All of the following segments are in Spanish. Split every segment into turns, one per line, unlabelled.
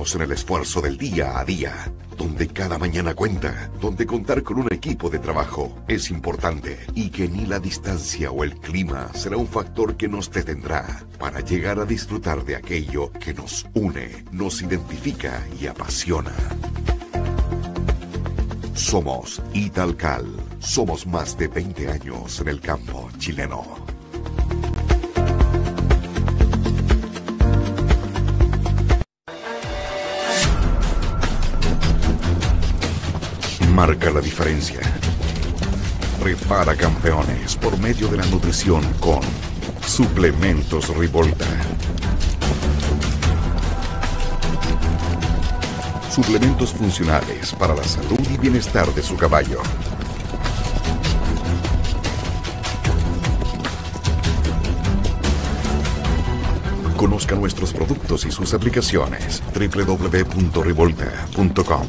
Creemos en el esfuerzo del día a día, donde cada mañana cuenta, donde contar con un equipo de trabajo es importante y que ni la distancia o el clima será un factor que nos detendrá para llegar a disfrutar de aquello que nos une, nos identifica y apasiona. Somos Italcal. Somos más de 20 años en el campo chileno. Marca la diferencia. Prepara campeones por medio de la nutrición con Suplementos Rivolta. Suplementos funcionales para la salud y bienestar de su caballo. Conozca nuestros productos y sus aplicaciones. www.rivolta.com.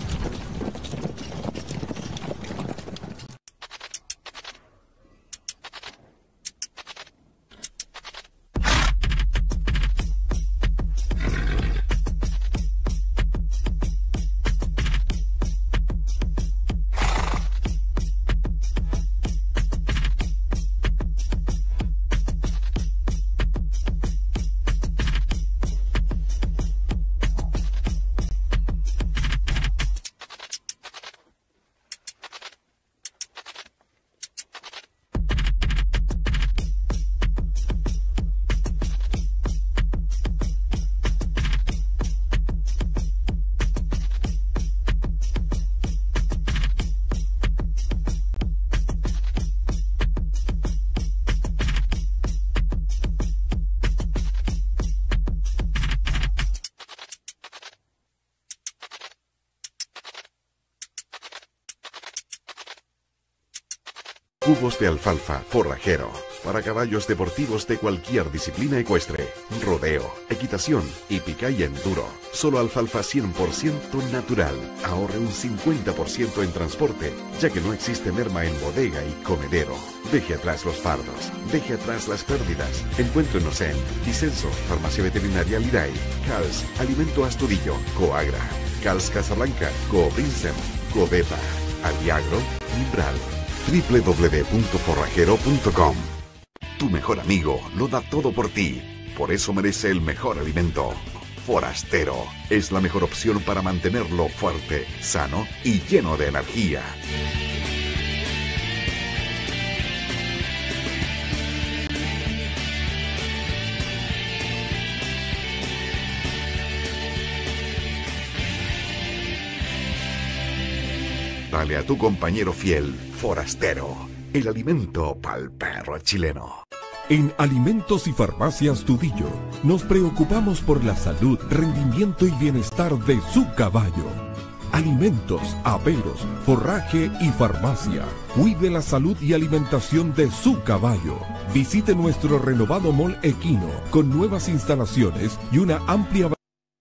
Cubos de alfalfa forrajero para caballos deportivos de cualquier disciplina ecuestre, rodeo, equitación, hípica y enduro. Solo alfalfa 100% natural. Ahorre un 50% en transporte, ya que no existe merma en bodega y comedero. Deje atrás los fardos, deje atrás las pérdidas. Encuéntrenos en Dicenso, Farmacia Veterinaria Liray, Cals, Alimento Astudillo, Coagra, Cals Casablanca, Cooprinsem, Coveta, Aliagro, Libral. www.forrajero.com. Tu mejor amigo lo da todo por ti, por eso merece el mejor alimento. Forastero es la mejor opción para mantenerlo fuerte, sano y lleno de energía. Dale a tu compañero fiel, Forastero, el alimento pa'l perro chileno.
En Alimentos y Farmacias Tudillo nos preocupamos por la salud, rendimiento y bienestar de su caballo. Alimentos, aperos, forraje y farmacia. Cuide la salud y alimentación de su caballo. Visite nuestro renovado Mall Equino con nuevas instalaciones y una amplia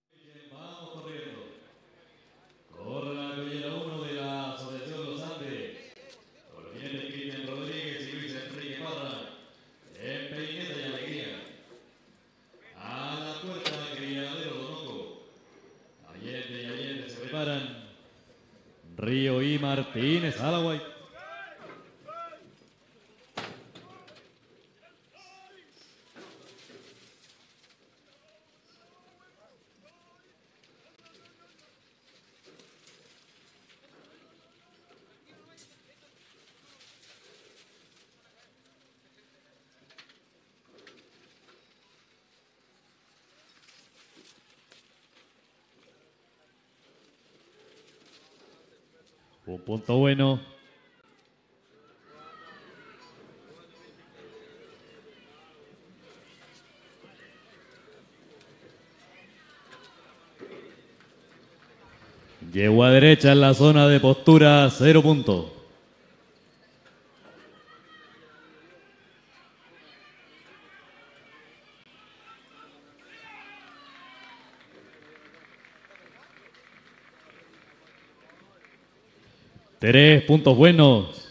Río y Martínez, Alaguay. Un punto bueno. Llegó a derecha en la zona de postura, 0 puntos. Tres puntos buenos.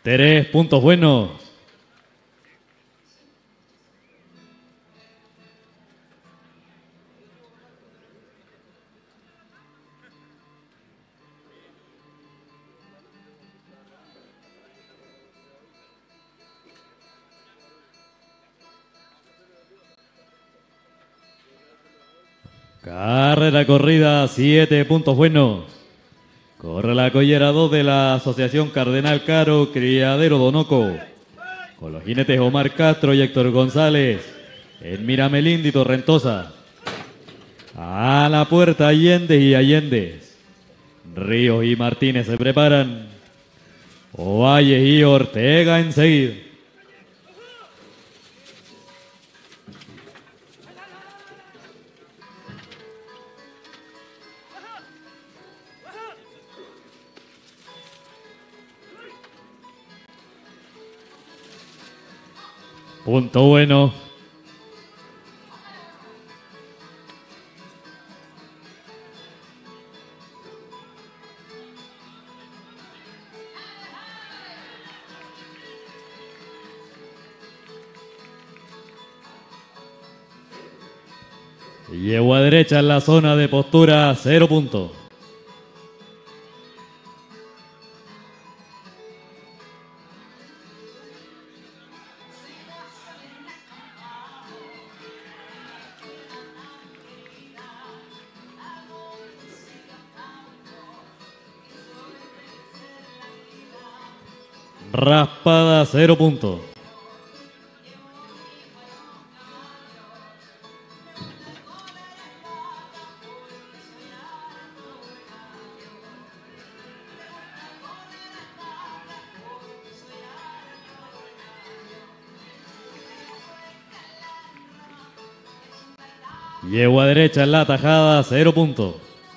3 puntos buenos. Carrera corrida, 7 puntos buenos. Corre la collera 2 de la Asociación Cardenal Caro, Criadero Donoco. Con los jinetes Omar Castro y Héctor González. En Miramelín y Torrentosa. A la puerta Allende y Allende. Ríos y Martínez se preparan. Ovalle y Ortega enseguida. Punto bueno. Llevo a derecha en la zona de postura, 0 puntos. Raspada, 0 puntos. Llevo a derecha en la tajada, 0 puntos.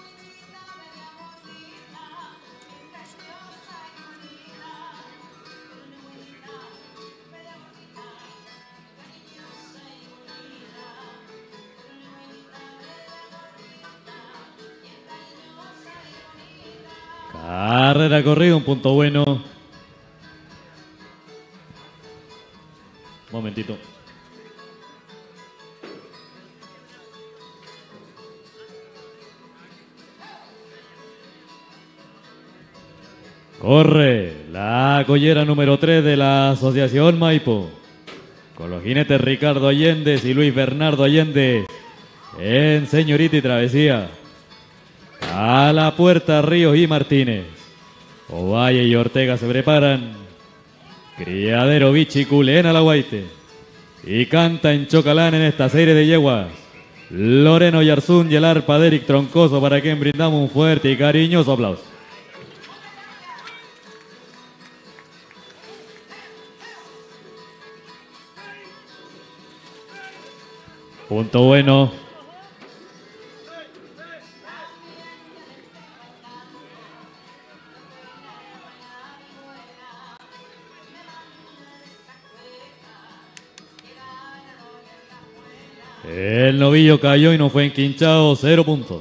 Carrera corrida, un punto bueno. Momentito. Corre la collera número 3 de la Asociación Maipo. Con los jinetes Ricardo Allende y Luis Bernardo Allende. En Señorita y Travesía. A la puerta Ríos y Martínez. Ovalle y Ortega se preparan. Criadero Vichy Culena la Guaite. Y canta en Chocalán en esta serie de yeguas. Loreno Yarzún y el arpa de Eric Troncoso, para quien brindamos un fuerte y cariñoso aplauso. Punto bueno. El novillo cayó y no fue enquinchado, 0 puntos.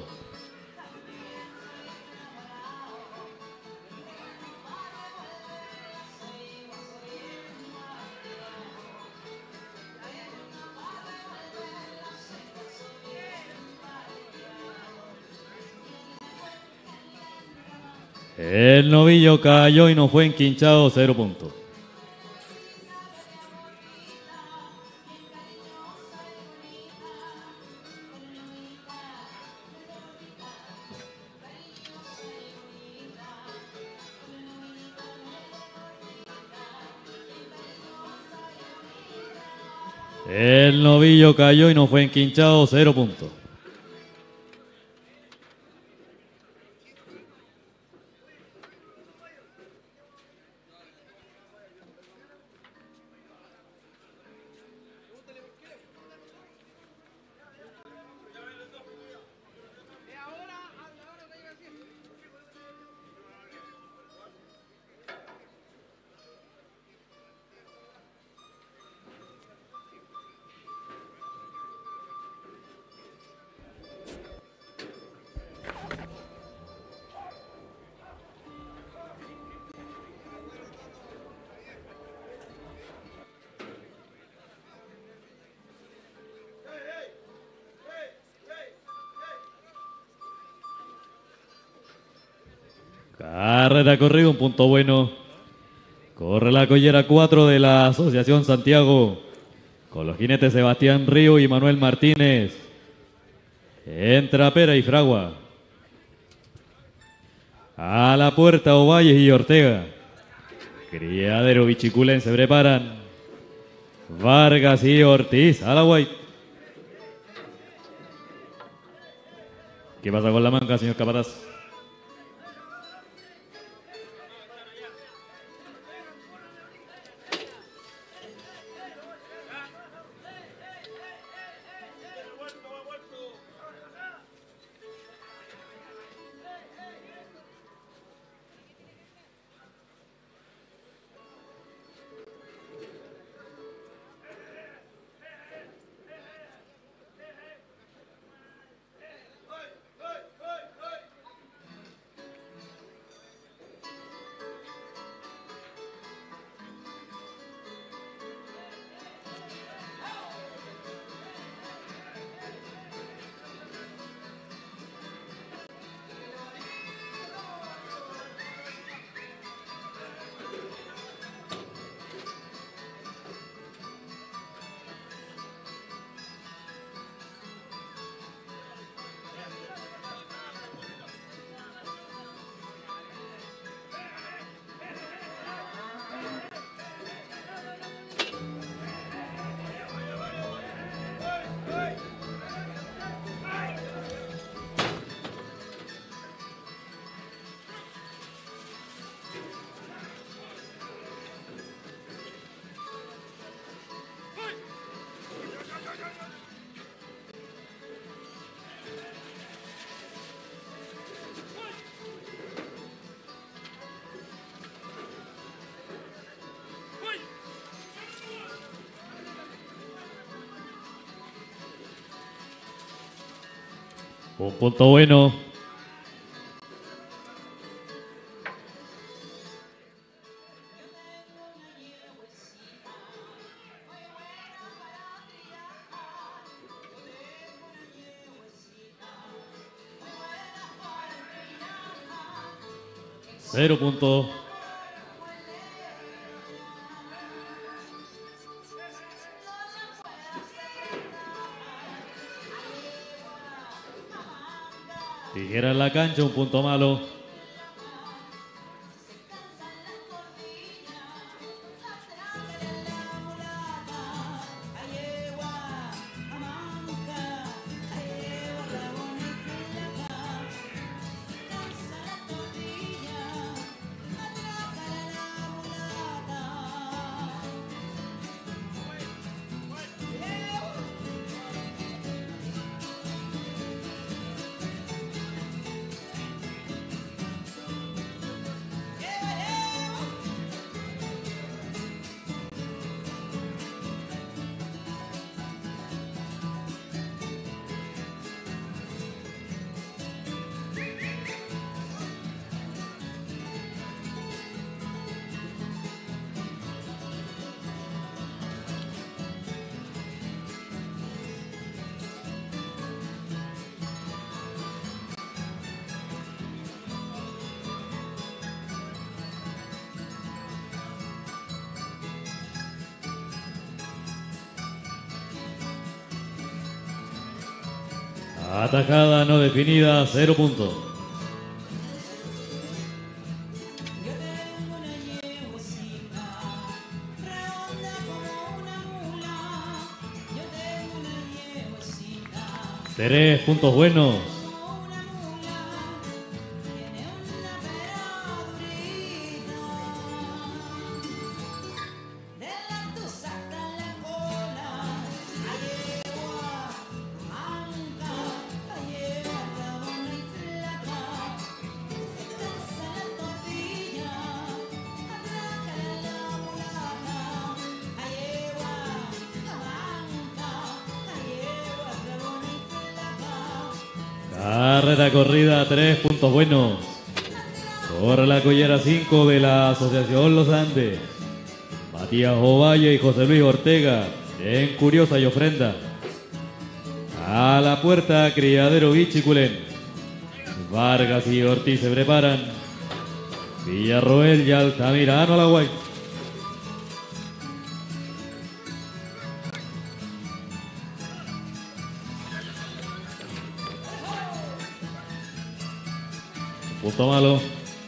El novillo cayó y no fue enquinchado, 0 puntos. El novillo cayó y no fue enquinchado, 0 puntos. Carrera corrido, un punto bueno. Corre la collera 4 de la Asociación Santiago. Con los jinetes Sebastián Río y Manuel Martínez. Entra Pera y Fragua. A la puerta Ovalles y Ortega. Criadero Bichiculén se preparan. Vargas y Ortiz a la white. ¿Qué pasa con la manga, señor Capataz? Un punto bueno. Cero punto. Tijera en la cancha, un punto malo. Atacada no definida, 0 puntos. Tres puntos buenos. Carrera corrida, 3 puntos buenos. Corre la collera 5 de la Asociación Los Andes. Matías Ovalle y José Luis Ortega en Curiosa y Ofrenda. A la puerta Criadero Bichiculén. Vargas y Ortiz se preparan. Villarroel y Altamirano a la guay. Punto malo.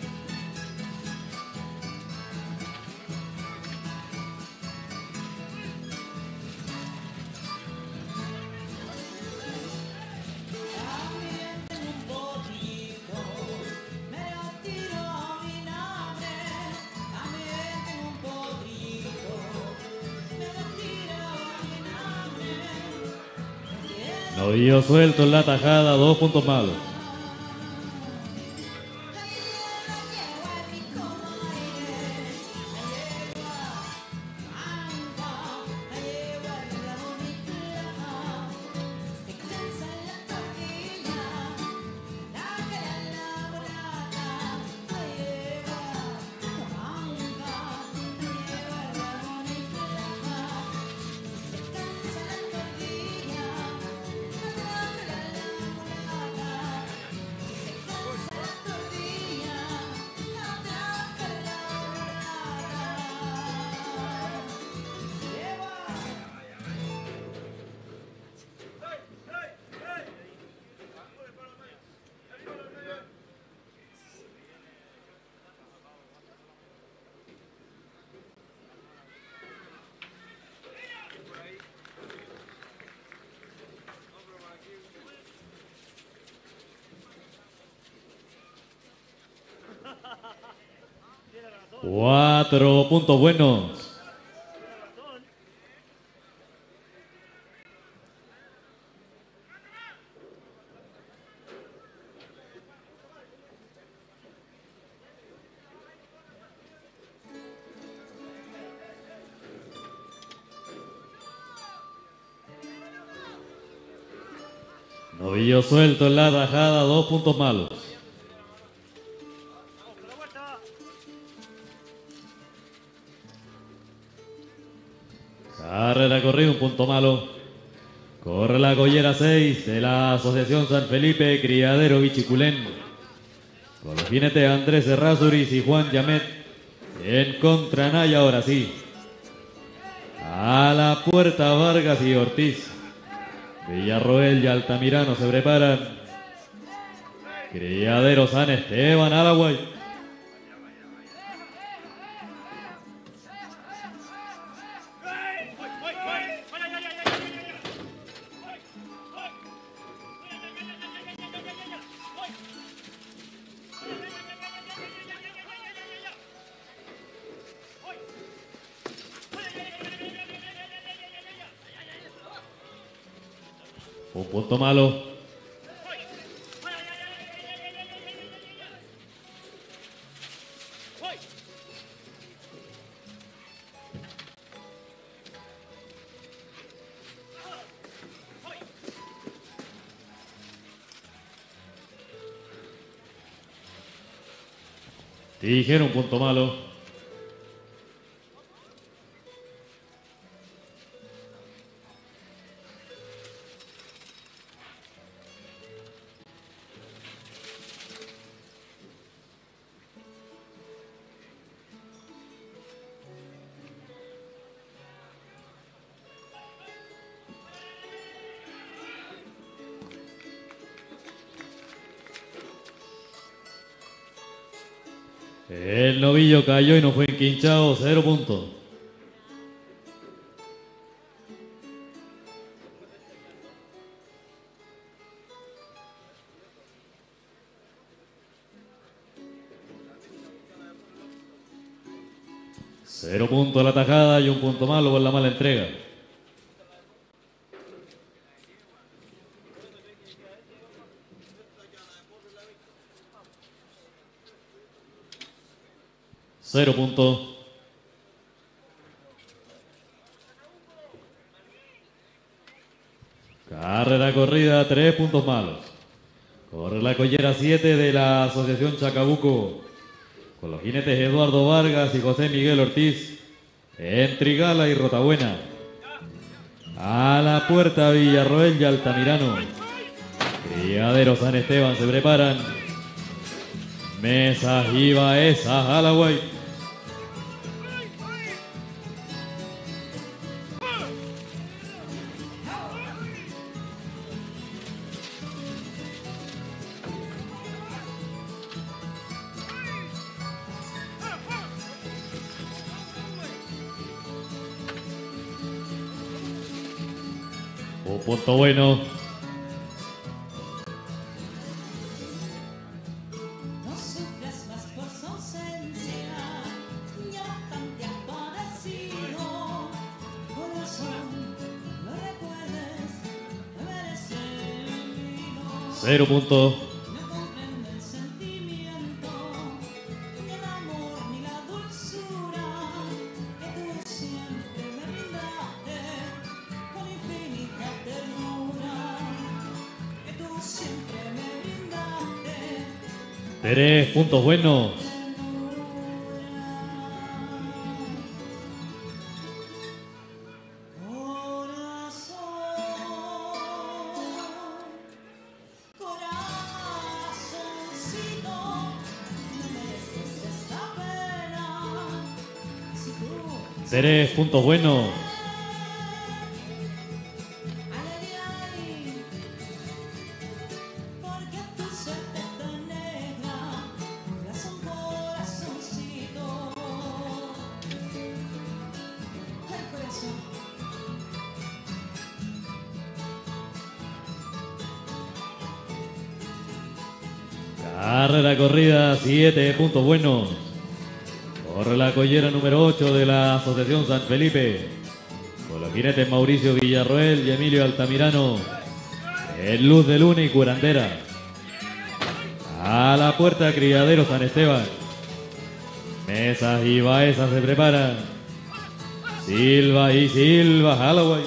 Novillo suelto en la tajada, 2 puntos malos. Cuatro puntos buenos. Novillo suelto en la tajada, 2 puntos malos. Carrera corrida, 1 punto malo. Corre la collera 6 de la Asociación San Felipe, Criadero Bichiculén. Con los jinetes Andrés Errázuriz y Juan Yamet. En contra Naya, ahora sí. A la puerta Vargas y Ortiz. Villarroel y Altamirano se preparan. Criadero San Esteban a la guay. Un punto malo. Tijera, 1 punto malo. El novillo cayó y no fue enquinchado, 0 puntos. Cero puntos la tajada y 1 punto malo por la mala entrega. Cero puntos. Carrera corrida, 3 puntos malos. Corre la collera 7 de la Asociación Chacabuco. Con los jinetes Eduardo Vargas y José Miguel Ortiz. En Trigala y Rotabuena. A la puerta Villarroel y Altamirano. Criadero San Esteban se preparan. Mesa y Baeza a la white. Un punto bueno.
No sufras más por su ausencia, ya bastante ha padecido. Corazón, no recuerdes, no merece el olvido.
0 puntos.
No comprende el sentimiento, ni el amor ni la dulzura que tú siempre me brindaste con infinita ternura, que tú siempre me brindaste.
3 puntos buenos.
Corazoncito, no mereces esta pena. Si tú
3 puntos buenos.
ay, porque tu suerte es tan negra, corazoncito. Ay, corazón.
Carrera corrida, 7 puntos buenos. Corre la collera número 8 de la Asociación San Felipe. Con los jinetes Mauricio Villarroel y Emilio Altamirano. En Luz de Luna y Curandera. A la puerta Criadero San Esteban. Mesas y Baezas se preparan. Silva y Silva Holloway.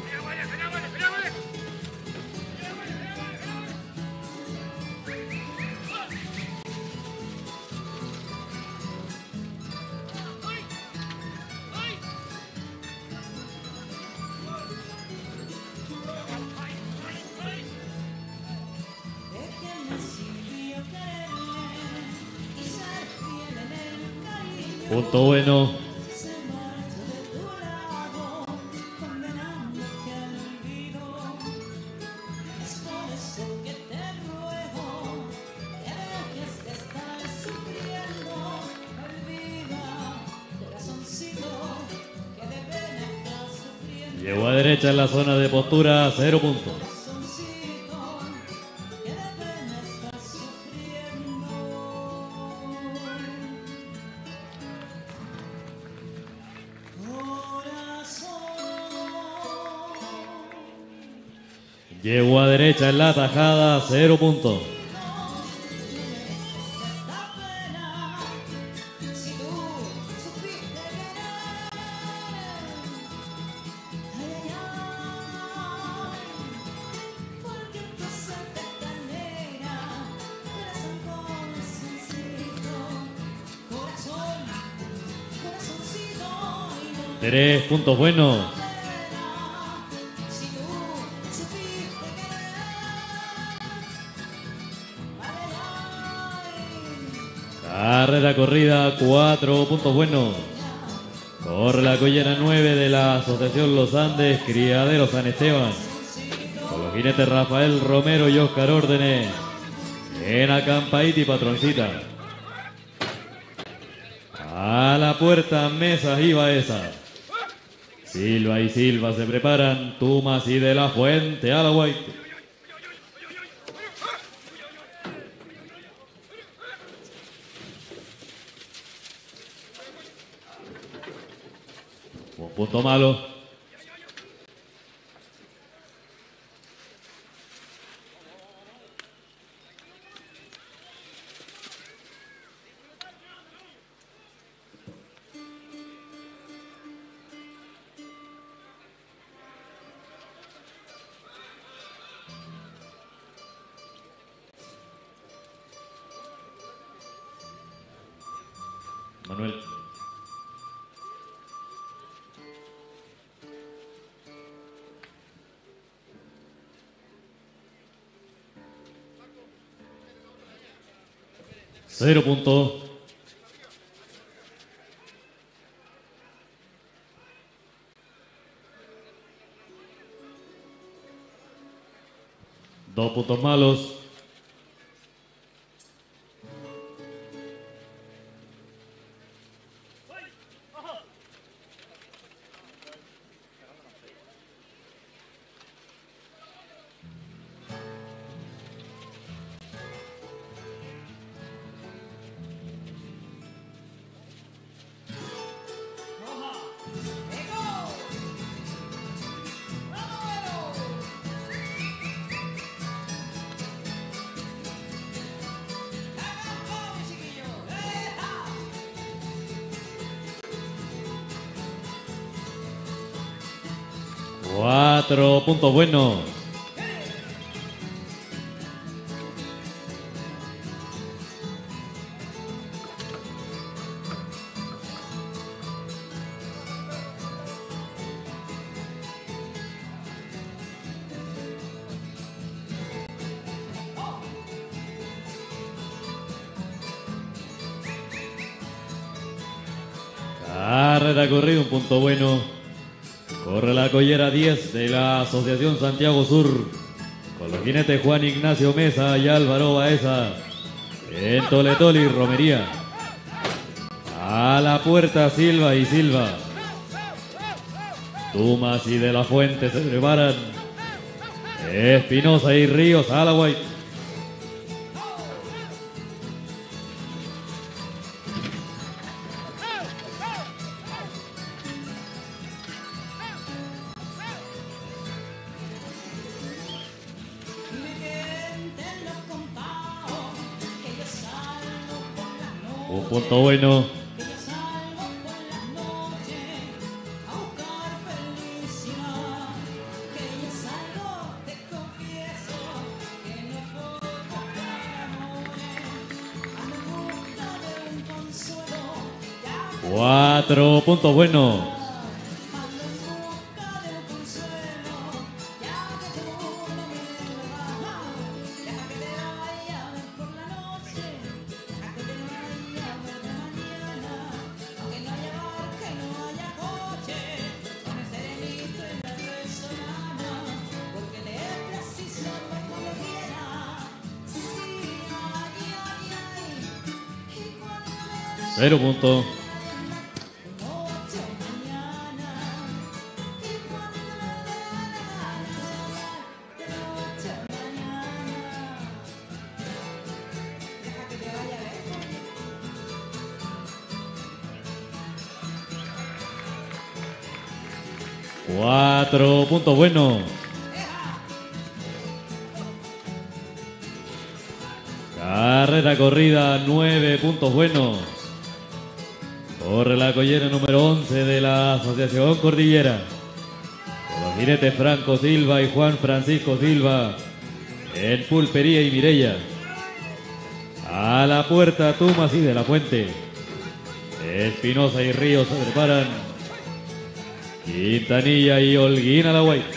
Déjenme sirvió quererle y ser fiel en el cariño.
Punto bueno.
Si se marcha de tu lado, condenándote al olvido. Es por eso que te ruego que dejes de estar sufriendo. Olvida, corazoncito, que de pena estás sufriendo.
Llegó a derecha en la zona de postura, 0 puntos.
Corazoncito, que de pena estás sufriendo. Corazón,
Llegó a derecha en la tajada, 0 puntos.
esta pena, si tú supiste querer. Ay, ay, porque tu suerte es tan negra, corazoncito, corazoncito, y no
3 puntos buenos.
si tú supiste querer.
Carrera corrida, 4 puntos buenos. Corre la collera 9 de la Asociación Los Andes, Criadero San Esteban. Con los jinetes Rafael Romero y Oscar Órdenes. En Acampaíti y Patroncita. A la puerta, Mesas y Baeza. Silva y Silva se preparan. Tumas y de la Fuente a la white. Un punto malo. Manuel. 0 puntos. Dos puntos malos. Cuatro puntos buenos. Carrera corrida, un punto bueno. Corre la collera 10 de la Asociación Santiago Sur. Con los jinetes Juan Ignacio Mesa y Álvaro Baeza. En Toletoli y Romería. A la puerta Silva y Silva. Tumas y de la Fuente se preparan. Espinosa y Ríos a la White. Un punto bueno. Cuatro puntos buenos. Cero puntos. Cuatro puntos buenos. Carrera corrida, 9 puntos buenos. Corre la collera número 11 de la Asociación Cordillera. Con los jinetes Franco Silva y Juan Francisco Silva. En Pulpería y Mireya. A la puerta Tumas y de la Fuente. Espinosa y Ríos se preparan. Quintanilla y Holguín a la White.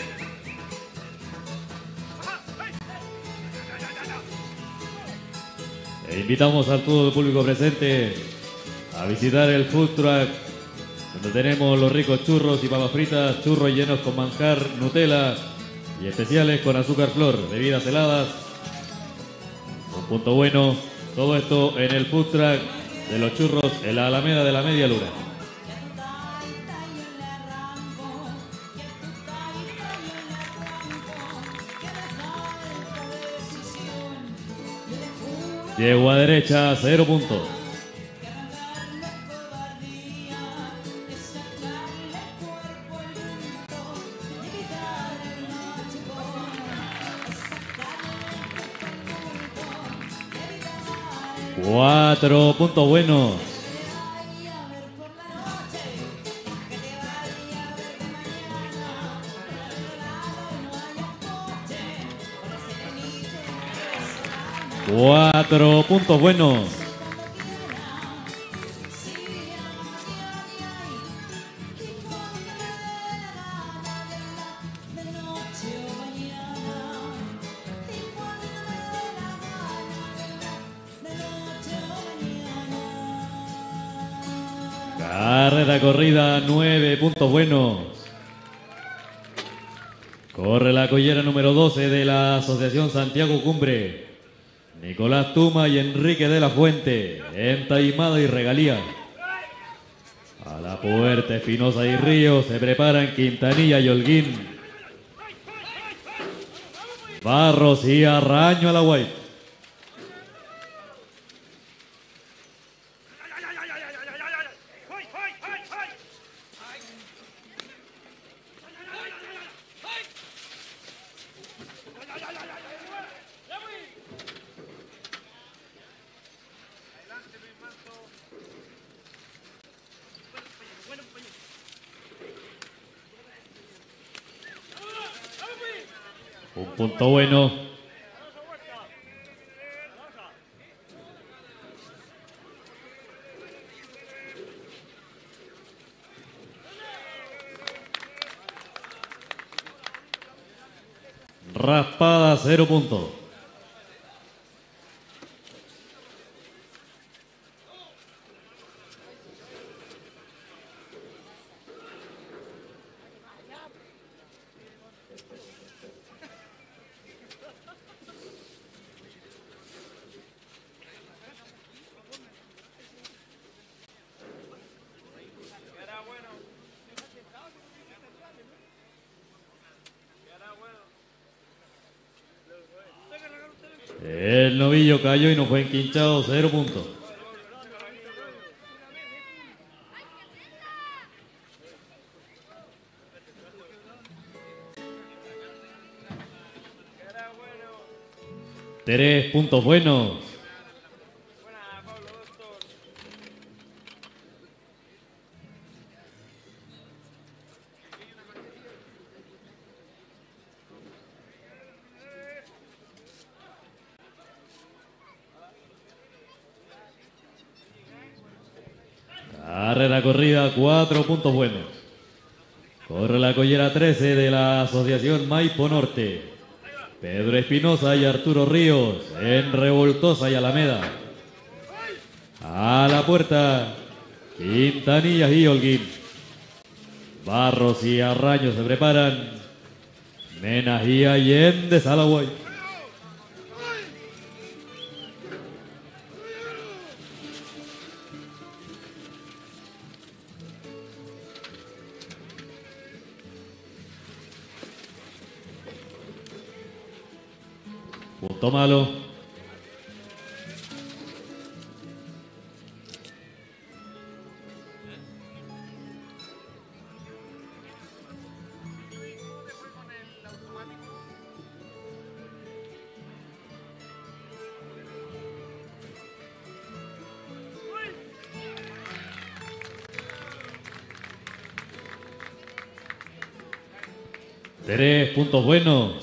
E invitamos a todo el público presente a visitar el food truck, donde tenemos los ricos churros y papas fritas, churros llenos con manjar, Nutella y especiales con azúcar flor, bebidas heladas. Un punto bueno, todo esto en el food truck de los churros en la Alameda de la Media Luna. Llego a derecha, 0 puntos. Cuatro puntos buenos. Cuatro puntos buenos. Carrera corrida, 9 puntos buenos. Corre la collera número 12 de la Asociación Santiago Cumbre. Nicolás Tuma y Enrique de la Fuente, en taimada y regalía. A la puerta Espinosa y Ríos se preparan Quintanilla y Holguín. Barros y Arraño a la White. Un punto bueno. Raspada, 0 puntos. El novillo cayó y no fue enquinchado, 0 puntos. Tres puntos buenos. Carrera corrida, 4 puntos buenos. Corre la collera 13 de la Asociación Maipo Norte. Pedro Espinosa y Arturo Ríos en Revoltosa y Alameda. A la puerta, Quintanilla y Holguín. Barros y Arraño se preparan. Menas y Allende Salaguay. Punto malo. Tres puntos buenos.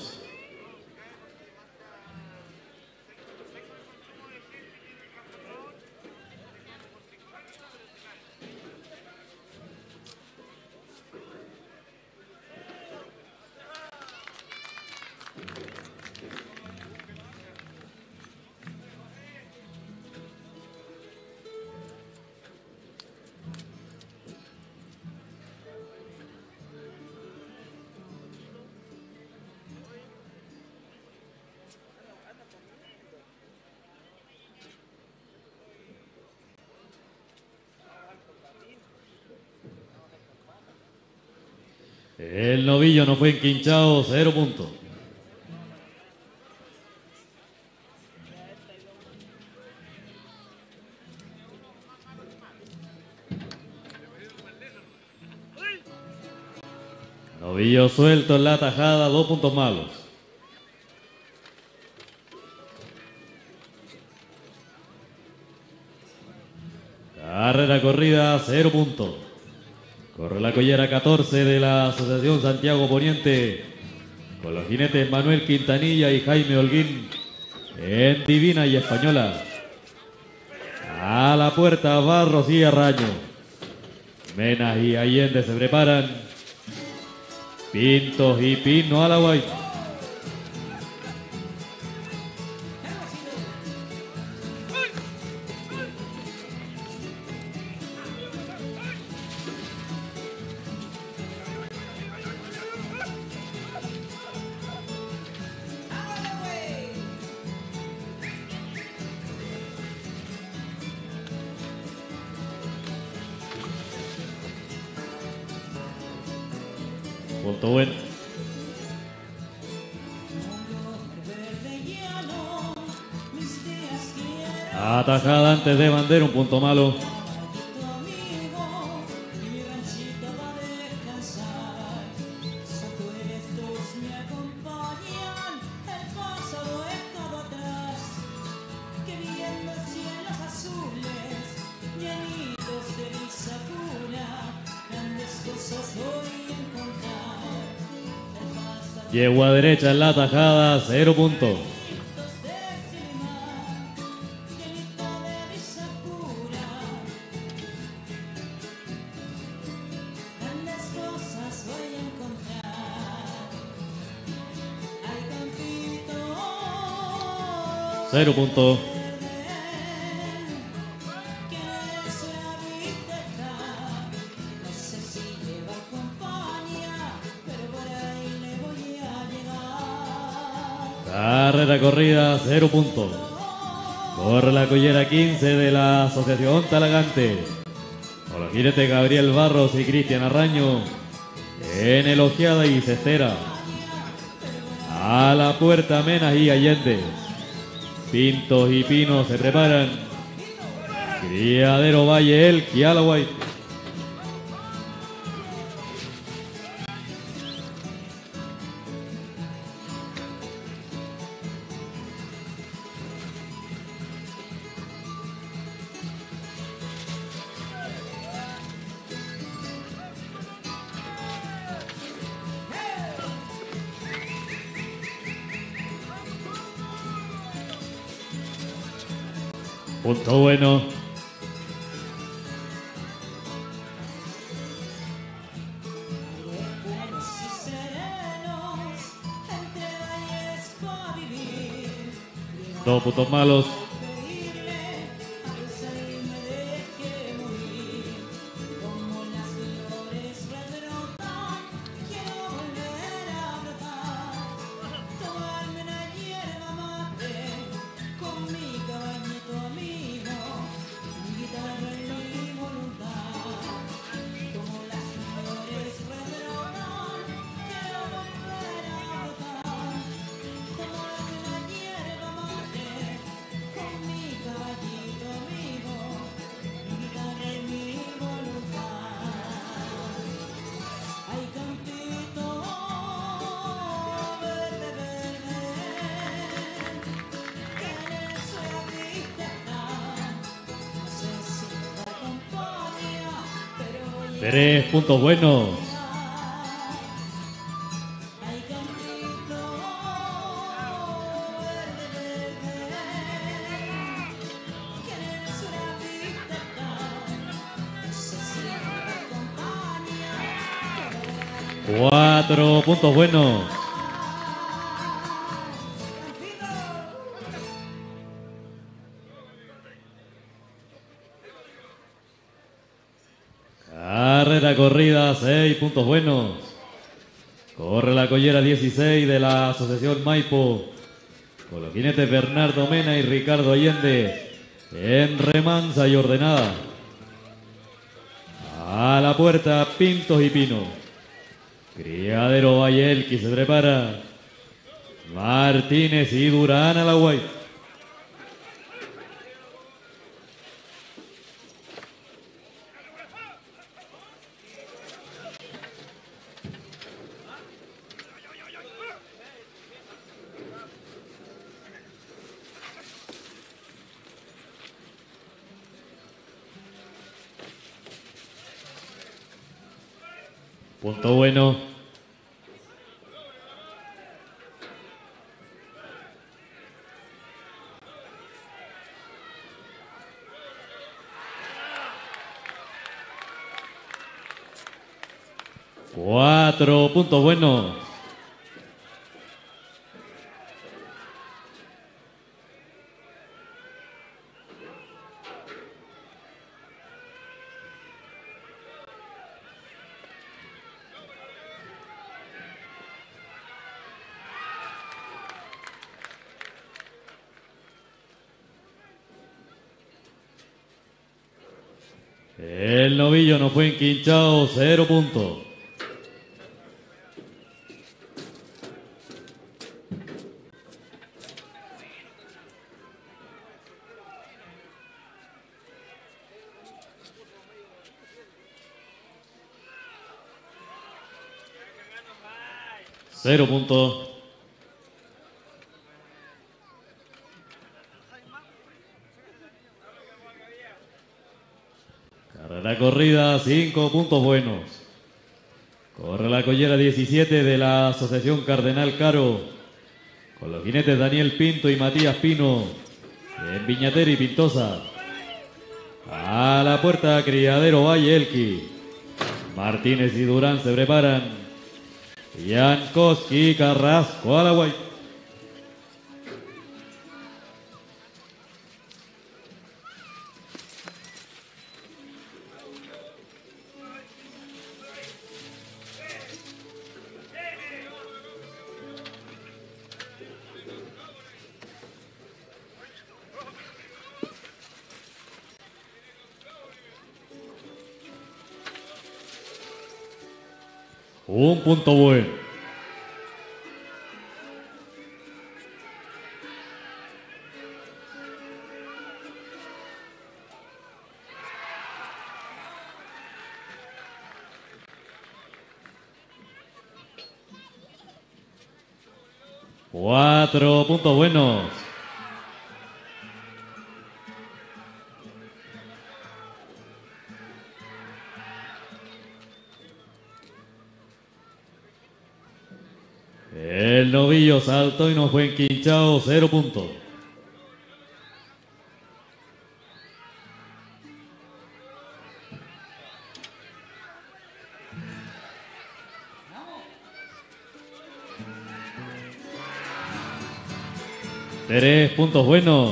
El novillo no fue enquinchado, 0 puntos. Novillo suelto en la tajada, 2 puntos malos. Carrera corrida, 0 puntos. Corre la collera 14 de la Asociación Santiago Poniente, con los jinetes Manuel Quintanilla y Jaime Holguín, en Divina y Española. A la puerta, Barros y Arraño. Menas y Allende se preparan. Pintos y Pino a la guay. Punto bueno. Atajada antes de bandera, un punto malo. Yegua derecha en la tajada, 0 puntos. Cero puntos. Carrera corrida, 0 puntos. Corre la collera 15 de la Asociación Talagante. Con los jinetes Gabriel Barros y Cristian Arraño. En elogiada y cestera. A la puerta Menas y Allende. Pintos y Pinos se preparan. Criadero Valle El Kialaguay. Punto bueno. Dos puntos malos. Tres puntos buenos. Cuatro puntos buenos. Carrera corrida, 6 puntos buenos. Corre la collera 16 de la Asociación Maipo. Con los jinetes Bernardo Mena y Ricardo Allende. En remansa y ordenada. A la puerta Pintos y Pinos. Criadero Valle Elqui se prepara. Martínez y Durán a la guay. Punto bueno. Cuatro puntos buenos. El novillo no fue enquinchado, 0 puntos. 0 puntos. Carrera corrida, 5 puntos buenos. Corre la collera 17 de la Asociación Cardenal Caro, con los jinetes Daniel Pinto y Matías Pino, en Viñatera y Pintosa. A la puerta Criadero Valle Elqui. Martínez y Durán se preparan. Jankowski y Carrasco a la guay. Un punto bueno. Cuatro puntos buenos. El novillo saltó y no fue enquinchado, 0 puntos. Tres puntos buenos.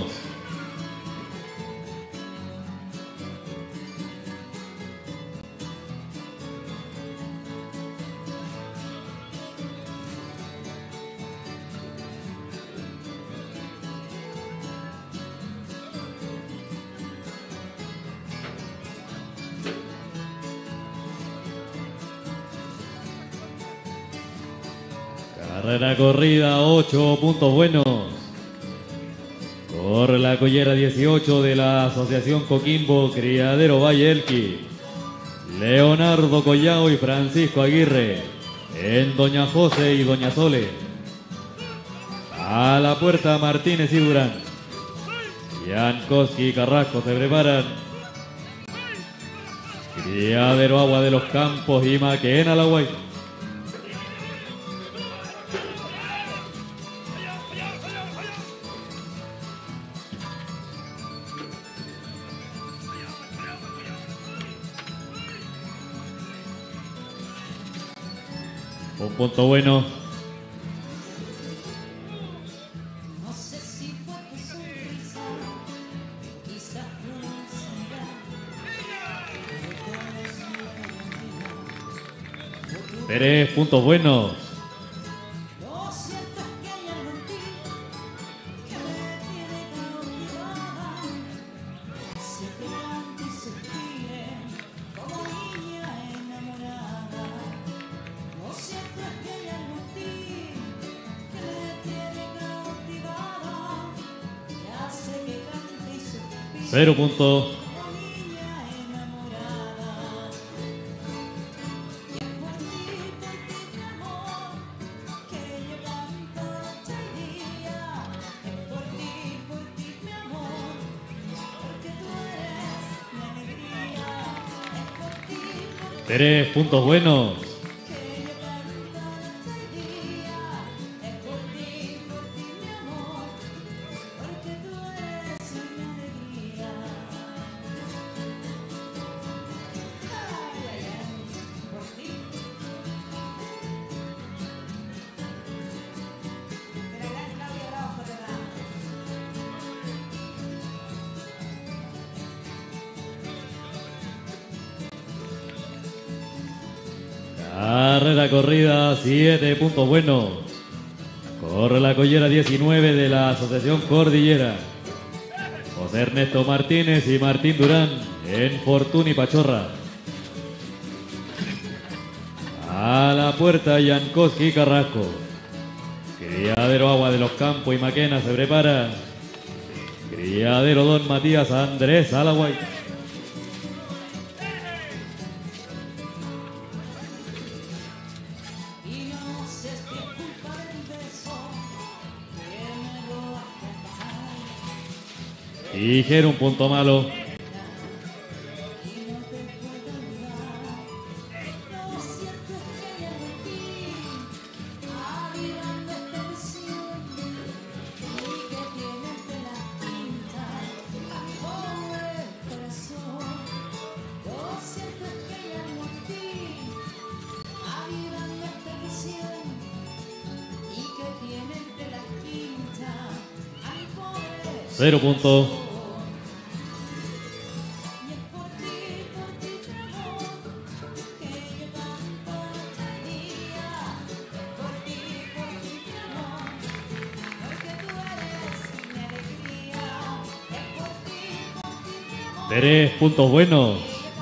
Carrera corrida, 8 puntos buenos. Corre la collera 18 de la Asociación Coquimbo, Criadero Valle Elqui. Leonardo Collao y Francisco Aguirre, en Doña José y Doña Sole. A la puerta Martínez y Durán. Jankowski y Carrasco se preparan. Criadero Agua de los Campos y Maquena la guay. Un punto bueno.
No sé si fue tu sonrisa, quizás tu ansiedad.
Tres puntos buenos.
Lo cierto es que hay algo en ti que me tiene cautivada. Siempre canta y suspire como niña enamorada. Lo cierto es que hay algo en ti que me tiene cautivada, que hace que cante y suspire
0 puntos.
como niña enamorada. Y es por ti, mi amor, que yo canto noche y día. Es por ti, mi amor, porque tú eres mi alegría. Es por ti,
3 puntos buenos.
que yo canto noche y día. Es por ti, mi amor, porque tú eres mi alegría. Ay, ay, ay, por ti. Pero gran Claudia Bravo, ¿verdad?
Carrera corrida, 7 puntos buenos. Corre la collera 19 de la Asociación Cordillera. José Ernesto Martínez y Martín Durán, en Fortuna y Pachorra. A la puerta Jankowski y Carrasco. Criadero Agua de los Campos y Maquena se prepara. Criadero Don Matías Andrés Alaguay.
Y no sé si es
Tijera, un punto malo. Cero puntos. Tres puntos buenos.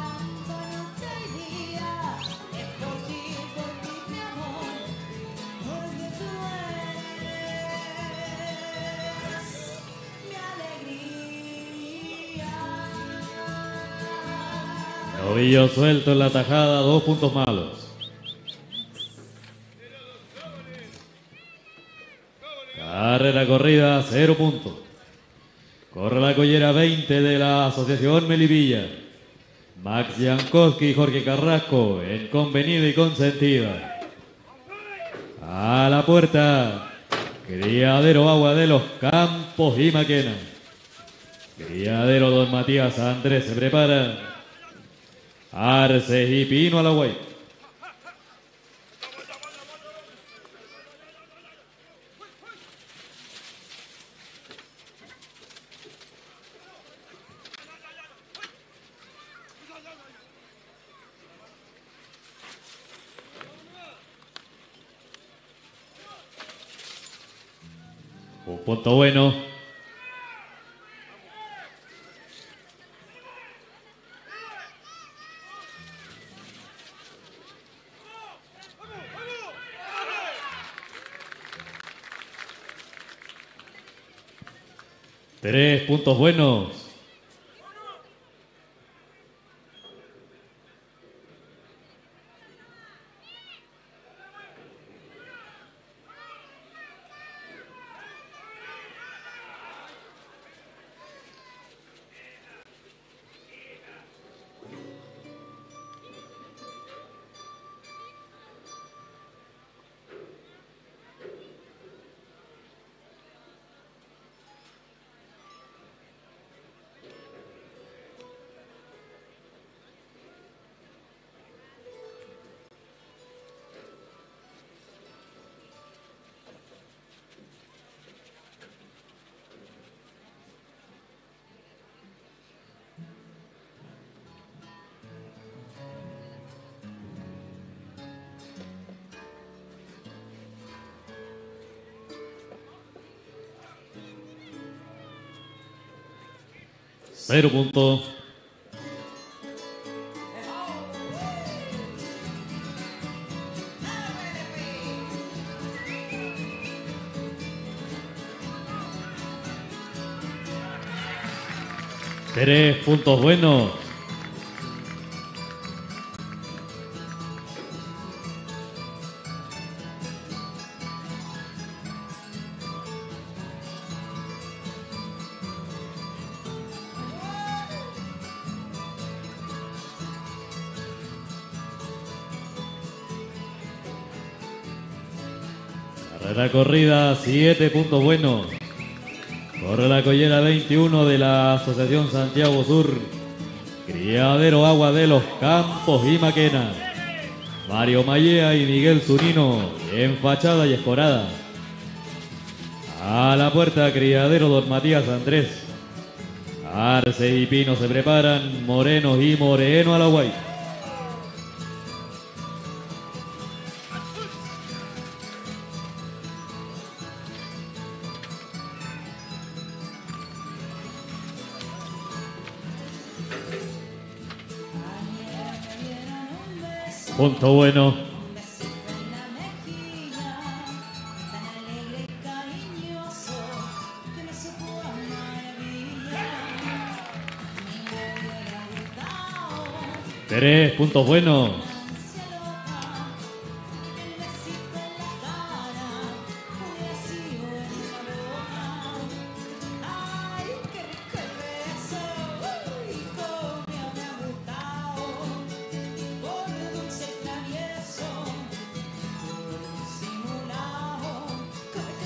Novillo suelto en la tajada, 2 puntos malos. Carrera corrida, 0 puntos. Corre la collera 20 de la Asociación Melipilla. Max Jankowski y Jorge Carrasco en convenida y consentida. A la puerta, Criadero Agua de los Campos y Maquena. Criadero Don Matías Andrés se prepara. Arce y Pino a la guay. Un punto bueno. Tres puntos buenos. Cero puntos. Tres puntos buenos. Carrera corrida, 7 puntos buenos. Corre la collera 21 de la Asociación Santiago Sur. Criadero Agua de los Campos y Maquena. Mario Mallea y Miguel Zunino en fachada y escorada. A la puerta, Criadero Don Matías Andrés. Arce y Pino se preparan. Morenos y Moreno a la guay. Punto bueno. Tres puntos buenos.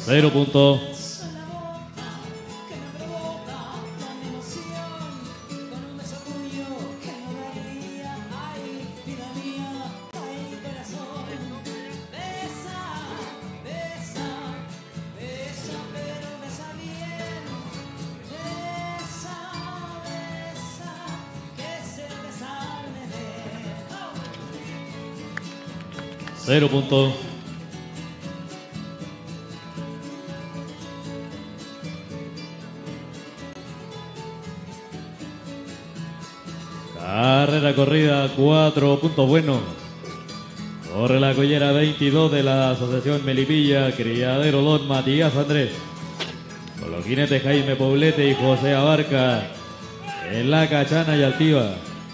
0 punto.
beso en la boca que me provoca tan emoción, con un beso tuyo que no daría, ay, vida mía, ay, corazón. Besa, besa, besa, pero besa bien. Besa, besa, que se besarme de.
0 punto. Carrera corrida, 4 puntos buenos. Corre la collera 22 de la Asociación Melipilla, Criadero Don Matías Andrés. Con los jinetes Jaime Poblete y José Abarca en la Cachana y Altiva.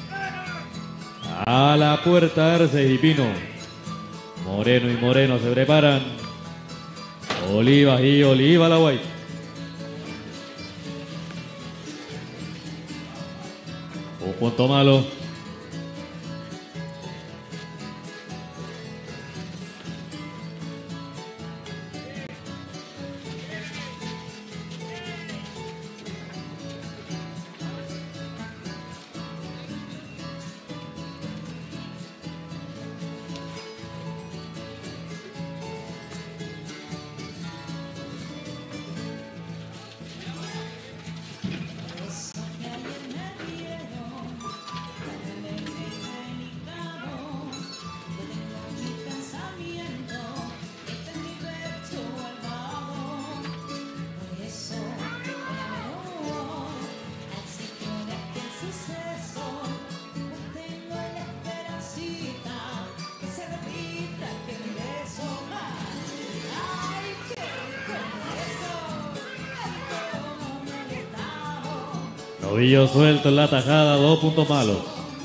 A la puerta Arce y Pino. Moreno y Moreno se preparan. Olivas y Oliva la Guay. Un punto malo.
Eso que ayer me dieron, tan alegre y delicado, lo tengo en mi pensamiento, este es mi pecho malvado. Por eso hoy me voy al sitio de aquel suceso, pues tengo la esperancita que se repita aquel beso más. Ay, qué rico eso, ay, cómo me ha gustado.
Novillo suelto en la tajada, 2 puntos malos.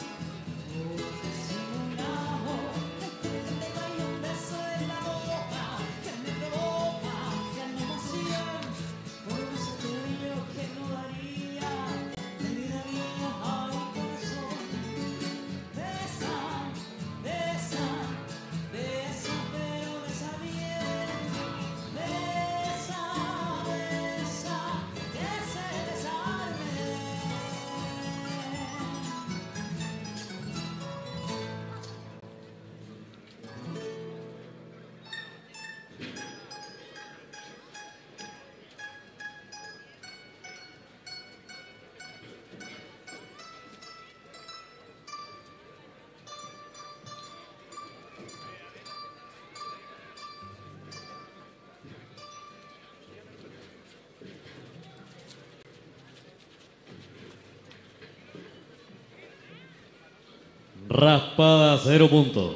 Raspada, 0 puntos.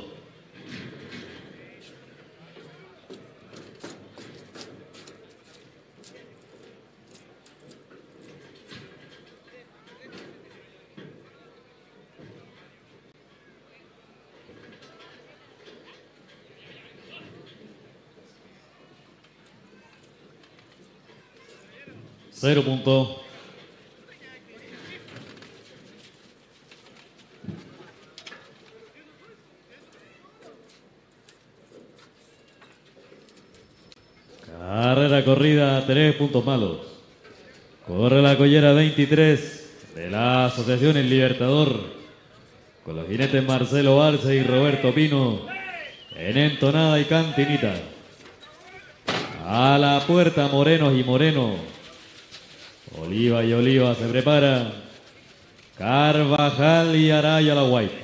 Cero puntos. Carrera corrida, 3 puntos malos. Corre la collera 23 de la Asociación El Libertador, con los jinetes Marcelo Arce y Roberto Pino en entonada y cantinita. A la puerta Morenos y Moreno. Oliva y Oliva se preparan. Carvajal y Araya la Guay.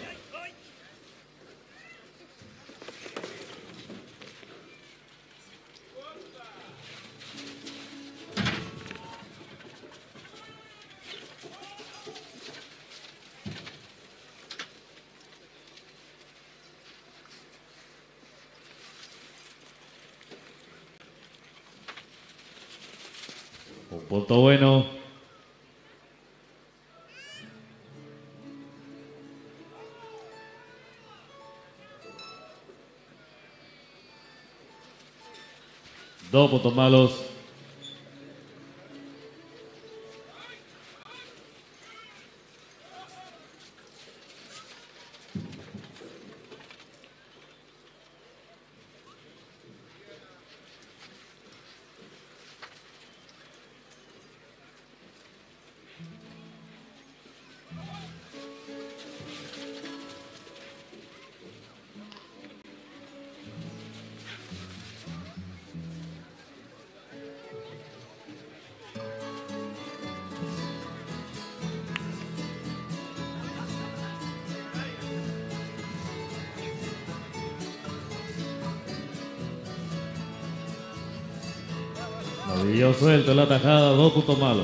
Un punto bueno. Dos puntos malos. Lo vivió suelto en la tajada, 2 puntos malos.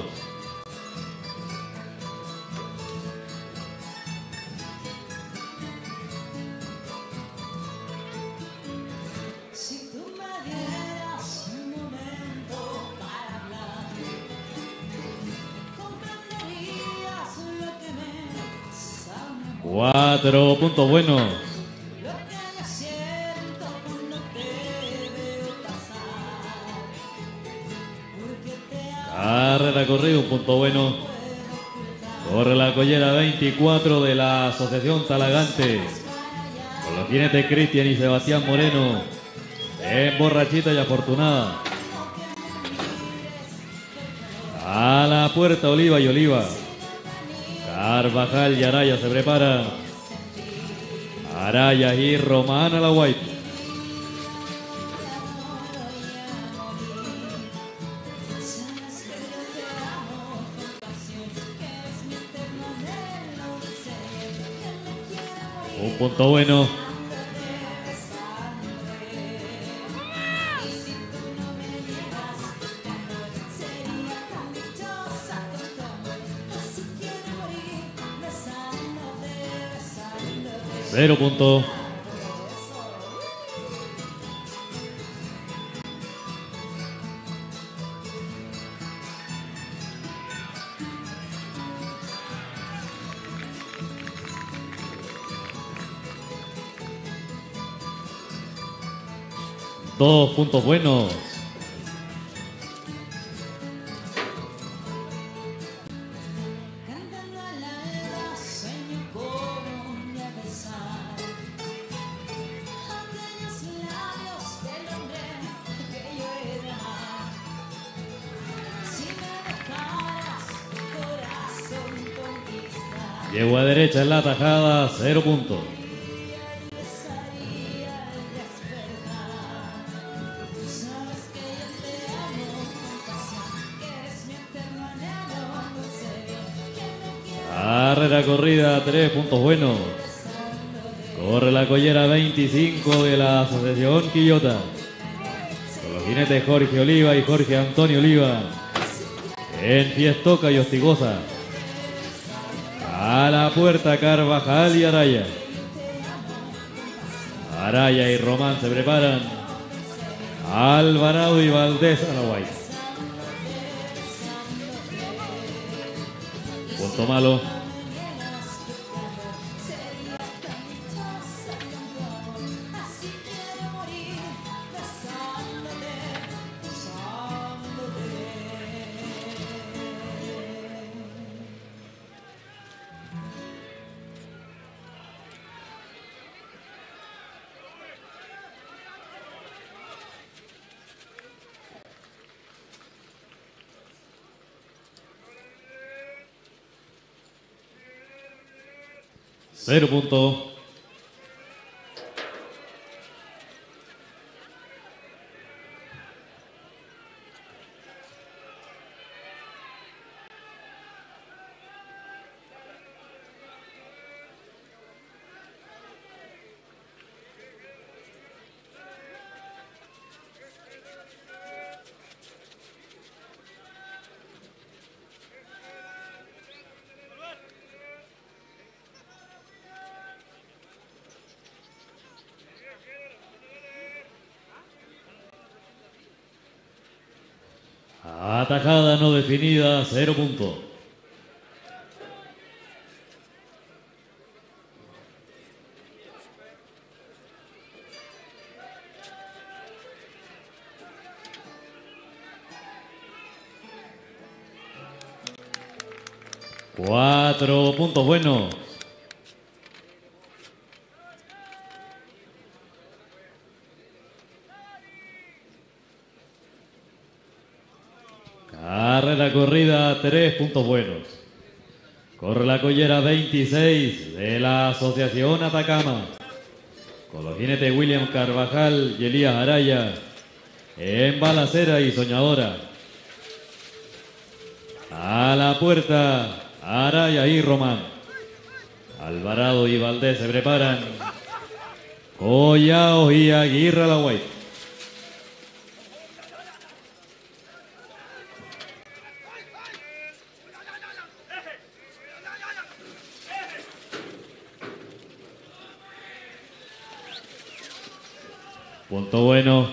Si tú me dieras un momento para hablar, comprenderías lo que me sabe,
4 puntos buenos.
lo que me siento cuando te veo pasar, porque te amo.
Carrera corrida, 1 punto bueno. Corre la collera 24 de la Asociación Talagante. Con los jinetes Cristian y Sebastián Moreno. En borrachita y afortunada. A la puerta Oliva y Oliva. Carvajal y Araya se preparan. Araya y Román a la white.
Sabes que yo te amo con pasión, que eres mi eterno anhelo, dulce bien, que me quiera morir.
1 punto bueno.
Y si tú no me dieras tu calor, sería tan dichosa con tu amor. Así quiero morir, besándote, besándote.
0 puntos. Dos puntos buenos.
Cantando al alba, sueño con un día besar aquellos labios del hombre que yo he de amar. Si me dejaras tu corazón conquistar,
Llegó a derecha en la tajada, 0 puntos.
besaría al despertar. Tú sabes que yo te amo con pasión, que eres mi eterno anhelo, dulce bien, que me quiera
Carrera corrida, 3 puntos buenos. Corre la collera 25 de la Asociación Quillota. Con los jinetes Jorge Oliva y Jorge Antonio Oliva. En Fiestoca y Hostigosa. A la puerta Carvajal y Araya. Araya y Román se preparan. Alvarado y Valdés a la guay. Punto malo.
sería tan dichosa con tu amor. Así quiero morir, besándote, besándote.
Cero punto. Atajada no definida, 0 puntos. Cuatro puntos buenos. Carrera corrida, 3 puntos buenos. Corre la collera 26 de la Asociación Atacama. Con los jinetes William Carvajal y Elías Araya. En balacera y soñadora. A la puerta, Araya y Román. Alvarado y Valdés se preparan. Collao y Aguirre a la white. Punto bueno.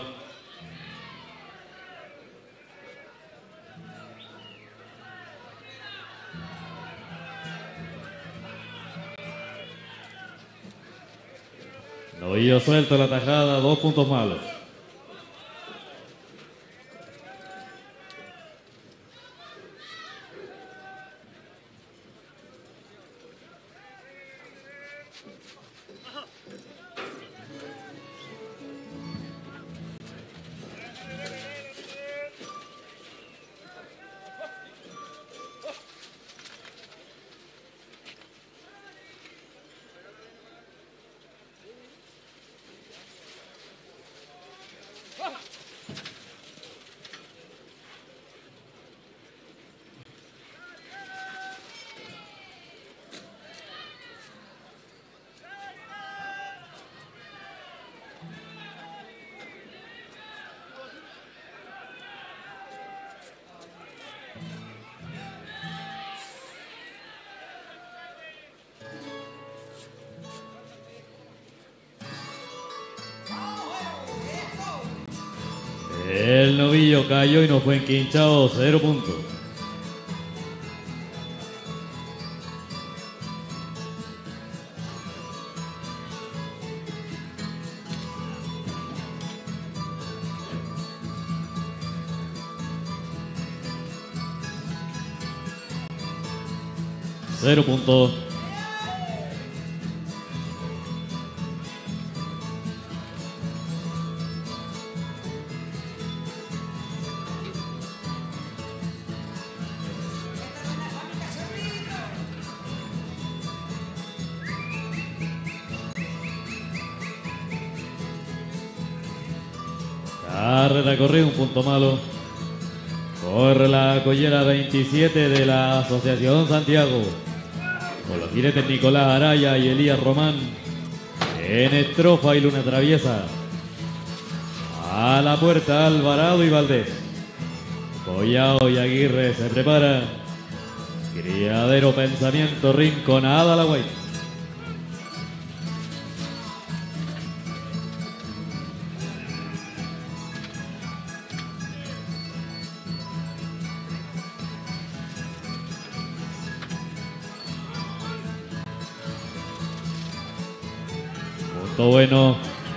Novillo suelto la tajada, 2 puntos malos. El novillo cayó y no fue enquinchado, 0 puntos. Cero puntos. Carrera corrida, un punto malo. Corre la collera 27 de la Asociación Santiago. Con los jinetes Nicolás Araya y Elías Román. En estrofa y luna traviesa. A la puerta Alvarado y Valdés. Collao y Aguirre se prepara. Criadero Pensamiento Rinconada la Guay. Punto bueno.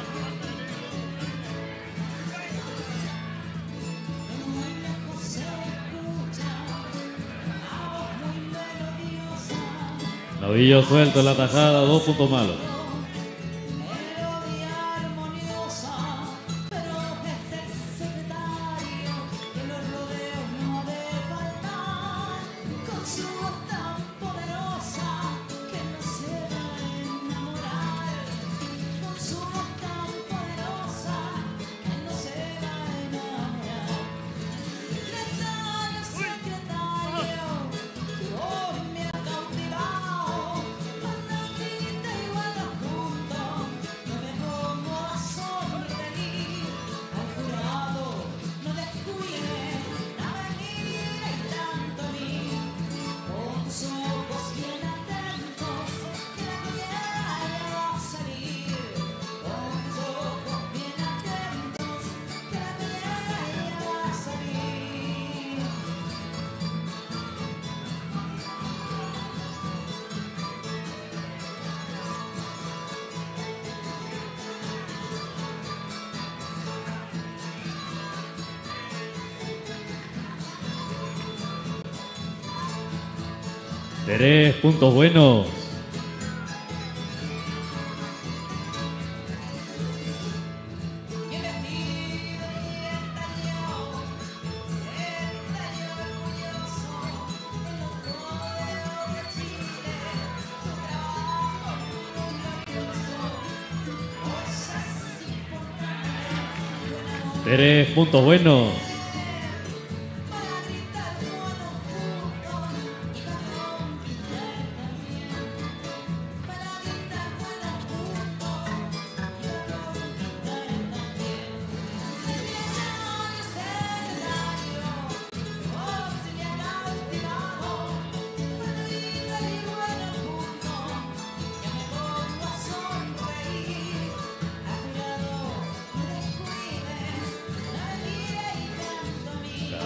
Muy lejos se escucha la voz muy melodiosa,
Novillo suelto en la tajada, 2 puntos malos.
melodía armoniosa, pero es el secretario que los rodeos no ha de faltar, con su voz tan poderosa que no se va a enamorar, con su voz tan poderosa que no se va a enamorar. Secretario, que hoy me ha cautivado, cuando grita y vuela juntos, no me pongo a sonreír. Al jurado no descuide la venida y tanto a mí, con sus ojos bien atentos, que la piedra va a salir. Con sus ojos bien atentos, que la piedra va a salir.
Tres puntos buenos.
Bien vestido y estallado, orgulloso en los rodeos de Chile, tu trabajo muy glorioso, cosas importantes, buen amor.
3 puntos buenos.
Para gritar todos juntos y para conquistar también. Para gritar buenos juntos y para conquistar también. Secretario, vos se me ha cautivado. Para gritar y buenos juntos, ya me pongo a sonreír. Al jurado no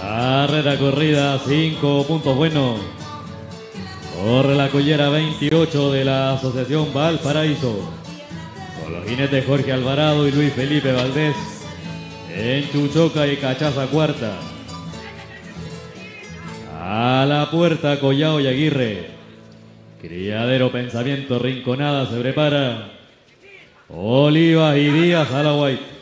Carrera corrida, 5 puntos buenos. Corre la collera 28 de la Asociación Valparaíso. Con los jinetes Jorge Alvarado y Luis Felipe Valdés. En Chuchoca y Cachaza cuarta. A la puerta Collao y Aguirre. Criadero Pensamiento Rinconada se prepara. Olivas y Díaz a la White.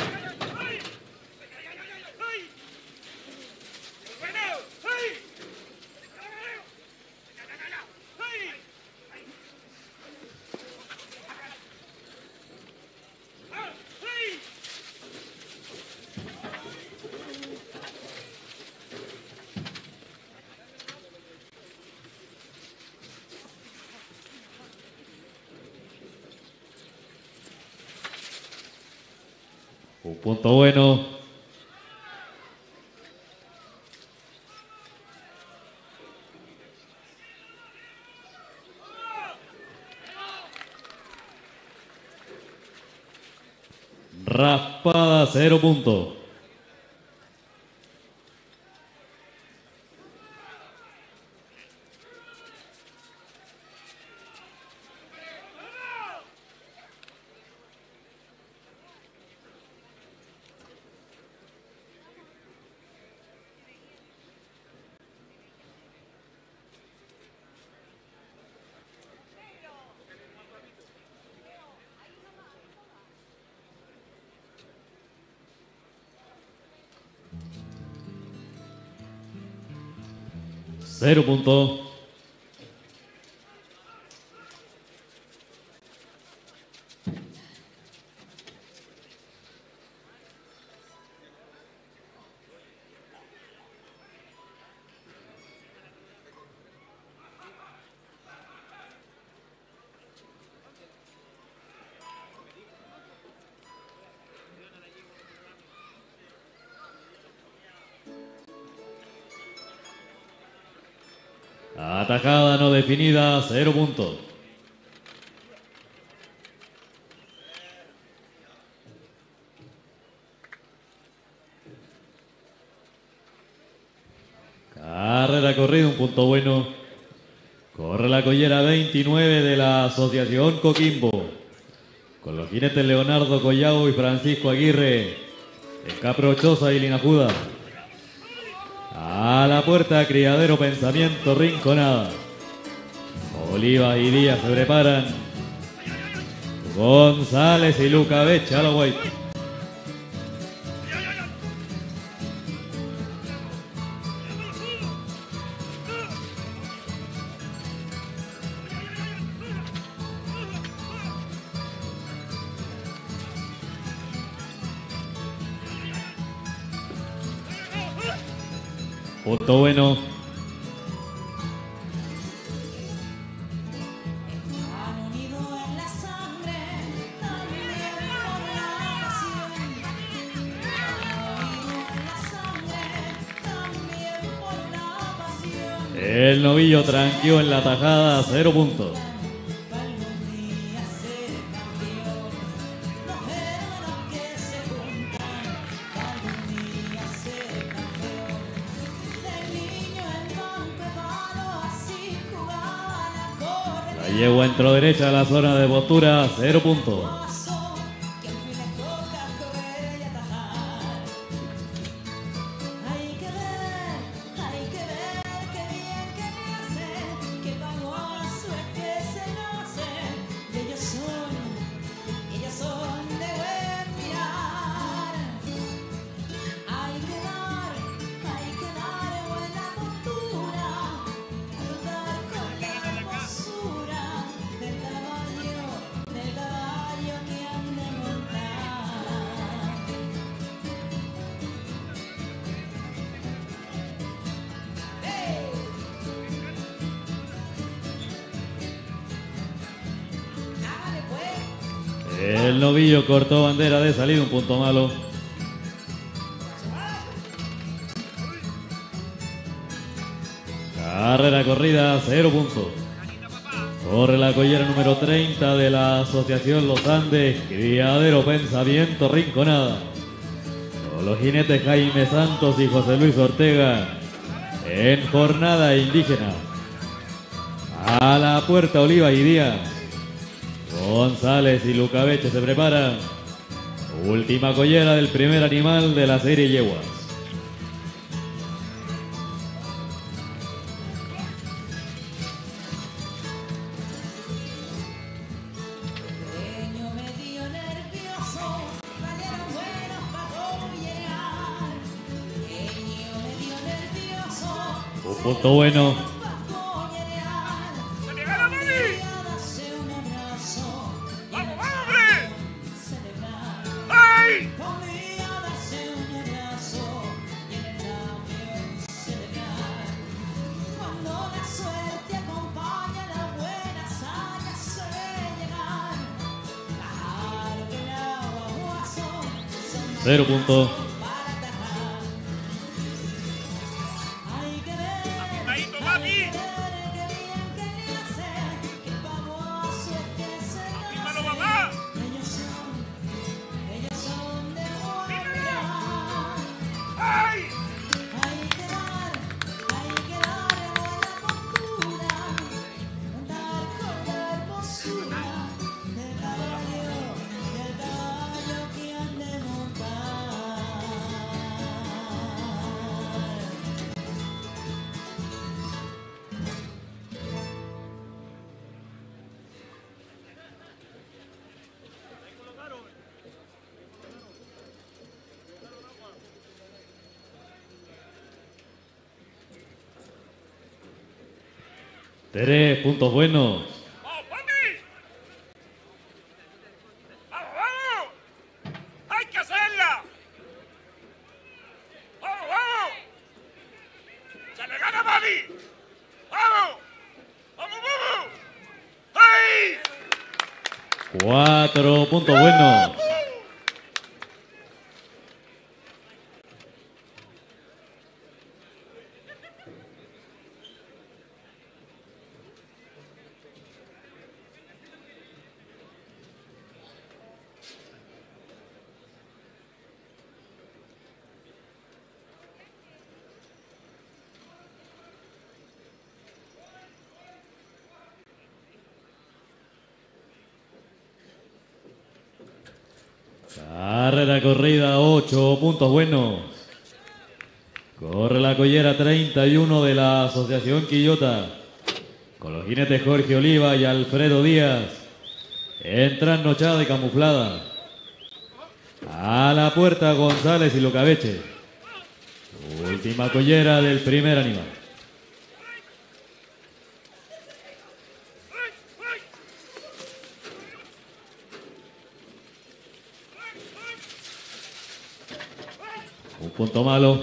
Un punto bueno. Raspada, 0 puntos. Cero puntos. Atajada no definida, 0 puntos. Carrera corrida, un punto bueno. Corre la collera 29 de la Asociación Coquimbo. Con los jinetes Leonardo Collao y Francisco Aguirre. En Caprochosa y Linajuda. A la puerta Criadero Pensamiento Rinconada. Olivas y Díaz se preparan. González y Luca Becha a la White. Punto bueno.
Han unido en la sangre, también por la pasión. Han unido en la sangre, también por la pasión.
El novillo tranquió en la tajada, 0 puntos.
Para algún día ser campeón. Los hermanos que se juntan, para algún día ser campeón. Del niño el banco de palo, así jugaba la corre.
La yegua entró derecha a la zona de postura, 0 puntos.
Que al fin les toca correr y atajar. Hay que ver qué bien que me hacen, qué vagoso es que se nacen. Y ellos son de buen mirar. Hay que dar buena postura, andar con la hermosura del caballo que han de montar. ¡Hey! ¡Hágale pues!
El novillo cortó bandera de salida, un punto malo. Carrera corrida, 0 puntos. Corre la collera número 30 de la Asociación Los Andes, Criadero Pensamiento Rinconada. con los jinetes Jaime Santos y José Luis Ortega en jornada indígena. A la puerta Oliva y Díaz, González y Lucabeche se preparan. Última collera del primer animal de la serie yeguas.
Pequeño medio nervioso, salieron buenos pa' collerear. Pequeño medio nervioso,
Un punto bueno.
pa' collerear.
¡Se le gana, Mami!
Dase un abrazo,
¡Vamos, vamos, hombre!
celebrar.
¡Ay!
Conmigo dase un abrazo y en el labio celebrar. Cuando la suerte acompaña la buena hazaña suele llegar. Claro que el aguaguazo son
0 puntos.
para atajar. Hay que ver,
Ahí,
hay
Mami.
que ver qué bien que le hace, que baboso es que se
¡Dímelo,
nace.
mamá!
Ellos son de guardar.
¡Ay!
Hay que dar buena postura, andar con la hermosura del caballo que han de montar.
Tres puntos buenos.
¡Vamos, Mami! ¡Vamos, vamos! ¡Hay que hacerla! ¡Vamos, vamos! ¡Se le gana, Mami! ¡Vamos! ¡Vamos, vamos! ¡Ay!
4 puntos buenos. Carrera corrida, 8 puntos buenos. Corre la collera 31 de la Asociación Quillota, con los jinetes Jorge Oliva y Alfredo Díaz, en trasnochada y camuflada. A la puerta González y Lucabeche. Última collera del primer animal. Un punto malo.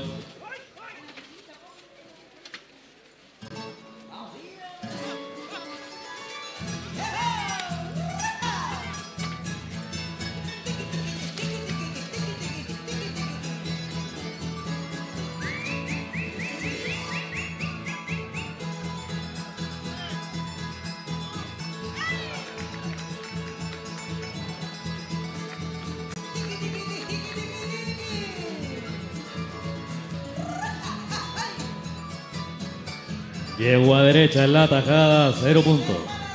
Yegua derecha en la tajada, 0 puntos.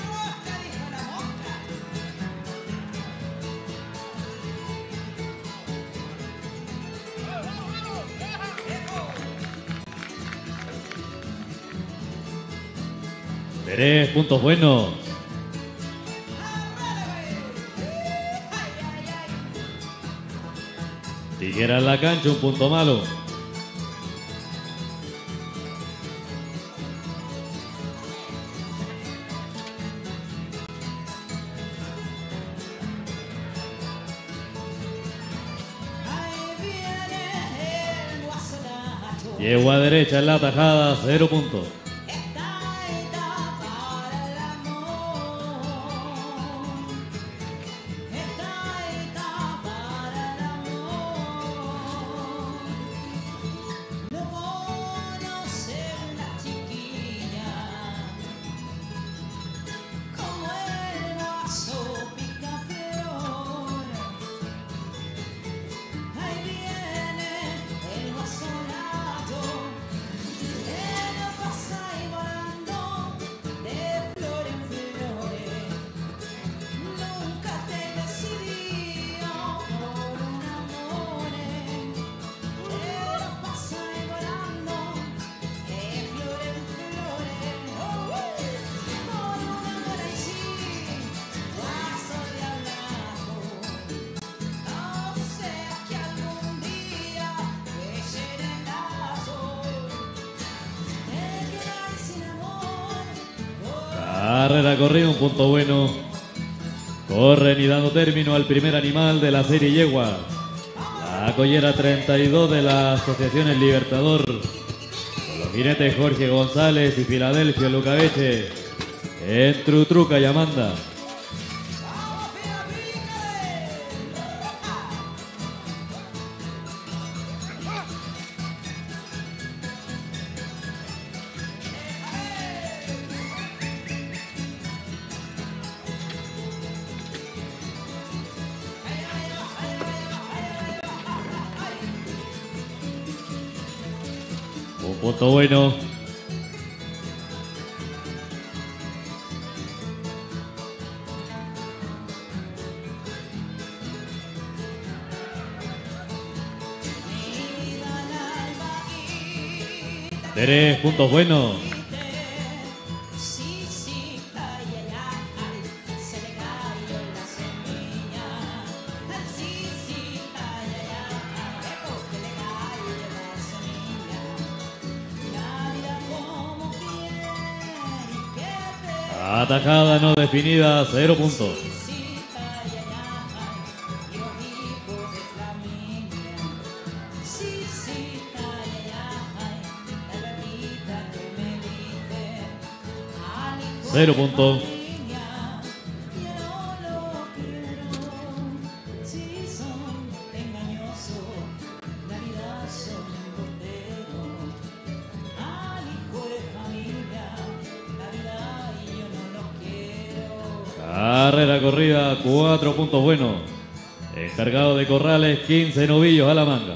Tres puntos buenos. Tijera en la cancha, un punto malo.
Ahí viene el guasolacho.
Yegua derecha en la tajada, 0 puntos.
Esta está para el amor. Esta está para el amor. Lo conoce una chiquilla, como el vaso picaflor. Ahí viene
Carrera corrida, un punto bueno. Corren y dando término al primer animal de la serie yegua. La collera 32 de la Asociación El Libertador. Con los jinetes Jorge González y Filadelfio Lucabeche. En Trutruca y Amanda. Un punto bueno. Tres puntos buenos.
Sí, sí, ay, ay, ay, se le cayó la semilla. Sí, sí, ay, ay, ay, se le cayó la semilla. La vida como quiere y que te
Atajada no definida, 0 puntos.
sí, ay, ay, ay, yo vivo de familia. Sí, sí, ay, ay, ay, la verdad que me diste. Al hijo
0 puntos.
niña, yo no lo quiero. Si son engañosos, la vida son embusteros. Al hijo de familia, la vida y yo no lo quiero.
Carrera corrida, 4 puntos buenos. Encargado de corrales, 15 novillos a la manga.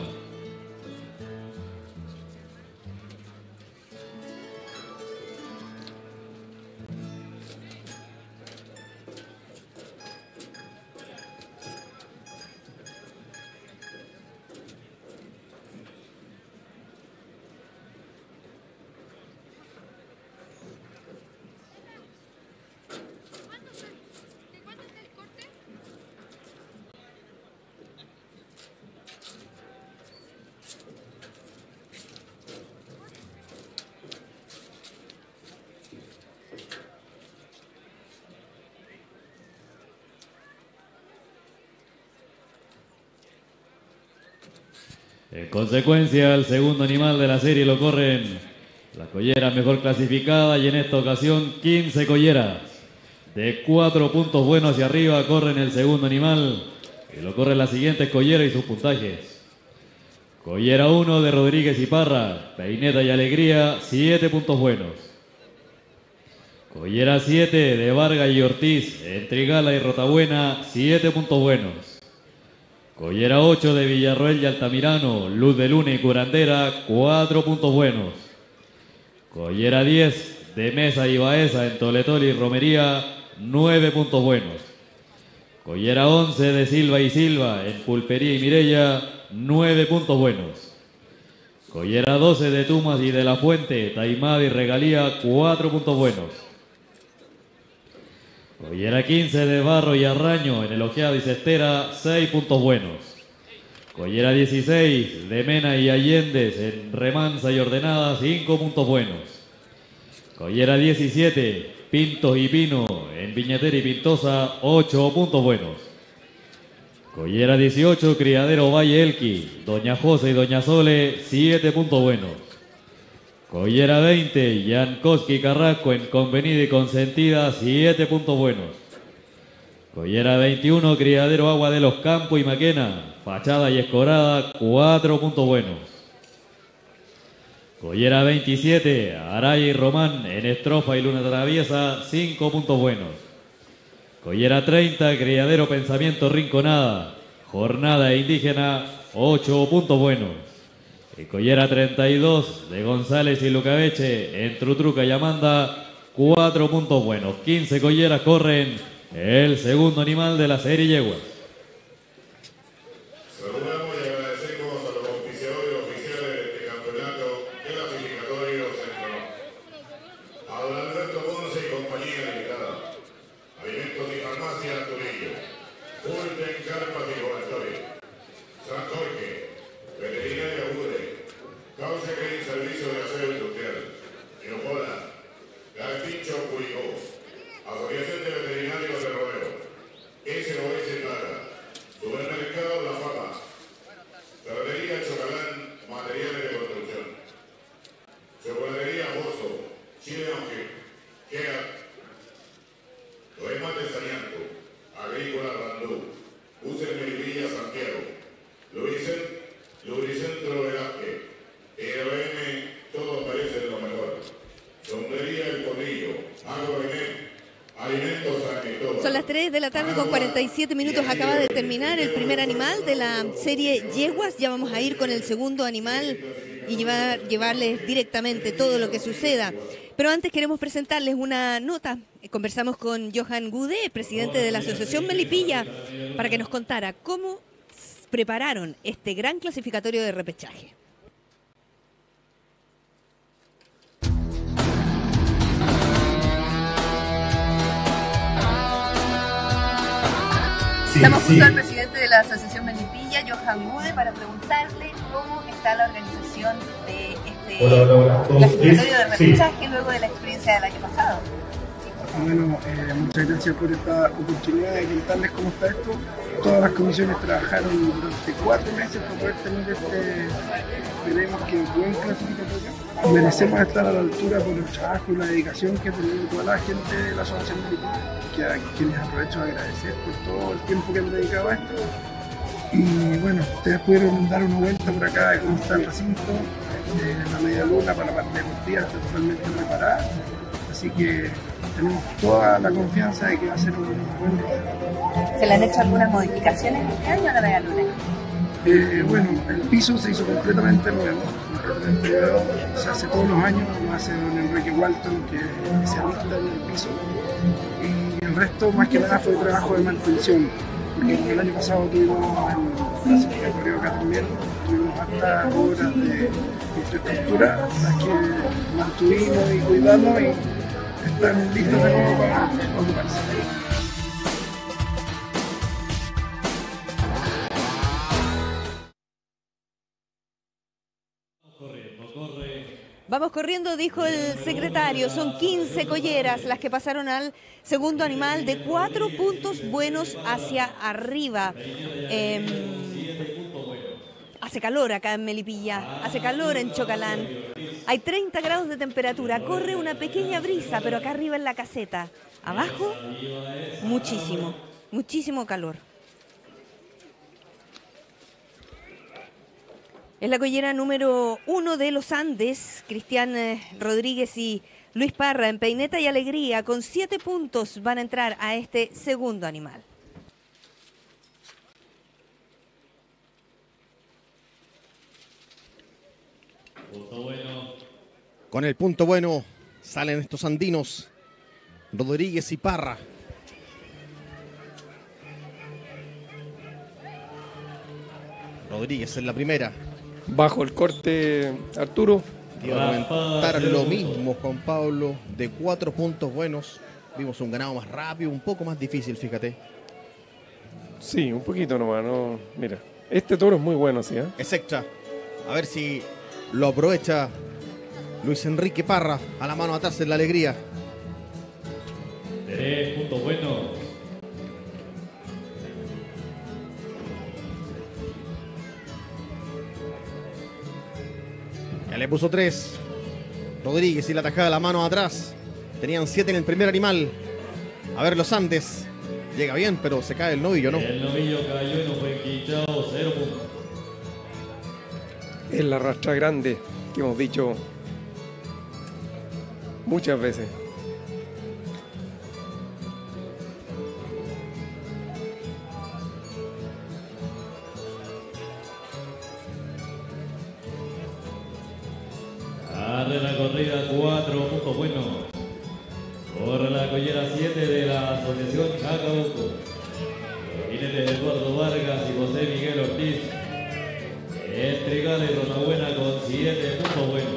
En consecuencia, el segundo animal de la serie lo corren las colleras mejor clasificadas y en esta ocasión 15 colleras. De 4 puntos buenos hacia arriba corren el segundo animal y lo corren las siguientes colleras y sus puntajes. Collera 1 de Rodríguez y Parra, Peineta y Alegría, 7 puntos buenos. Collera 7 de Vargas y Ortiz, Trigala y Rotabuena, 7 puntos buenos. Collera 8 de Villarroel y Altamirano, Luz de Luna y Curandera, 4 puntos buenos. Collera 10 de Mesa y Baeza en Toletol y Romería, 9 puntos buenos. Collera 11 de Silva y Silva en Pulpería y Mirella, 9 puntos buenos. Collera 12 de Tumas y de la Fuente, Taimada y Regalía, 4 puntos buenos. Collera 15 de Barro y Arraño en Elogiado y Cestera, 6 puntos buenos. Collera 16 de Mena y Allendez en Remansa y Ordenada, 5 puntos buenos. Collera 17, Pintos y Pino en Piñatera y Pintosa, 8 puntos buenos. Collera 18, Criadero Valle Elqui, Doña José y Doña Sole, 7 puntos buenos. Collera 20, Yankowski Carrasco en Convenida y Consentida, 7 puntos buenos. Collera 21, Criadero Agua de los Campos y Maquena, Fachada y Escorada, 4 puntos buenos. Collera 27, Araya y Román en Estrofa y Luna Traviesa, 5 puntos buenos. Collera 30, Criadero Pensamiento Rinconada, Jornada Indígena, 8 puntos buenos. Y Collera 32 de González y Lucabeche en Trutruca y Amanda, 4 puntos buenos. 15 colleras corren el segundo animal de la serie yeguas.
Saludamos y agradecemos a los auspiciadores oficiales de este campeonato clasificatorio central. A don Alberto Ponce y compañía limitada. Alimentos y farmacia Turillo. Urten Carpas y Laboratorio. San Jorge. Veterinaria UDE. Cauce Green Servicio de Aseo Industrial. Inojola. Garticho Curicó. Lubricentro Velázquez, IRM, todos parecen lo mejor. Sombrería El Corrillo, Agrovenet, Alimentos San Cristóbal.
Son las 3 de la tarde con 47 minutos. Acaba de terminar el primer animal de la serie Yeguas. Ya vamos a ir con el segundo animal y llevarles directamente todo lo que suceda. Pero antes queremos presentarles una nota. Conversamos con Johan Gude, presidente de la Asociación Melipilla, para que nos contara cómo prepararon este gran clasificatorio de repechaje. Estamos junto al presidente de la Asociación Melipilla, Johan Gude, para preguntarle cómo está la organización de este clasificatorio de repechaje luego de la experiencia del año pasado.
Bueno, muchas gracias por esta oportunidad de contarles cómo está esto. Todas las comisiones trabajaron durante 4 meses para poder tener esperemos que buen clasificatorio. Merecemos estar a la altura por el trabajo y la dedicación que ha tenido toda la gente de la Asociación Melipilla, que les aprovecho de agradecer por todo el tiempo que han dedicado a esto. Y bueno, ustedes pudieron dar una vuelta por acá de cómo está el recinto. La media luna para la parte deportiva está totalmente preparada. Así que tenemos toda la confianza de que va a ser un buen rodeo.
¿Se le han hecho algunas modificaciones este año a la media luna?
Bueno, el piso se hizo completamente nuevo. Se hace todos los años, lo hace don Enrique Walton, que es especialista en el piso. Y el resto, más que nada, fue trabajo de mantención. Porque como el año pasado tuvimos el clasificatorio acá también, tuvimos hartas obras de infraestructura, las que mantuvimos y cuidamos y están listos de nuevo para ocuparse.
Vamos corriendo, dijo el secretario. Son 15 colleras las que pasaron al segundo animal de 4 puntos buenos hacia arriba. Hace calor acá en Melipilla, hace calor en Chocalán. Hay 30 grados de temperatura, corre una pequeña brisa, pero acá arriba en la caseta. Abajo, muchísimo calor. Es la collera número 1 de los Andes, Cristian Rodríguez y Luis Parra, en peineta y alegría. Con 7 puntos van a entrar a este segundo animal.
Punto bueno.
Con el punto bueno salen estos andinos, Rodríguez y Parra. Rodríguez en la primera.
Bajo el corte, Arturo.
Iba a comentar lo mismo, Juan Pablo, de 4 puntos buenos. Vimos un ganado más rápido, un poco más difícil, fíjate.
Sí, un poquito nomás, no. Mira, este toro es muy bueno, sí, ¿eh?
Es extra. A ver si lo aprovecha Luis Enrique Parra, a la mano atrás en la alegría.
3 puntos buenos.
Ya le puso 3. Rodríguez y la tajada, la mano atrás. Tenían 7 en el primer animal. A ver los Andes. Llega bien, pero se cae el novillo, ¿no?
El novillo cayó y no fue quinchado, 0 puntos.
Es la rastra grande que hemos dicho muchas veces.
Arde la corrida, 4 puntos buenos. Corre la collera 7 de la Asociación Chacabuco. Los jinetes Eduardo Vargas y José Miguel Ortiz. Estrigales Rosabuena con 7 puntos buenos.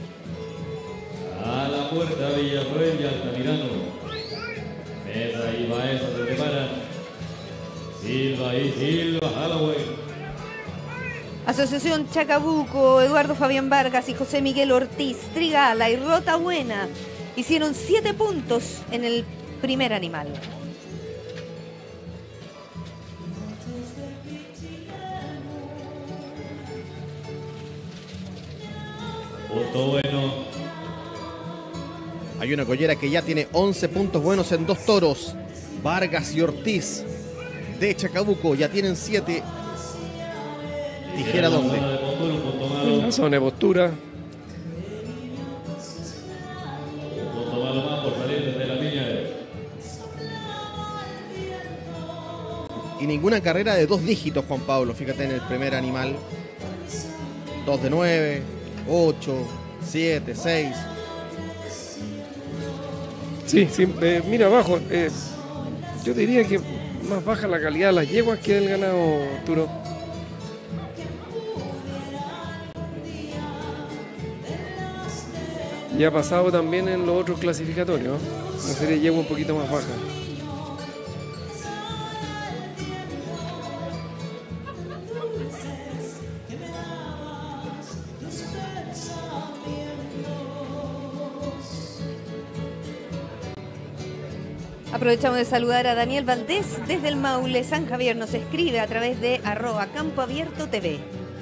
A la puerta Villarroel y Altamirano. Mesa y Baeza se preparan. Silva y Silva Halloween.
Asociación Chacabuco, Eduardo Fabián Vargas y José Miguel Ortiz, Trigala y Rota Buena hicieron 7 puntos en el primer animal.
Punto bueno.
Hay una collera que ya tiene 11 puntos buenos en 2 toros. Vargas y Ortiz de Chacabuco ya tienen 7. Tijera doble.
Zona de postura, un punto malo.
En la zona de postura.
Un punto malo más por salir desde la línea.
Y ninguna carrera de 2 dígitos, Juan Pablo. Fíjate en el primer animal. 2 de 9, 8, 7, 6.
Sí, sí, mira abajo. Yo diría que más baja la calidad de las yeguas que del ganado, Arturo. Y ha pasado también en los otros clasificatorios. La serie de yegua un poquito más baja.
Aprovechamos de saludar a Daniel Valdés desde el Maule, San Javier. Nos escribe a través de @campoabiertotv.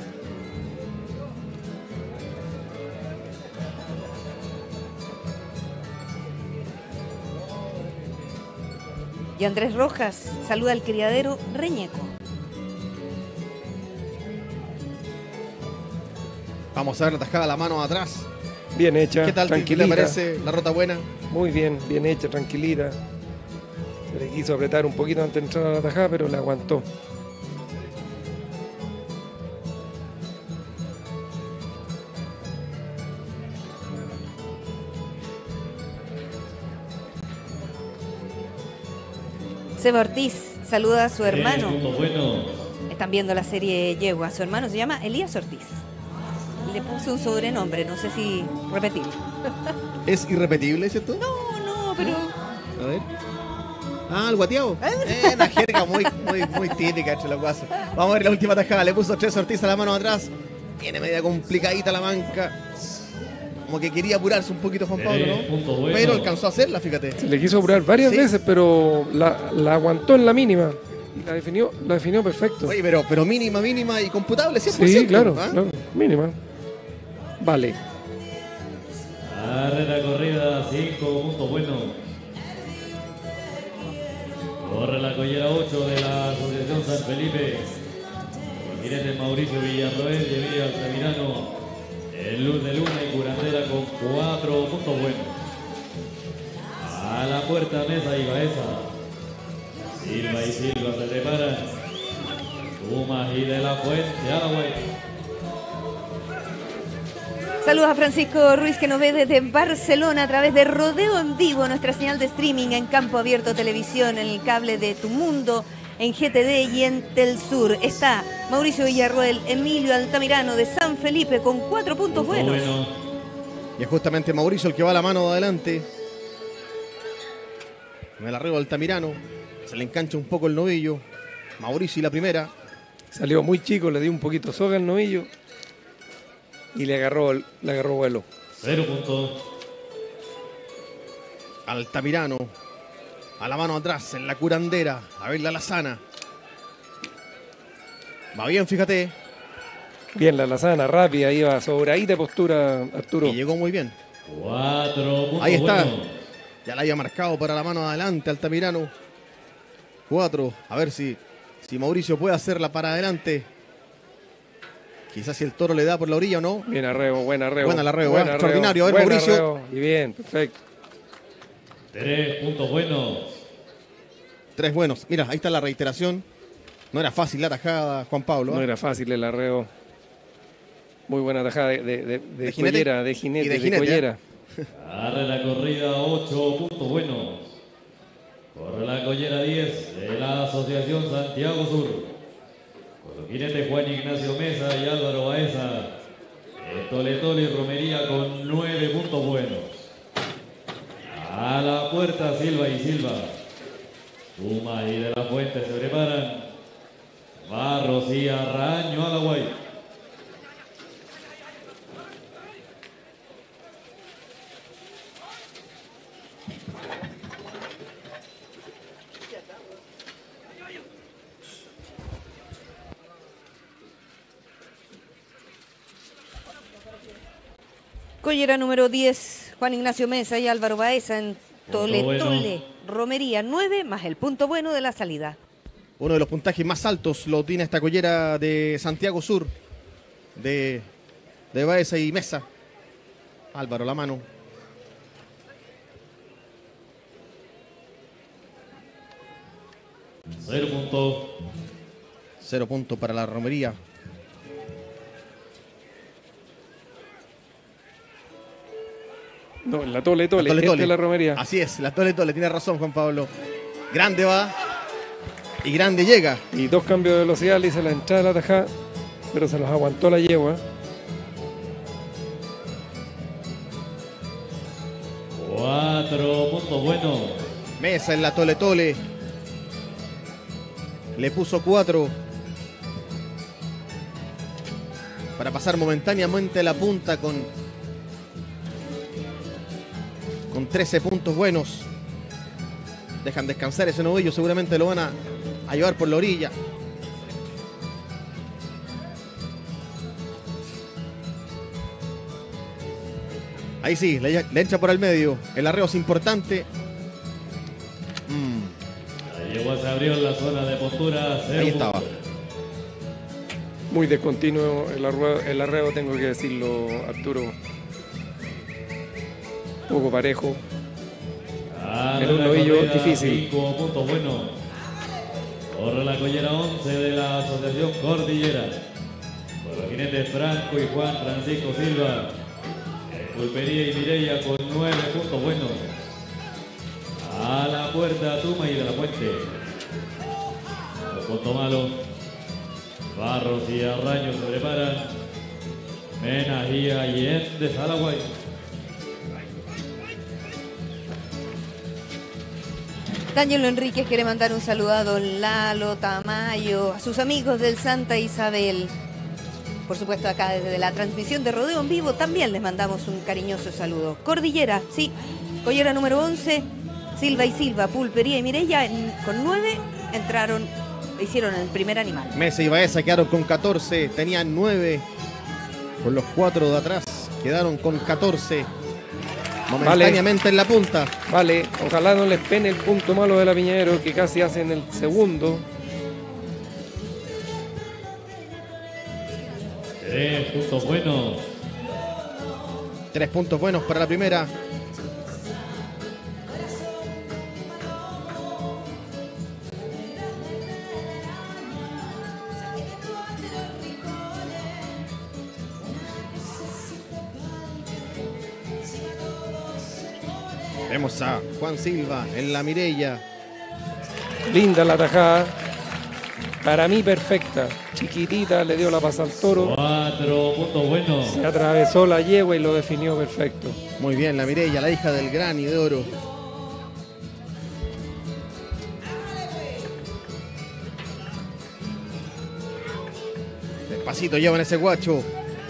Y Andrés Rojas saluda al criadero Reñeco.
Vamos a ver la tajada a la mano atrás.
Bien hecha,
¿Qué tal? ¿Qué
tranquilita.
te parece la rota buena?
Muy bien, bien hecha, tranquilita. Se le quiso apretar un poquito antes de entrar a la tajada, pero la aguantó.
Seba Ortiz saluda a su hermano.
Punto bueno.
Están viendo la serie Yegua. Su hermano se llama Elías Ortiz. Le puse un sobrenombre, no sé si repetirlo.
¿Es irrepetible, cierto?
No, pero...
A ver. Ah, el guateado. Una jerga muy típica entre los guasos. Vamos a ver la última tajada. Le puso 3 Ortiz a la mano atrás. Viene media complicadita la manca. Como que quería apurarse un poquito Juan Pablo,
Punto
¿no?
bueno.
Pero alcanzó a hacerla, fíjate.
Se le quiso apurar varias
Sí.
veces, pero la aguantó en la mínima. Y la definió perfecto.
Oye, pero mínima y computable, 100%.
Sí, claro,
¿ah?
claro, mínima. Vale.
Carrera corrida, 5 puntos buenos. Corre la collera 8 de la Asociación San Felipe. El jinete Mauricio Villarroel de Villa Altamirano. El Luz de Luna y Curandera con 4 puntos buenos. A la puerta Mesa y Baeza. Silva y Silva se preparan. Dumas y de la Fuente, Aragüey.
Saludos a Francisco Ruiz que nos ve desde Barcelona a través de Rodeo en Vivo, nuestra señal de streaming en Campo Abierto Televisión, en el cable de Tu Mundo, en GTD y en Telsur. Está Mauricio Villarroel, Emilio Altamirano de San Felipe con 4 puntos buenos.
Y es justamente Mauricio el que va a la mano de adelante. En el arreo de Altamirano. Se le engancha un poco el novillo. Mauricio y la primera.
Salió muy chico, le dio un poquito soga al novillo. Y le agarró vuelo.
0 puntos.
Altamirano. A la mano atrás, en la curandera. A ver la lazana. Va bien, fíjate.
Bien, la lazana, rápida, iba sobradita de postura, Arturo.
Y llegó muy bien.
4 puntos
Ahí está.
buenos.
Ya la había marcado para la mano adelante, Altamirano. 4. A ver si Mauricio puede hacerla para adelante. Quizás si el toro le da por la orilla o no.
Bien arreo, buen arreo.
Buena el arreo,
buen
¿eh? Extraordinario. A ver,
buen
Mauricio.
arreo. Y bien, perfecto.
3 puntos buenos.
3 buenos. Mira, ahí está la reiteración. No era fácil la tajada, Juan Pablo.
No era fácil el arreo. Muy buena tajada de
jinete.
collera, de jinete,
Y de
de
jinete,
collera.
Corre la corrida, 8 puntos buenos. Corre la collera 10 de la Asociación Santiago Sur. Con los jinetes Juan Ignacio Mesa y Álvaro Baeza. Toletole y Romería con 9 puntos buenos. A la puerta Silva y Silva. Suma y de la Fuente se preparan. Barros y Arraño a la guay.
Collera número 10, Juan Ignacio Mesa y Álvaro Baeza en
Punto
Tole
bueno.
Tole. Romería 9 más el punto bueno de la salida.
Uno de los puntajes más altos lo tiene esta collera de Santiago Sur, de Baeza y Mesa. Álvaro la mano. Cero punto para la romería.
No, la tole tole, esta es la romería.
Así es, la tole tole, tiene razón Juan Pablo. Grande va y grande llega.
Y 2 cambios de velocidad, le hice la entrada de la tajada, pero se los aguantó la yegua.
4 puntos buenos.
Mesa en la tole tole. Le puso 4 para pasar momentáneamente a la punta con 13 puntos buenos. Dejan descansar ese novillo, seguramente lo van a llevar por la orilla. Ahí sí, le echa por el medio. El arreo es importante.
La yegua se abrió en la zona de postura.
Ahí estaba.
Muy descontinuo el arreo, tengo que decirlo, Arturo. Poco parejo. En un novillo difícil.
5 puntos buenos. Corre la collera 11 de la Asociación Cordillera. Con los jinetes Franco y Juan Francisco Silva. Pulpería y Mireya con 9 puntos buenos. A la puerta Tuma y de la Fuente. Los puntos malos. Barros y Arraño se preparan. Menajía y Ende Salaguay.
D'Angelo Enríquez quiere mandar un saludo a don Lalo Tamayo, a sus amigos del Santa Isabel. Por supuesto, acá desde la transmisión de Rodeo en Vivo también les mandamos un cariñoso saludo. Cordillera, sí, collera número 11, Silva y Silva, Pulpería y Mireya con 9 hicieron el primer animal.
Mesa y Baeza quedaron con 14, tenían 9. Con los 4 de atrás quedaron con 14. Momentáneamente en la punta.
Vale, ojalá no les pene el punto malo de la Piñero, que casi hacen el segundo.
3 puntos buenos.
3 puntos buenos para la primera. Vemos a Juan Silva en la Mireya.
Linda la tajada. Para mí perfecta. Chiquitita, le dio la pasa al toro.
4 puntos buenos.
Se atravesó la yegua y lo definió perfecto.
Muy bien, la Mireya, la hija del gran y de oro. Despacito llevan ese guacho.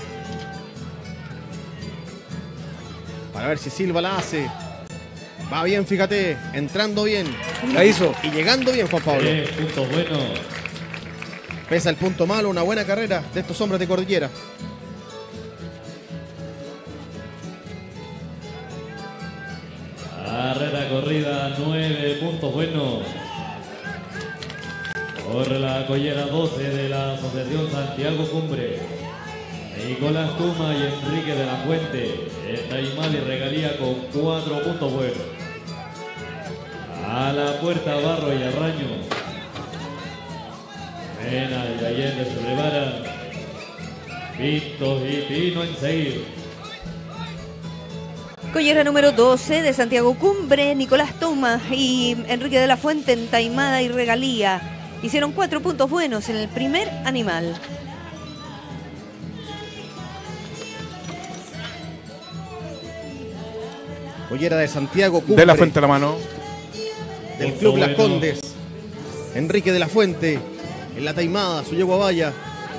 Para ver si Silva la hace. Va bien, fíjate, entrando bien.
La hizo.
Y llegando bien, Juan Pablo.
3 puntos buenos.
Pesa el punto malo, una buena carrera de estos hombres de Cordillera.
Carrera corrida, 9 puntos buenos. Corre la collera 12 de la Asociación Santiago Cumbre. Nicolás Tuma y Enrique de la Fuente. Taimal y Regalía con 4 puntos buenos. A la puerta Barro y Arraño. Mena y Allende se preparan. Pintos y Pino en seguir.
Collera número 12 de Santiago Cumbre, Nicolás Toma y Enrique de la Fuente en Taimada y Regalía. Hicieron 4 puntos buenos en el primer animal.
Collera de Santiago Cumbre.
De la Fuente a la mano.
Del Club Las Condes. Enrique de la Fuente. En la taimada, su yegua vaya.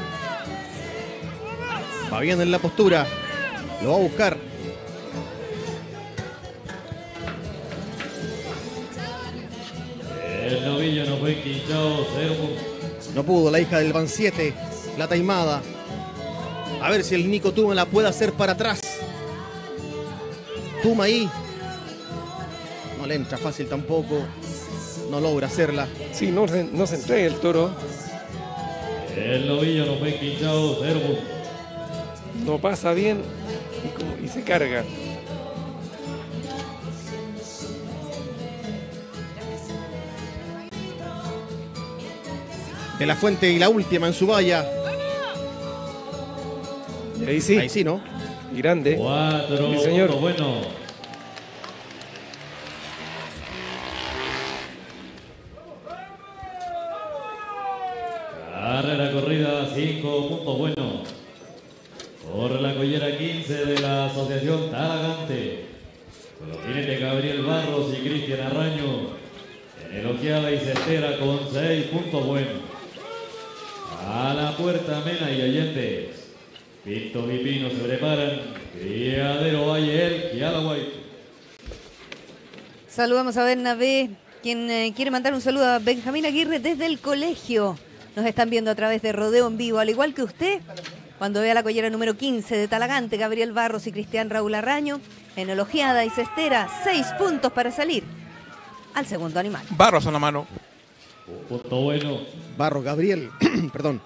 Va bien en la postura. Lo va a buscar.
El novillo no fue quinchado, 0 puntos.
No pudo la hija del Van 7. La taimada. A ver si el Nico Tuma la puede hacer para atrás. Tuma ahí. No le entra fácil tampoco. no logra hacerla.
Sí, no se entrega el toro.
El novillo no fue quinchado, 0 puntos.
No pasa bien y se carga.
De la Fuente y la última en su valla.
Y ahí sí.
Ahí sí, ¿no?
Y grande.
4
Sí, señor.
puntos, bueno. Carrera corrida, 5 puntos, bueno. Corre la collera 15 de la Asociación Talagante. Con los jinetes Gabriel Barros y Cristian Arraño. En elogiada y cestera con 6 puntos, bueno. A la puerta Mena y Allende. Pintos y Pinos se preparan. Criadero Valle Elqui, Alaguay.
Saludamos a Bernabé, quien quiere mandar un saludo a Benjamín Aguirre desde el colegio. Nos están viendo a través de Rodeo en Vivo, al igual que usted, cuando vea la collera número 15 de Talagante, Gabriel Barros y Cristian Raúl Arraño, en elogiada y cestera, 6 puntos para salir al segundo animal.
Barros en la mano.
Un punto bueno.
Barros, Gabriel, perdón.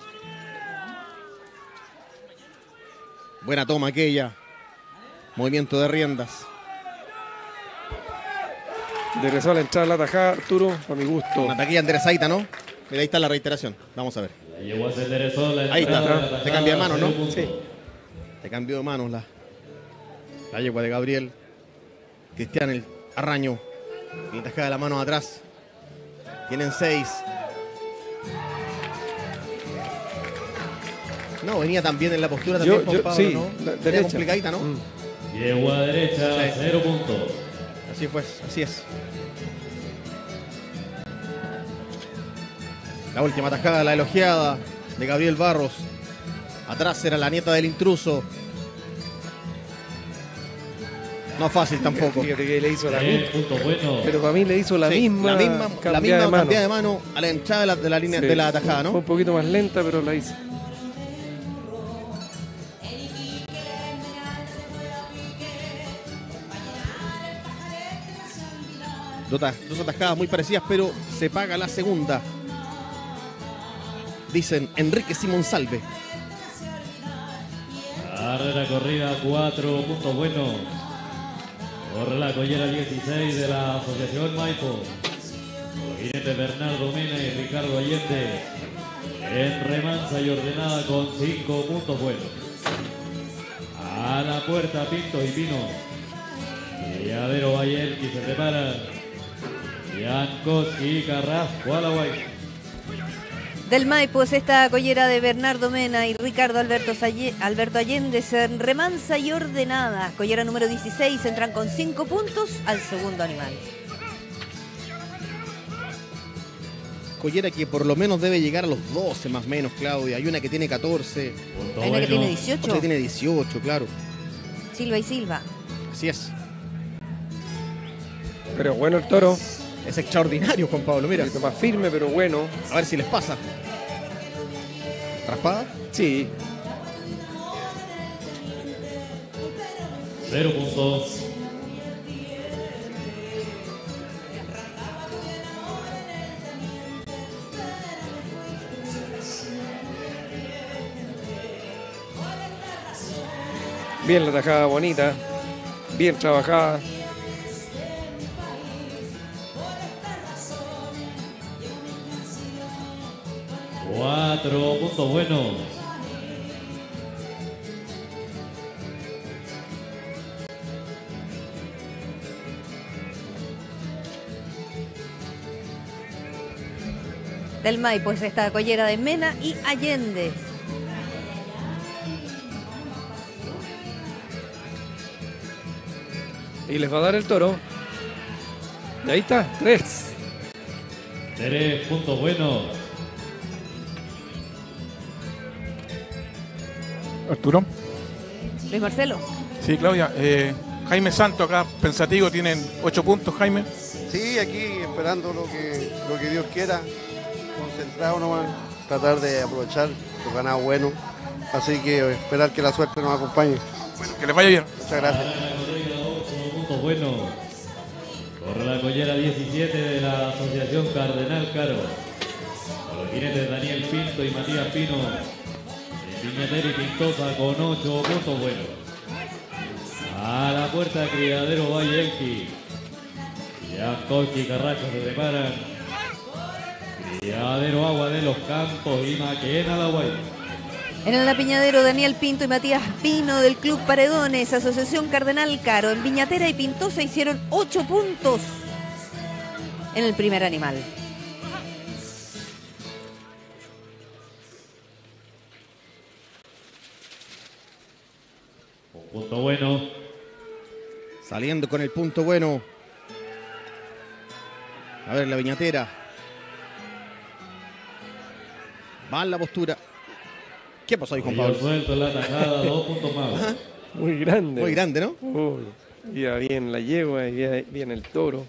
Buena toma aquella. Movimiento de riendas.
Regresó a la entrada la tajada, Arturo, a mi gusto.
Una taquilla enderezadita, ¿no? Mira, ahí está la reiteración. Vamos a ver.
La yegua se enderezó, la
Ahí
entrada,
está.
la
Te cambia de
tajada,
manos, ¿no?
0 puntos.
Sí. Te cambió de manos la yegua de Gabriel. Cristian el Arraño. Y la tajada de la mano atrás. Tienen 6. No, venía también en la postura también, Juan Pablo,
sí,
¿no?
derecha.
Era complicadita, ¿no?
Yegua derecha,
Sí.
0 puntos.
Así fue, así es. La última tajada, la elogiada de Gabriel Barros. Atrás era la nieta del intruso. No fácil tampoco.
Fíjate que le hizo la
3
misma.
puntos buenos.
Pero para mí le hizo la
Sí,
misma
la misma
cambiada de mano.
cambiada de mano a la entrada de la línea
Sí.
de la tajada,
Fue
¿no?
un poquito más lenta, pero la hizo.
Dos atajadas muy parecidas, pero se paga la segunda. Dicen Enrique Simón Salve.
Carrera corrida, 4 puntos buenos. Corre la collera 16 de la Asociación Maipo. Los jinetes Bernardo Mena y Ricardo Allende. En remansa y ordenada con 5 puntos buenos. A la puerta Pinto y Pino. Criadero Bayelqui se prepara. Jankowski y Carrasco, Alaguay.
Del Maipo es esta collera de Bernardo Mena y Ricardo Alberto Allende en remansa y ordenada. Collera número 16, entran con 5 puntos al segundo animal.
Collera que por lo menos debe llegar a los 12 más o menos, Claudia. Hay una que tiene 14.
Hay una que tiene 18.
Otra que tiene 18, claro.
Silva y Silva.
Así es.
Pero bueno el toro.
Es extraordinario, Juan Pablo, mira.
Un poquito más firme, pero bueno.
A ver si les pasa. ¿Raspada?
Sí.
0 puntos.
Bien la tajada, bonita. Bien trabajada.
Cuatro puntos buenos.
Del Maipo es esta collera de Mena y Allende.
Y les va a dar el toro. Y ahí está, 3.
3 puntos buenos.
Arturo.
Luis Marcelo.
Sí, Claudia. Jaime Santo acá, pensativo, tienen 8 puntos, Jaime.
Sí, aquí esperando lo que Dios quiera, concentrado nomás, tratar de aprovechar los ganados buenos, así que esperar que la suerte nos acompañe.
Bueno, que les vaya bien.
Muchas gracias.
8 puntos buenos. Corre la collera 17 de la Asociación Cardenal Caro. Con los jinetes Daniel Pinto y Matías Pino. Piñatera y Pintosa con 8 puntos buenos. A la puerta Criadero Valle Elqui. Yankowski y Carrasco se preparan. Criadero Agua de los Campos y Maquena La Guay.
En el apiñadero, Daniel Pinto y Matías Pino del Club Paredones, Asociación Cardenal Caro. En Viñatera y Pintosa hicieron 8 puntos en el primer animal.
Un punto bueno.
Saliendo con el punto bueno. A ver, la Viñatera. Va en la postura. ¿Qué pasó ahí, Juan Pablo?
Suelto en la tajada, 2 puntos más.
Ajá.
Muy grande.
Muy grande, ¿no?
Uy, iba bien la yegua, iba bien el toro.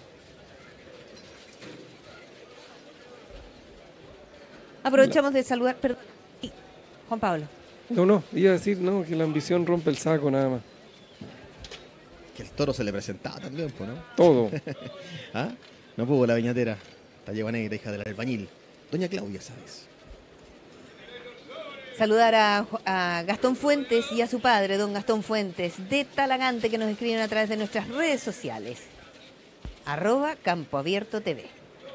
Aprovechamos de saludar, perdón, sí, Juan Pablo.
No, iba a decir no, que la ambición rompe el saco nada más.
Que el toro se le presentaba también, pues, ¿no?
Todo.
¿Ah? No pudo la Viñatera. Esta yegua negra, hija del albañil. Doña Claudia, ¿sabes?
Saludar a Gastón Fuentes y a su padre, don Gastón Fuentes, de Talagante, que nos escriben a través de nuestras redes sociales. @Campo Abierto TV.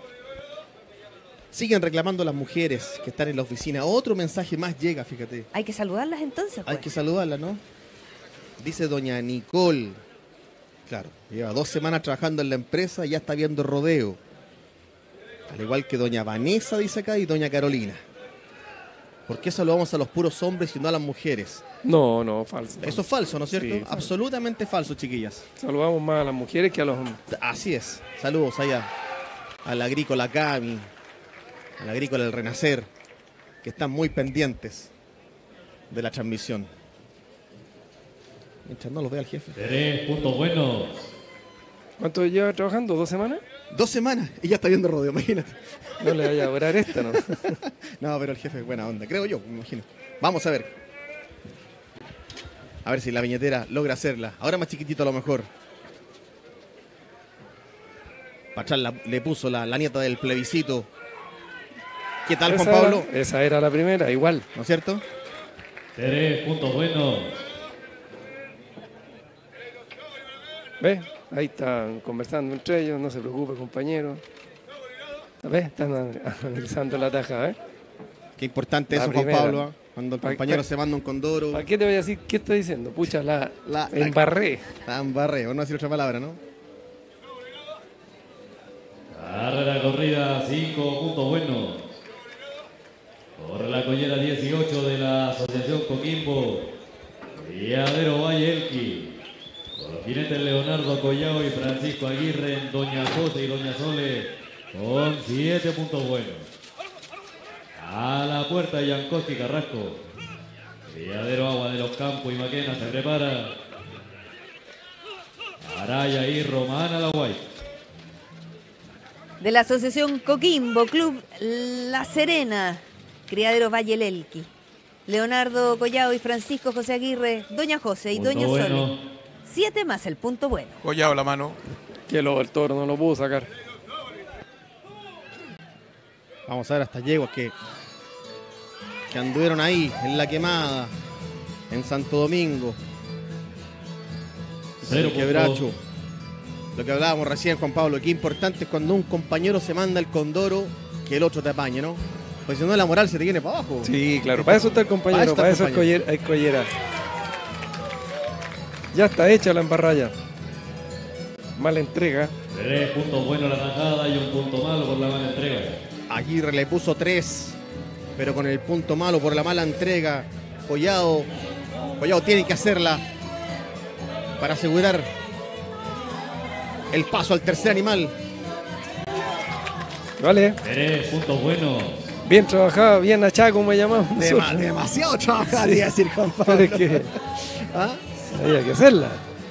Siguen reclamando las mujeres que están en la oficina. Otro mensaje más llega, fíjate.
Hay que saludarlas entonces, pues.
Hay que saludarlas, ¿no? Dice doña Nicole. Claro, lleva 2 semanas trabajando en la empresa y ya está viendo rodeo. Al igual que doña Vanessa, dice acá, y doña Carolina. ¿Por qué saludamos a los puros hombres y no a las mujeres?
No, falso.
Eso es falso, ¿no es cierto?
Sí,
absolutamente falso, chiquillas.
Saludamos más a las mujeres que a los hombres.
Así es. Saludos allá a la agrícola Cami, a la agrícola El Renacer, que están muy pendientes de la transmisión. Mientras no los vea el jefe.
3 puntos buenos.
¿Cuánto lleva trabajando? ¿2 semanas?
2 semanas y ya está viendo rodeo, imagínate.
No le vaya a durar esta, ¿no?
No, pero el jefe es buena onda, creo yo, me imagino. Vamos a ver. A ver si la Viñatera logra hacerla. Ahora más chiquitito a lo mejor. Para atrás le puso la nieta del plebiscito. ¿Qué tal, Juan Pablo?
Esa era la primera, igual.
¿No es cierto?
3 puntos buenos.
¿Ves? Ahí están conversando entre ellos, no se preocupe, compañero. ¿Ves? Están analizando la taja, ¿eh?
Qué importante
La
eso,
primera.
Juan Pablo, ¿eh? Cuando el compañero se manda un condoro.
¿Para qué te voy a decir? ¿Qué estoy diciendo? Pucha, embarré.
La embarré, o no decir otra palabra, ¿no?
Carrera corrida, 5 puntos buenos. Corre la collera 18 de la Asociación Coquimbo. Criadero Valle Elqui. Con los jinetes Leonardo Collao y Francisco Aguirre en Doña José y Doña Sole con 7 puntos buenos. A la puerta Yankowski Carrasco. Criadero Agua de los Campos y Maquena se prepara. Araya y Romana La Guay.
De la Asociación Coquimbo, Club La Serena, Criadero Valle Elqui. Leonardo Collao y Francisco José Aguirre, Doña José y
Punto
Doña
bueno.
Sole. 7 más el punto bueno.
Collao la mano.
Que el toro no lo pudo sacar.
Vamos a ver hasta yeguas que anduvieron ahí, en la quemada, en Santo Domingo.
Cero
El quebracho. Lo que hablábamos recién, Juan Pablo, qué importante es cuando un compañero se manda el condoro que el otro te apañe, ¿no? Pues si no, la moral se te viene para abajo.
Sí, claro. Para eso está el compañero, para eso es collera. Ya está hecha la embarralla. Mala entrega.
3 puntos buenos la tajada y 1 punto malo por la mala entrega.
Aguirre le puso 3, pero con el punto malo por la mala entrega. Collao tiene que hacerla para asegurar el paso al tercer animal.
Vale.
3 puntos buenos.
Bien trabajada, bien achada, como llamamos.
Demasiado trabajada,
Sí.
iba a decir Juan Pablo.
Pero es que
¿Ah?
había que hacerla.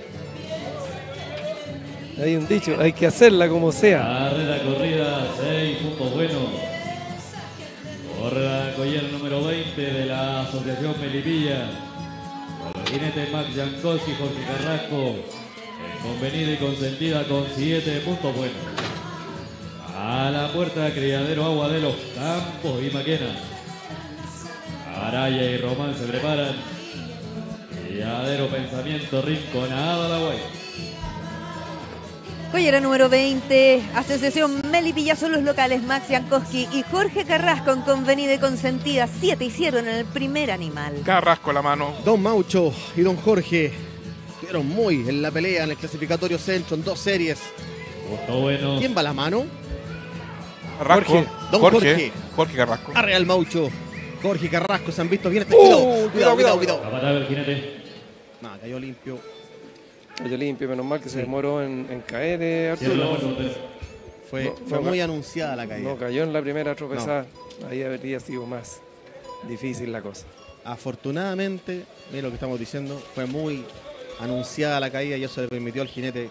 Hay un dicho, hay que hacerla como sea.
Carrera corrida, 6 puntos buenos. Corre la collera número 20 de la Asociación Melipilla. Con los jinetes Max Yankowski y Jorge Carrasco. Convenida y Consentida con 7 puntos buenos. A la puerta Criadero Agua de los Campos y Maquena. Araya y Román se preparan. Criadero Pensamiento Rinconada La Guay.
Collera número 20, Asociación Melipilla son los locales Max Jankowski y Jorge Carrasco en Convenida y Consentida. 7 hicieron en el primer animal.
Carrasco a la mano.
Don Maucho y Don Jorge estuvieron muy en la pelea en el clasificatorio centro en 2 series.
Punto bueno.
¿Quién va a la mano?
Carrasco.
Jorge. Don Jorge.
Jorge Carrasco.
A Real Maucho. Jorge Carrasco se han visto bien. Cuidado.
Capataz del jinete.
No, cayó limpio.
Cayó limpio, menos mal que se demoró en caer, Arturo.
Fue muy anunciada la caída.
No cayó en la primera tropezada. Ahí habría sido más difícil la cosa.
Afortunadamente, mira lo que estamos diciendo, fue muy anunciada la caída y eso le permitió al jinete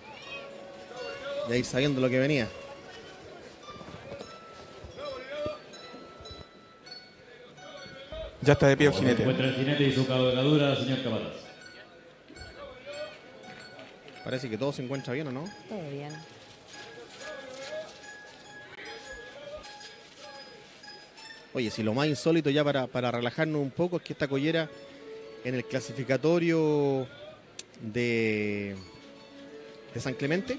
de ir sabiendo lo que venía.
Ya está de pie el jinete.
Encuentra el jinete y su cabalgadura, señor Capataz.
Parece que todo se encuentra bien, ¿o no?
Todo bien.
Oye, si lo más insólito ya para relajarnos un poco es que esta collera en el clasificatorio de San Clemente,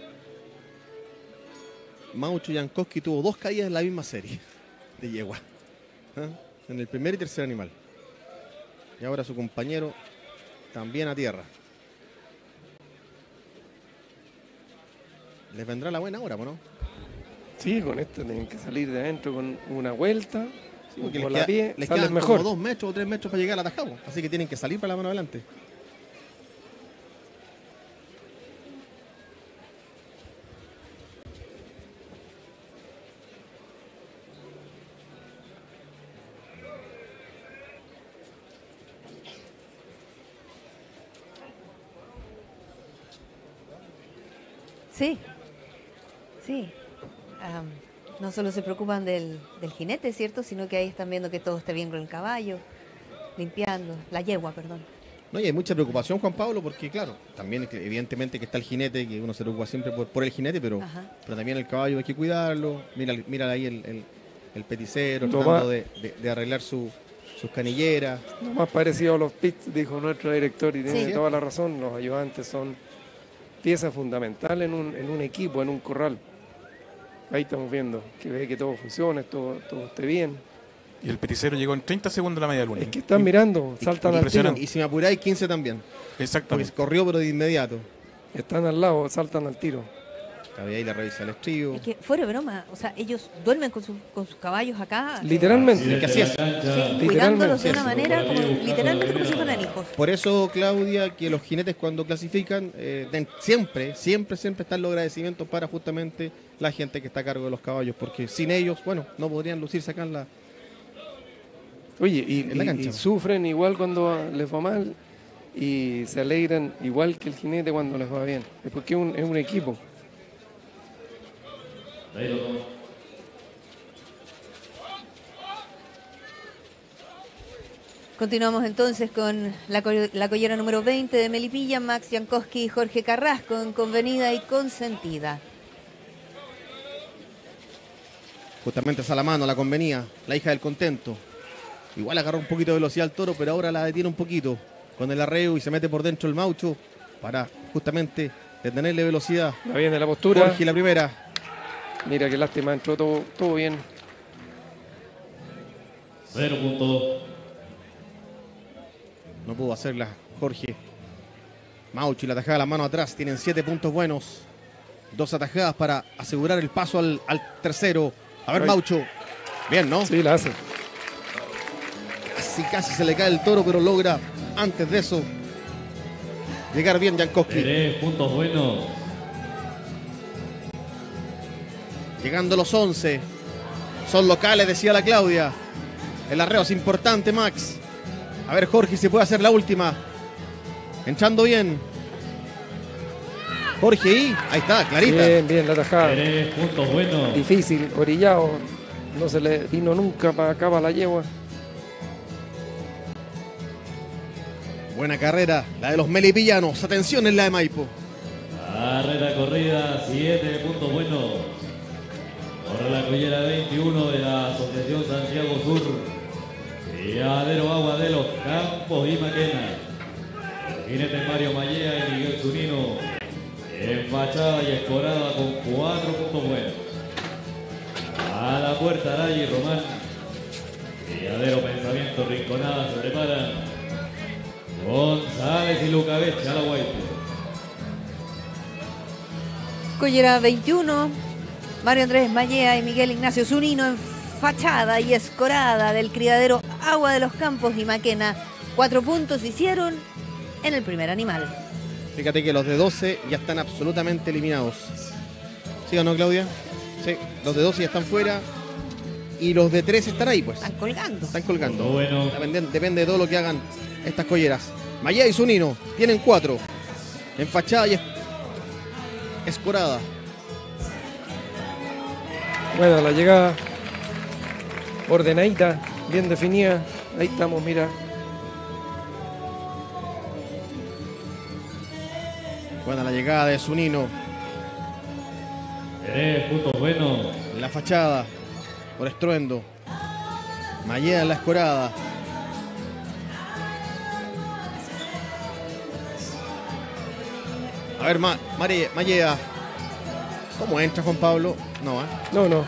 Maucho Jankowski tuvo 2 caídas en la misma serie de yegua. En el primer y tercer animal. Y ahora su compañero también a tierra. Les vendrá la buena hora, ¿no?
Sí, con esto tienen que salir de adentro con una vuelta.
Sí, porque
por
les
la pie,
les
salen
quedan
mejor.
como 2 metros o 3 metros para llegar al atajado. Así que tienen que salir para la mano adelante.
Sí. No solo se preocupan del jinete, ¿cierto? Sino que ahí están viendo que todo esté bien con el caballo, limpiando, la yegua, perdón.
No, y hay mucha preocupación, Juan Pablo, porque claro, también evidentemente que está el jinete, que uno se preocupa siempre por el jinete, pero también el caballo hay que cuidarlo. Mira ahí el peticero, tratando de arreglar sus canilleras.
Lo más parecido a los pits, dijo nuestro director, y tiene toda la razón. Los ayudantes son pieza fundamental en un equipo, en un corral. Ahí estamos viendo que ve que todo funcione, todo esté bien.
Y el peticero llegó en 30 segundos a la media luna.
Es que están mirando, saltan al tiro.
Y si me apuráis, 15 también.
Exactamente.
Porque corrió, pero de inmediato.
Están al lado, saltan al tiro.
Ahí le revisa el estribo.
Es que fuera de broma, o sea, ellos duermen con sus caballos acá.
Literalmente.
Que así es.
Cuidándolos de una manera, literalmente como si fueran hijos.
Por eso, Claudia, que los jinetes cuando clasifican, siempre están los agradecimientos para justamente la gente que está a cargo de los caballos, porque sin ellos, bueno, no podrían lucirse acá en la...
Oye,
en la cancha.
y sufren igual cuando les va mal y se alegran igual que el jinete cuando les va bien. Es porque es un equipo.
Continuamos entonces con la collera número 20 de Melipilla, Max Jankowski y Jorge Carrasco en Convenida y Consentida.
Justamente esa la mano, la Convenía, la hija del Contento. Igual agarró un poquito de velocidad al toro, pero ahora la detiene un poquito con el arreo y se mete por dentro el Maucho para justamente detenerle velocidad.
Va bien de la postura.
Jorge la primera.
Mira qué lástima, entró todo bien.
0 puntos.
No pudo hacerla Jorge. Maucho y la atajada la mano atrás. Tienen 7 puntos buenos. 2 atajadas para asegurar el paso al tercero. A ver, Maucho. Bien, ¿no?
Sí, la hace.
Casi se le cae el toro, pero logra antes de eso llegar bien Jankowski.
3 puntos buenos.
Llegando los 11. Son locales, decía la Claudia. El arreo es importante, Max. A ver, Jorge, si puede hacer la última. Entrando bien. Jorge, y ahí está, clarita.
Bien, la tajada.
3 puntos buenos.
Difícil, orillado. No se le vino nunca para acá, para la yegua.
Buena carrera, la de los melipillanos. Atención en la de Maipo.
recorrida, 7 puntos buenos. Por la collera 21 de la Asociación Santiago Sur. Criadero Agua de los Campos y Maquena. Los jinetes Mario Mallea y Miguel Zunino. En fachada y escorada con 4 puntos buenos. A la puerta Araya y Román. Criadero Pensamiento Rinconada se preparan. González y Lucabeche a la Guaypo.
Collera 21, Mario Andrés Mallea y Miguel Ignacio Zunino en fachada y escorada del criadero Agua de los Campos y Maquena. 4 puntos hicieron en el primer animal.
Fíjate que los de 12 ya están absolutamente eliminados. ¿Sí o no, Claudia? Sí, los de 12 ya están fuera. Y los de 13 están ahí, pues.
Están colgando.
Están colgando.
Bueno.
Depende de todo lo que hagan estas colleras. Mallea y Zunino tienen 4. En fachada y escorada.
Bueno, la llegada ordenadita, bien definida. Ahí estamos, mira.
Bueno, la llegada de Zunino.
3 puntos buenos.
En la fachada. Por estruendo. Mallea en la escorada. A ver, Mallea. ¿Cómo entra Juan Pablo? No, ¿eh?
No.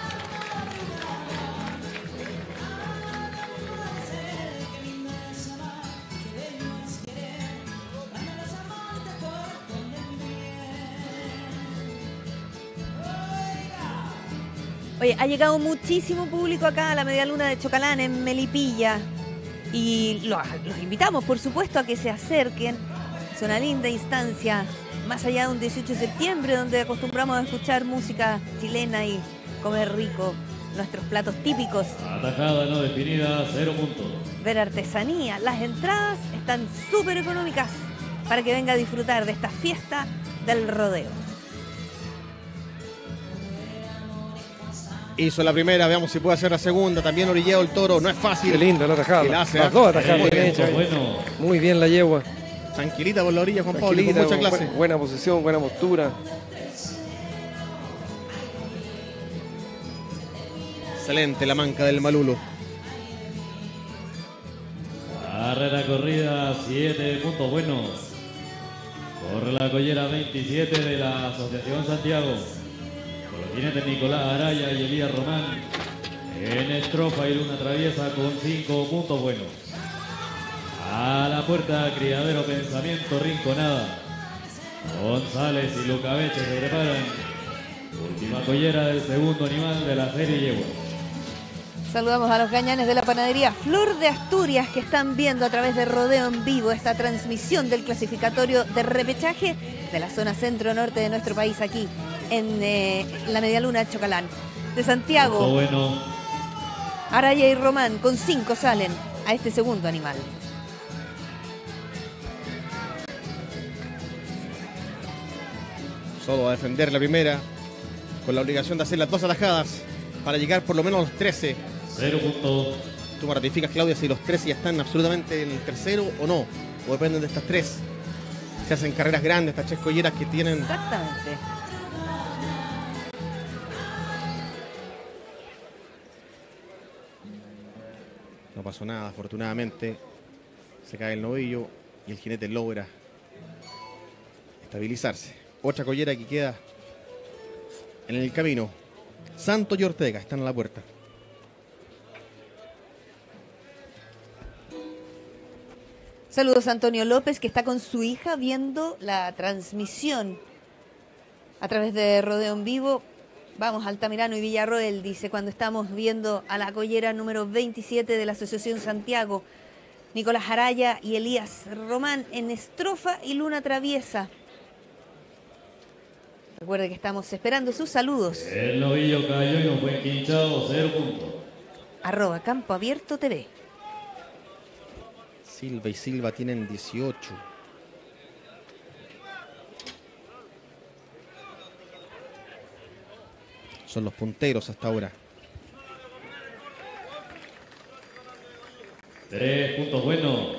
Oye, ha llegado muchísimo público acá a la Media Luna de Chocalán en Melipilla y los invitamos, por supuesto, a que se acerquen. Es una linda instancia, más allá de un 18 de septiembre, donde acostumbramos a escuchar música chilena y comer rico nuestros platos típicos.
Atajada no definida, 0 puntos.
Ver artesanía. Las entradas están súper económicas para que venga a disfrutar de esta fiesta del rodeo.
Hizo la primera, veamos si puede hacer la segunda. También orillado el toro, no es fácil.
Qué linda la tajada.
Las
dos atajadas
muy
bien
bien,
hechas.
Bueno.
Muy bien la yegua.
Tranquilita por la orilla, Juan Pablo, con
Tranquilita,
mucha clase.
buena posición, buena postura.
Excelente la manca del Malulo.
Carrera corrida, 7 puntos buenos. Por la collera 27 de la Asociación Santiago. Con los jinetes Nicolás Araya y Elías Román. En estrofa y luna traviesa con 5 puntos buenos. A la puerta, Criadero Pensamiento Rinconada. González y Lucabeche se preparan. Última collera del segundo animal de la serie yegua.
Saludamos a los gañanes de la panadería Flor de Asturias que están viendo a través de Rodeo en Vivo esta transmisión del clasificatorio de repechaje de la zona centro-norte de nuestro país aquí en la Medialuna de Chocalán. De Santiago,
Bueno.
Araya y Román con 5 salen a este segundo animal.
Solo a defender la primera, con la obligación de hacer las 2 atajadas para llegar por lo menos a los 13.
0 puntos.
Tú me ratificas, Claudia, si los 13 ya están absolutamente en el tercero o no, o dependen de estas 3. Se hacen carreras grandes, estas 3 colleras que tienen.
Exactamente.
No pasó nada, afortunadamente. Se cae el novillo y el jinete logra estabilizarse. Otra collera que queda en el camino. Santos y Ortega están a la puerta.
Saludos a Antonio López que está con su hija viendo la transmisión a través de Rodeo en Vivo. Vamos, Altamirano y Villarroel, dice, cuando estamos viendo a la collera número 27 de la Asociación Santiago. Nicolás Araya y Elías Román en estrofa y luna traviesa. Recuerde que estamos esperando sus saludos.
El novillo cayó y nos fue enquinchado, 0 puntos.
@ Campo Abierto TV.
Silva y Silva tienen 18. Son los punteros hasta ahora.
3 puntos buenos.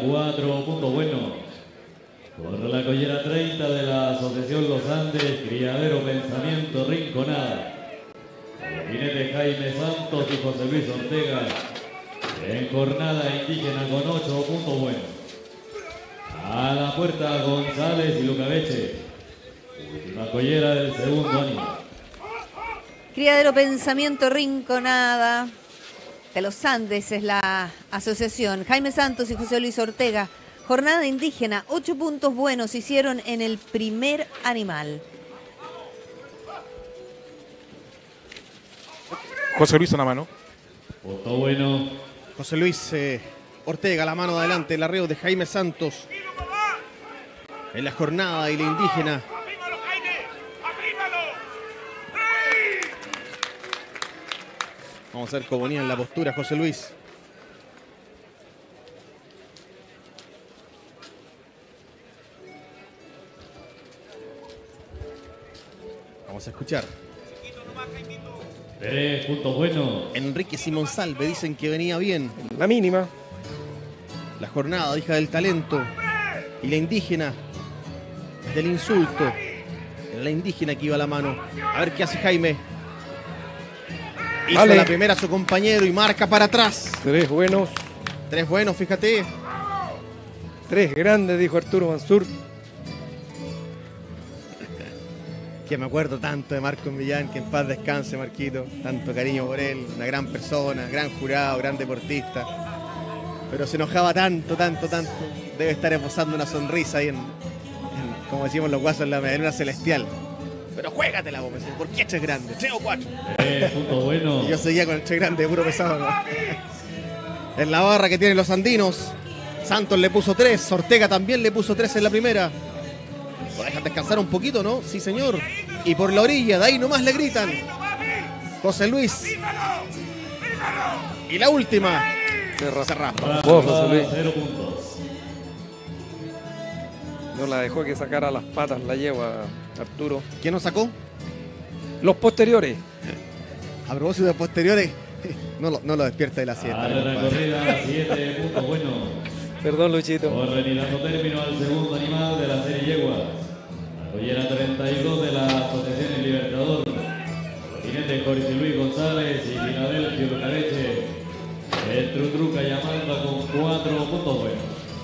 4 puntos buenos. Por la collera 30 de la Asociación Los Andes, Criadero Pensamiento Rinconada. Los jinetes Jaime Santos y José Luis Ortega. En jornada indígena con 8 puntos buenos. A la puerta González y Lucabeche. Última collera del segundo animal.
Criadero Pensamiento Rinconada de los Andes es la asociación. Jaime Santos y José Luis Ortega. Jornada indígena, 8 puntos buenos hicieron en el primer animal.
José Luis, una mano.
Punto bueno.
José Luis Ortega, la mano adelante, el arreo de Jaime Santos. En la jornada y la indígena. Vamos a ver cómo venía en la postura José Luis. Vamos a escuchar.
3 puntos buenos.
Enrique Simón Salve, dicen que venía bien.
La mínima.
La jornada, hija del talento. Y la indígena, del insulto. La indígena que iba a la mano. A ver qué hace Jaime. Hizo la primera a su compañero y marca para atrás.
3 buenos.
3 buenos, fíjate.
3 grandes, dijo Arturo Mansur.
Que me acuerdo tanto de Marco Millán, que en paz descanse, Marquito. Tanto cariño por él, una gran persona, gran jurado, gran deportista. Pero se enojaba tanto. Debe estar esbozando una sonrisa ahí como decimos los guasos, en la medalla celestial. Pero juégatela, vos, ¿por qué eches grande? 3 o 4.
Punto bueno.
Y yo seguía con el che grande, puro pesado, ¿no? En la barra que tienen los andinos, Santos le puso 3, Ortega también le puso 3 en la primera. Lo dejan descansar un poquito, ¿no? Sí, señor. Y por la orilla, de ahí nomás le gritan. José Luis. Y la última. Se raspa.
José Luis.
0 puntos.
No la dejó que sacara las patas la yegua, Arturo.
¿Quién nos sacó?
Los posteriores.
A propósito de posteriores, no lo despierta de la siesta.
A la corrida, 7 puntos buenos.
Perdón, Luchito.
Corren y dando término al segundo animal de la serie yegua. La collera 32 de la Asociación El Libertador. Jinete Jorge Luis González y Filadelfio Lucareche. El Trutruca llamando con 4 puntos buenos.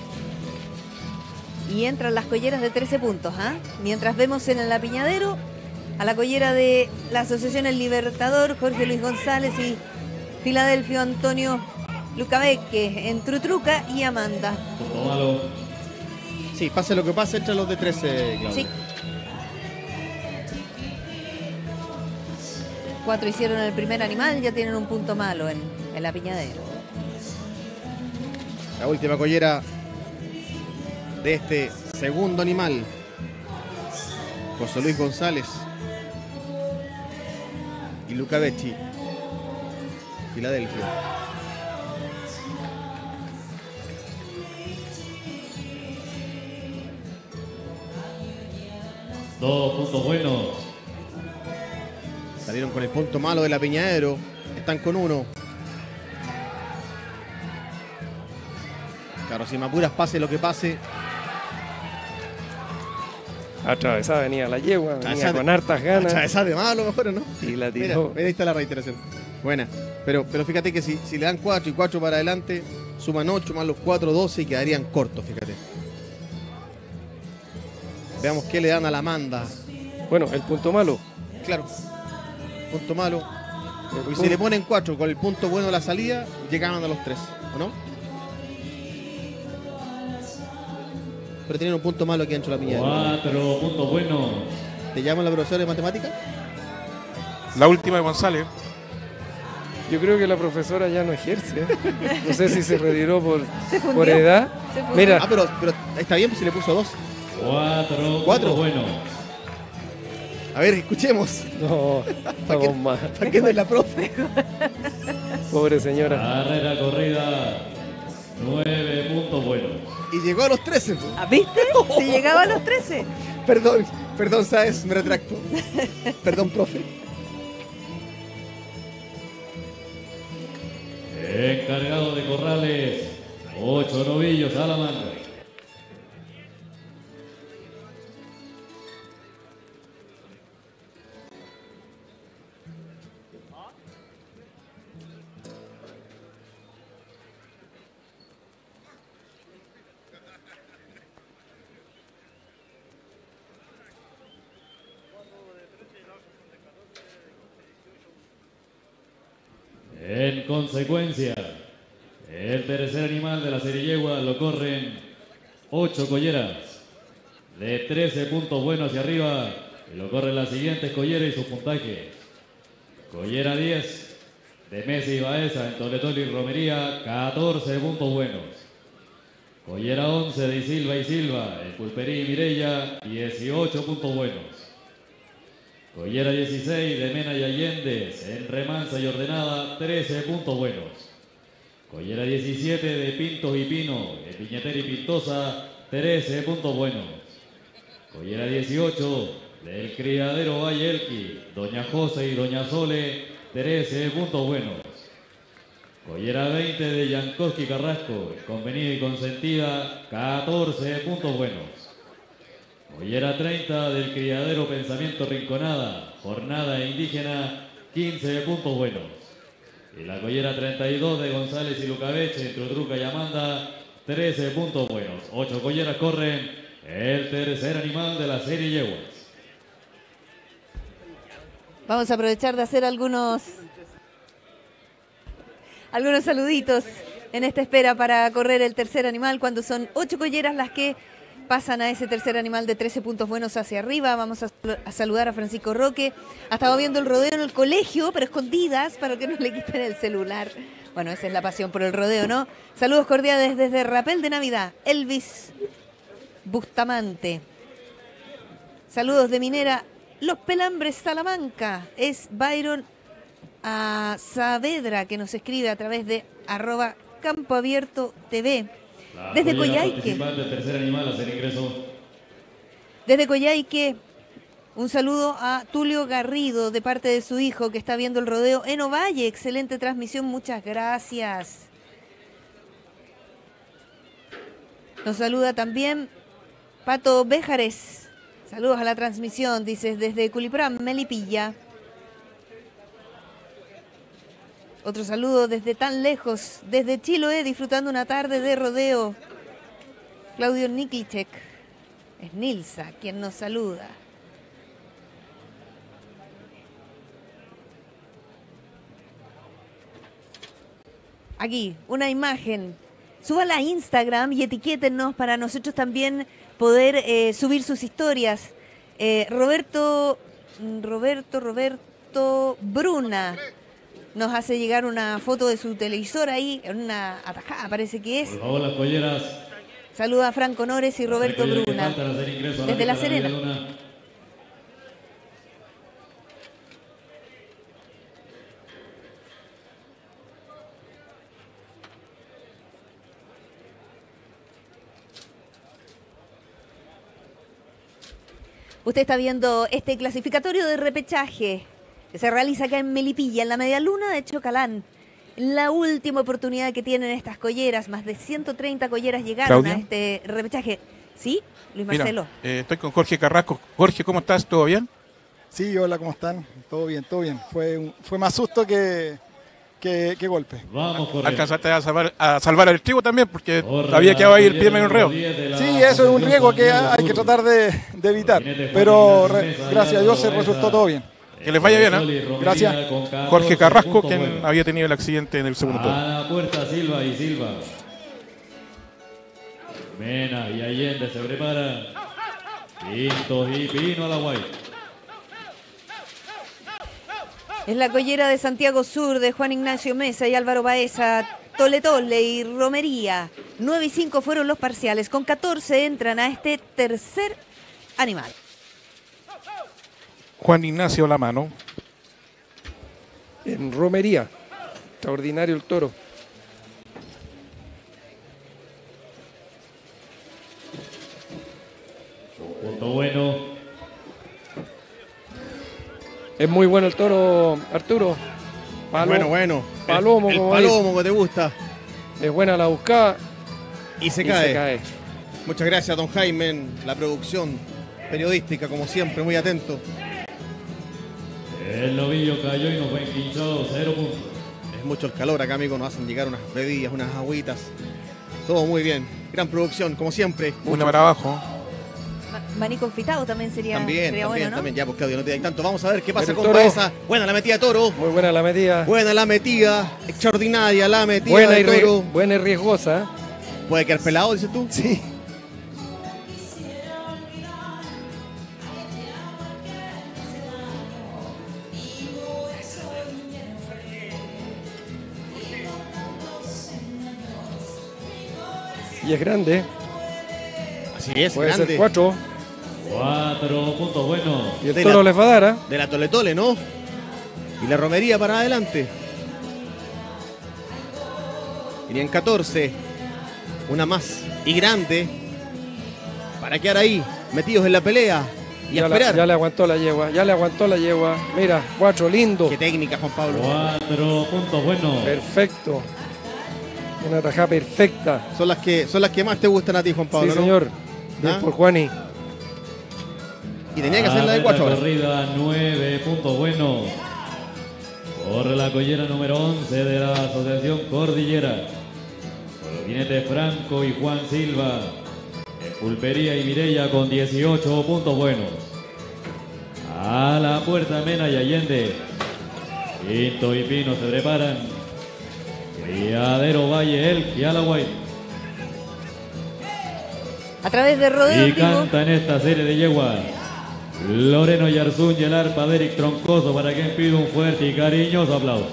Y entran las colleras de 13 puntos, ¿ah? Mientras vemos en el apiñadero a la collera de la Asociación El Libertador, Jorge Luis González y Filadelfio Antonio Lucabeque en Trutruca y Amanda.
Punto malo.
Sí, pase lo que pase, entre los de 13, Claudia.
Sí. 4 hicieron el primer animal, ya tienen un punto malo en el apiñadero.
La última collera de este segundo animal. José Luis González y Luca Becci, Filadelfia.
Dos puntos buenos.
Salieron con el punto malo del apiñadero. Están con 1. Claro, si me apuras, pase lo que pase.
Atravesada venía la yegua, venía
Atravesada
con hartas ganas.
Atravesada de más a lo mejor, ¿no?
Y la tiró.
Mira, ahí está la reiteración. Buena. Pero fíjate que si le dan 4 y 4 para adelante, suman 8 más los 4, 12 y quedarían cortos, fíjate. Veamos qué le dan a la Amanda.
Bueno, el punto malo.
Claro. Punto malo. Y si le ponen 4 con el punto bueno de la salida, llegaban a los 3, ¿o no? Pero tienen un punto malo aquí ancho la piña.
4 puntos buenos.
¿Te llama la profesora de matemáticas?
La última de González.
Yo creo que la profesora ya no ejerce. No sé si se retiró por edad. Mira.
Ah, pero está bien, pues si le puso 2.
4
puntos
buenos.
A ver, escuchemos.
No, estamos mal.
¿Para qué no es la profe?
Pobre señora.
Carrera corrida. 9 puntos buenos.
Y llegó a los 13.
¿Viste? Si llegaba a los 13.
Perdón, ¿sabes? Me retracto. Perdón, profe.
Encargado de corrales, 8 novillos Salamanca. En consecuencia, el tercer animal de la serie yegua lo corren 8 colleras de 13 puntos buenos hacia arriba y lo corren las siguientes colleras y sus puntajes. Collera 10 de Messi y Baeza en Toletol y Romería, 14 puntos buenos. Collera 11 de Silva y Silva en Pulperí y Mirella, 18 puntos buenos. Collera 16 de Mena y Allende en Remansa y Ordenada, 13 puntos buenos. Collera 17 de Pintos y Pino en Piñetera y Pintosa, 13 puntos buenos. Collera 18 del Criadero Valle Elqui, Doña José y Doña Sole, 13 puntos buenos. Collera 20 de Yankowski Carrasco, Convenida y Consentida, 14 puntos buenos. Collera 30 del Criadero Pensamiento Rinconada, Jornada Indígena, 15 puntos buenos. Y la collera 32 de González y Lucabeche, Trutruca y Amanda, 13 puntos buenos. 8 colleras corren el tercer animal de la serie yeguas.
Vamos a aprovechar de hacer algunos saluditos en esta espera para correr el tercer animal, cuando son 8 colleras las que pasan a ese tercer animal de 13 puntos buenos hacia arriba. Vamos a saludar a Francisco Roque. Ha estado viendo el rodeo en el colegio, pero escondidas para que no le quiten el celular. Bueno, esa es la pasión por el rodeo, ¿no? Saludos cordiales desde Rapel de Navidad. Elvis Bustamante. Saludos de Minera Los Pelambres Salamanca. Es Byron Saavedra que nos escribe a través de @CampoAbiertoTV. Desde Coyhaique. Desde Coyhaique, un saludo a Tulio Garrido de parte de su hijo que está viendo el rodeo en Ovalle. Excelente transmisión, muchas gracias. Nos saluda también Pato Béjares. Saludos a la transmisión, dices, desde Culipra, Melipilla. Otro saludo desde tan lejos, desde Chiloé, disfrutando una tarde de rodeo. Claudio Niklicek. Es Nilsa quien nos saluda. Aquí, una imagen. Súbala a Instagram y etiquétennos para nosotros también poder subir sus historias. Roberto Bruna nos hace llegar una foto de su televisor ahí, en una atajada parece que es.
Por favor, las colleras.
Saluda a Franco Honores y Roberto Bruna, desde La Serena. Usted está viendo este clasificatorio de repechaje que se realiza acá en Melipilla, en la Medialuna de Chocalán. La última oportunidad que tienen estas colleras, más de 130 colleras llegaron
Claudia.
a este repechaje. ¿Sí, Luis Marcelo?
Mira, estoy con Jorge Carrasco. Jorge, ¿cómo estás? ¿Todo bien?
Sí, hola, ¿cómo están? Todo bien, todo bien. Fue más susto que golpe.
Alcanzaste a salvar al trigo también, porque había quedado ahí el pie medio enreo.
Sí, eso es un riesgo que hay que tratar de evitar, pero gracias a Dios se resultó todo bien.
Que les vaya bien, ¿eh?
Gracias.
Jorge Carrasco, quien había tenido el accidente en el segundo turno.
A la puerta Silva y Silva. Mena y Allende se preparan. Pintos y Pino a la guay.
Es la collera de Santiago Sur de Juan Ignacio Mesa y Álvaro Baeza, Toletole y Romería. 9 y 5 fueron los parciales. Con 14 entran a este tercer animal.
Juan Ignacio La Mano.
En Romería. Extraordinario el toro.
Punto bueno.
Es muy bueno el toro, Arturo.
Bueno.
Palomo,
el
como
palomo que te gusta.
es buena la buscada.
Y se cae. Muchas gracias, don Jaime, en la producción periodística, como siempre, muy atento.
El novillo cayó y nos fue enquinchado, 0 puntos.
Es mucho el calor acá, amigos, nos hacen llegar unas bebidas, unas agüitas. Todo muy bien. Gran producción, como siempre.
Una para abajo.
Maní confitado también sería,
También,
bueno, ¿no?
también. Ya, pues Claudio, no te hay tanto. Vamos a ver qué pasa
Pero
con
Toro.
Baeza. Buena la metida de Toro.
Muy buena la metida.
Buena la metida. Extraordinaria la metida
Buena
de
y,
Toro.
buena y riesgosa.
¿Puede quedar pelado, dices tú?
Sí. Y es grande.
Así es,
Puede
grande.
ser 4.
4 puntos buenos.
Y el Toro les va a dar, ¿ah?
De la Tole, ¿no? Y la romería para adelante. Irían 14. Una más. Y grande. Para quedar ahí, metidos en la pelea. Y a esperar.
Ya le aguantó la yegua. Mira, 4, lindo.
Qué técnica, Juan Pablo.
4 puntos buenos.
Perfecto. Una tajada perfecta.
Son las que más te gustan a ti, Juan Pablo,
Sí,
¿no?
señor. Bien
¿Ah?
por Juani.
Y tenía que hacer la de 4 ahora.
Corrida, 9 puntos buenos. Corre la collera número 11 de la Asociación Cordillera. Con los jinetes Franco y Juan Silva. Pulpería y Mireya con 18 puntos buenos. A la puerta Mena y Allende. Pinto y Pino se preparan. Criadero Valle, El y Alaguay.
A través de Rodeo
Y
en vivo.
canta en esta serie de yeguas Loreno Yarzún y el arpa de Eric Troncoso, para quien pido un fuerte y cariñoso aplauso.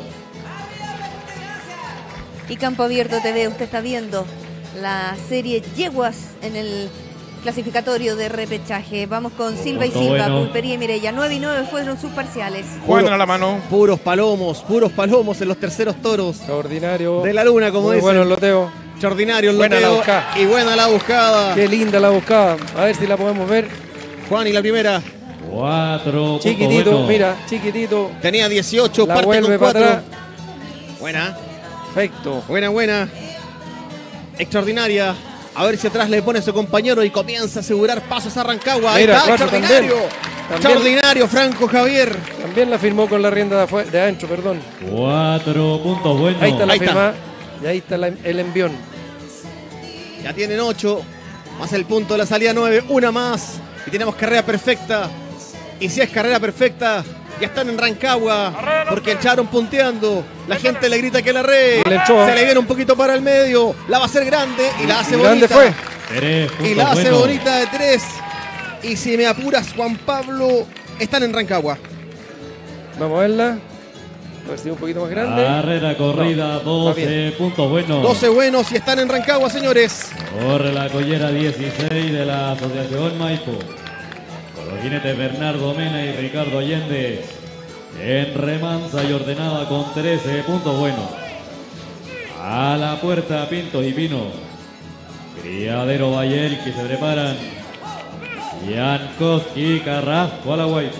Y Campo Abierto TV, usted está viendo la serie Yeguas en el clasificatorio de repechaje. Vamos con Silva y
Punto
Silva,
bueno.
Pulpería y Mireya. 9 y 9 fueron sus parciales.
Juan a la mano.
Puros palomos en los terceros toros.
Extraordinario.
De la luna, como
Muy
dicen.
bueno el loteo.
Extraordinario el
Buena la
loteo.
buscada.
Y buena la buscada.
Qué linda la buscada. A ver si la podemos ver.
Juan y la primera.
4
Chiquitito,
puntos buenos.
mira, chiquitito.
Tenía 18,
La
parte
vuelve
con
para
4.
atrás.
Buena.
Perfecto.
Buena. Extraordinaria. A ver si atrás le pone a su compañero y comienza a asegurar pasos a Rancagua. Ahí
Mira,
está,
4
extraordinario.
también.
Extraordinario, Franco Javier.
También la firmó con la rienda de adentro, perdón.
4 puntos buenos.
Ahí está la
Ahí está.
firma. Y ahí está el envión.
Ya tienen 8. Más el punto de la salida 9. Una más. Y tenemos carrera perfecta. Y si es carrera perfecta, ya están en Rancagua. Porque echaron punteando. La gente le grita que la re.
Le echó.
Se le viene un poquito para el medio. La va a hacer grande y la hace
Y
bonita.
grande fue.
3 puntos
Y la hace
buenos.
bonita de 3. Y si me apuras, Juan Pablo, están en Rancagua.
Vamos a verla. A ver si es un poquito más grande.
Carrera corrida,
No, está
12 puntos buenos.
12 buenos y están en Rancagua, señores.
Corre la collera 16 de la Asociación Maipo. Con los jinetes Bernardo Mena y Ricardo Allende. En remansa y ordenada con 13 puntos buenos. A la puerta Pinto y Pino. Criadero Bayel que se preparan. Jankowski y Carrasco a la guay.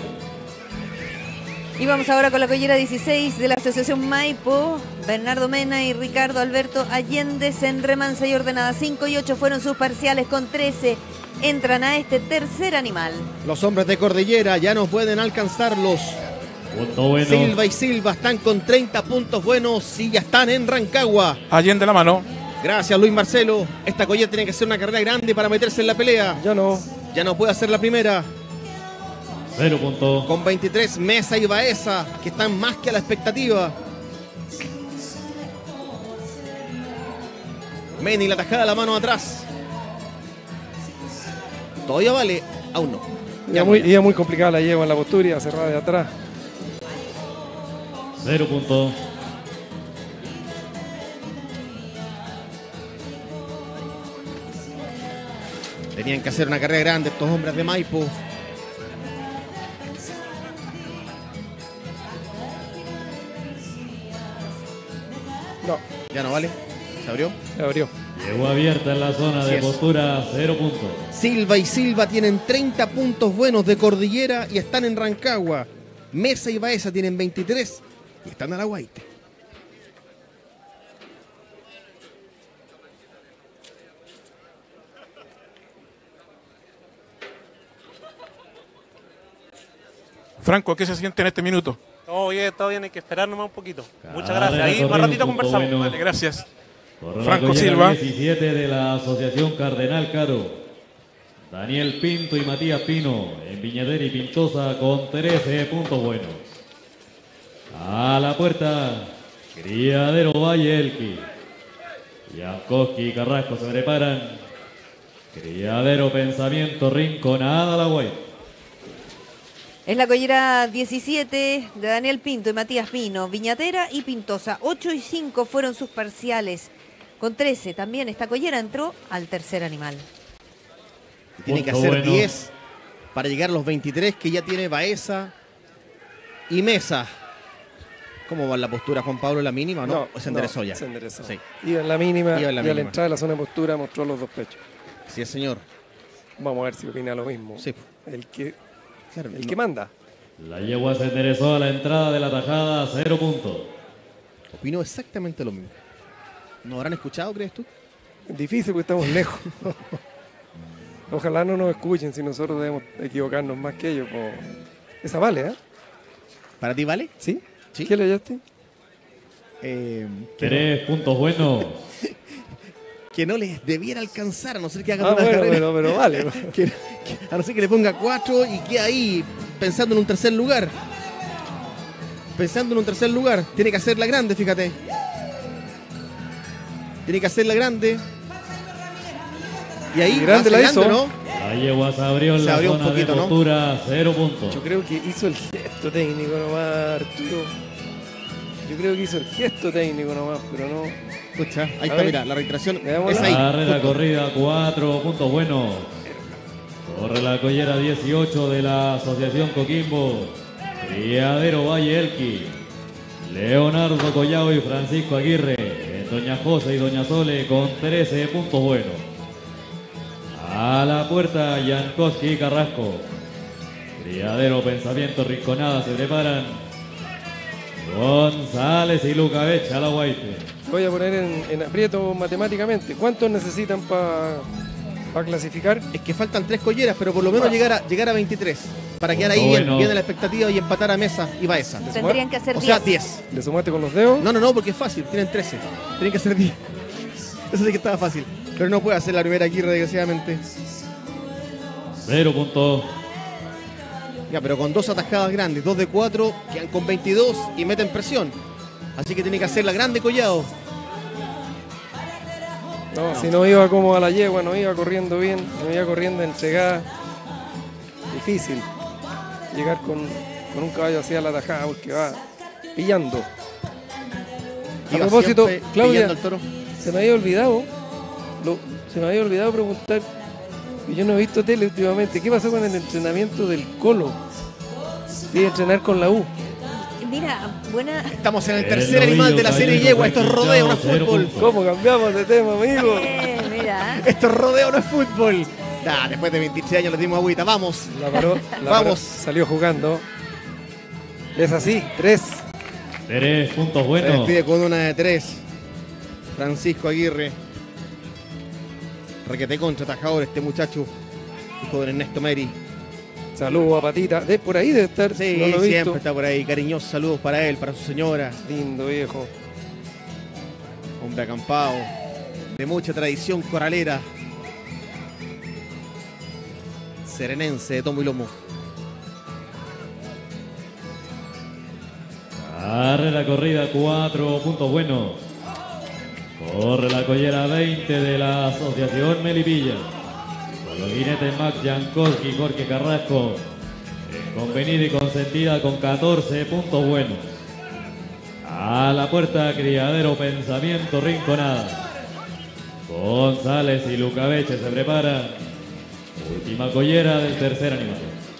Y vamos ahora con la collera 16 de la Asociación Maipo. Bernardo Mena y Ricardo Alberto Allende en remansa y ordenada. 5 y 8 fueron sus parciales, con 13 entran a este tercer animal.
Los hombres de Cordillera ya no pueden alcanzarlos.
Punto bueno.
Silva y Silva están con 30 puntos buenos y ya están en Rancagua.
Allende la mano.
Gracias, Luis Marcelo. Esta collera tiene que ser una carrera grande para meterse en la pelea.
Ya no.
Ya no puede hacer la primera.
0 puntos.
Con 23, Mesa y Baeza, que están más que a la expectativa. Meni, la tajada, la mano atrás. Todavía vale, aún no.
Y es muy complicada la yegua en la postura y cerrada de atrás.
0 puntos.
Tenían que hacer una carrera grande estos hombres de Maipo.
No.
Ya no vale. ¿Se abrió?
Se abrió.
Llegó abierta en la zona
Así
de
es.
postura, 0 puntos.
Silva y Silva tienen 30 puntos buenos de Cordillera y están en Rancagua. Mesa y Baeza tienen 23 y están a la Guaite.
Franco, ¿qué se siente en este minuto?
Todo bien, hay que esperar nomás un poquito. Muchas
Carrera
gracias. Ahí más
corrido,
ratito
punto
conversamos.
bueno.
Vale, gracias.
Por la
Franco
collera
Silva.
17 de la Asociación Cardenal Caro. Daniel Pinto y Matías Pino en Viñadera y Pintosa con 13 puntos buenos. A la puerta, Criadero Valle Elqui. Yankowski y Carrasco se preparan. Criadero Pensamiento Rinconada La Guay.
Es la collera 17 de Daniel Pinto y Matías Pino, Viñatera y Pintosa. 8 y 5 fueron sus parciales. Con 13 también esta collera entró al tercer animal.
Tiene que
Punto
hacer
bueno.
10 para llegar a los 23 que ya tiene Baeza y Mesa. ¿Cómo va la postura, Juan Pablo? ¿La mínima o no? ¿O se enderezó ya?
Se enderezó.
Sí.
Iba en la mínima
Iba en la
y a la
mínima.
entrada de la zona de postura mostró los dos pechos.
Sí, señor.
Vamos a ver si opina lo mismo.
Sí.
El que
no.
que manda.
La yegua se enderezó a la entrada de la tajada, 0 puntos.
Opino exactamente lo mismo. ¿Nos habrán escuchado, crees tú?
Difícil porque estamos lejos. Ojalá no nos escuchen si nosotros debemos equivocarnos más que ellos. Esa vale, ¿eh?
¿Para ti vale?
¿Sí?
¿Sí?
¿Qué le hallaste?
3 puntos buenos.
Que no les debiera alcanzar, a no ser que hagan una
bueno,
carrera.
pero vale.
A no ser que le ponga 4 y quede ahí pensando en un tercer lugar. Pensando en un tercer lugar. Tiene que hacerla grande, fíjate. Tiene que hacerla grande. Y ahí
grande
hace
la hizo.
¿no?
La yegua se abrió en
Se
la
abrió un
zona
poquito,
de
¿no?
postura, 0 puntos.
Yo creo que hizo el gesto técnico nomás, Arturo. Yo creo que hizo el gesto técnico nomás, pero no.
Escucha, ahí
A
está,
ver.
mira, la reiteración
Veámosla.
es ahí.
Carrera
justo.
corrida, 4 puntos buenos. Corre la collera 18 de la Asociación Coquimbo. Criadero Valle Elqui. Leonardo Collao y Francisco Aguirre. En Doña José y Doña Sole con 13 puntos buenos. A la puerta, Yankowski y Carrasco. Criadero Pensamiento Rinconada se preparan. González y Luca Becha, la Guaite.
Voy a poner en aprieto matemáticamente. ¿Cuántos necesitan para clasificar?
Es que faltan 3 colleras, pero por lo menos llegar a 23. Para quedar ahí bien,
Bueno.
bien en la expectativa y empatar a Mesa y Baeza.
Tendrían que hacer
O sea,
10.
10.
¿Le sumaste con los dedos?
No, porque es fácil, tienen 13. Tienen que hacer 10. Eso sí que estaba fácil. Pero no puede hacer la primera aquí, desgraciadamente.
0 puntos.
Ya, pero con 2 atajadas grandes, 2 de 4, quedan con 22 y meten presión. Así que tiene que hacer la grande Collado.
No, si no iba como a la yegua, no iba corriendo bien, no iba corriendo entregada. Difícil llegar con un caballo así a la tajada porque va pillando. A
Iba
propósito,
siempre
Claudia,
pillando al toro.
se me había olvidado preguntar, que yo no he visto tele últimamente, ¿qué pasó con el entrenamiento del Colo? Iba a entrenar con la U.
Mira, buena.
Estamos en el
El
tercer
novillo
animal de la serie
cayendo
Yegua. Esto es rodeo, no es
cero
fútbol.
puntos.
¿Cómo cambiamos de tema, amigo?
Mira.
Esto es rodeo, no es fútbol. Nah, después de 23 años le dimos agüita. Vamos.
La paró,
Vamos.
salió jugando. Es así, 3.
3 puntos
Se
buenos.
despide con una de 3. Francisco Aguirre. Requete contra atajador este muchacho. Hijo de Ernesto Meri.
Saludos a Patita. Por ahí debe estar.
Sí,
no lo he visto.
siempre está por ahí. Cariñosos saludos para él, para su señora.
Lindo viejo.
Hombre acampado. De mucha tradición corralera. Serenense de tomo y lomo.
Carrera corrida, 4 puntos buenos. Corre la collera 20 de la Asociación Melipilla. Con los jinetes Max Jankowski y Jorge Carrasco. Convenida y consentida con 14 puntos buenos. A la puerta, Criadero Pensamiento Rinconada. González y Luca Beche se preparan. Última collera del tercer animal.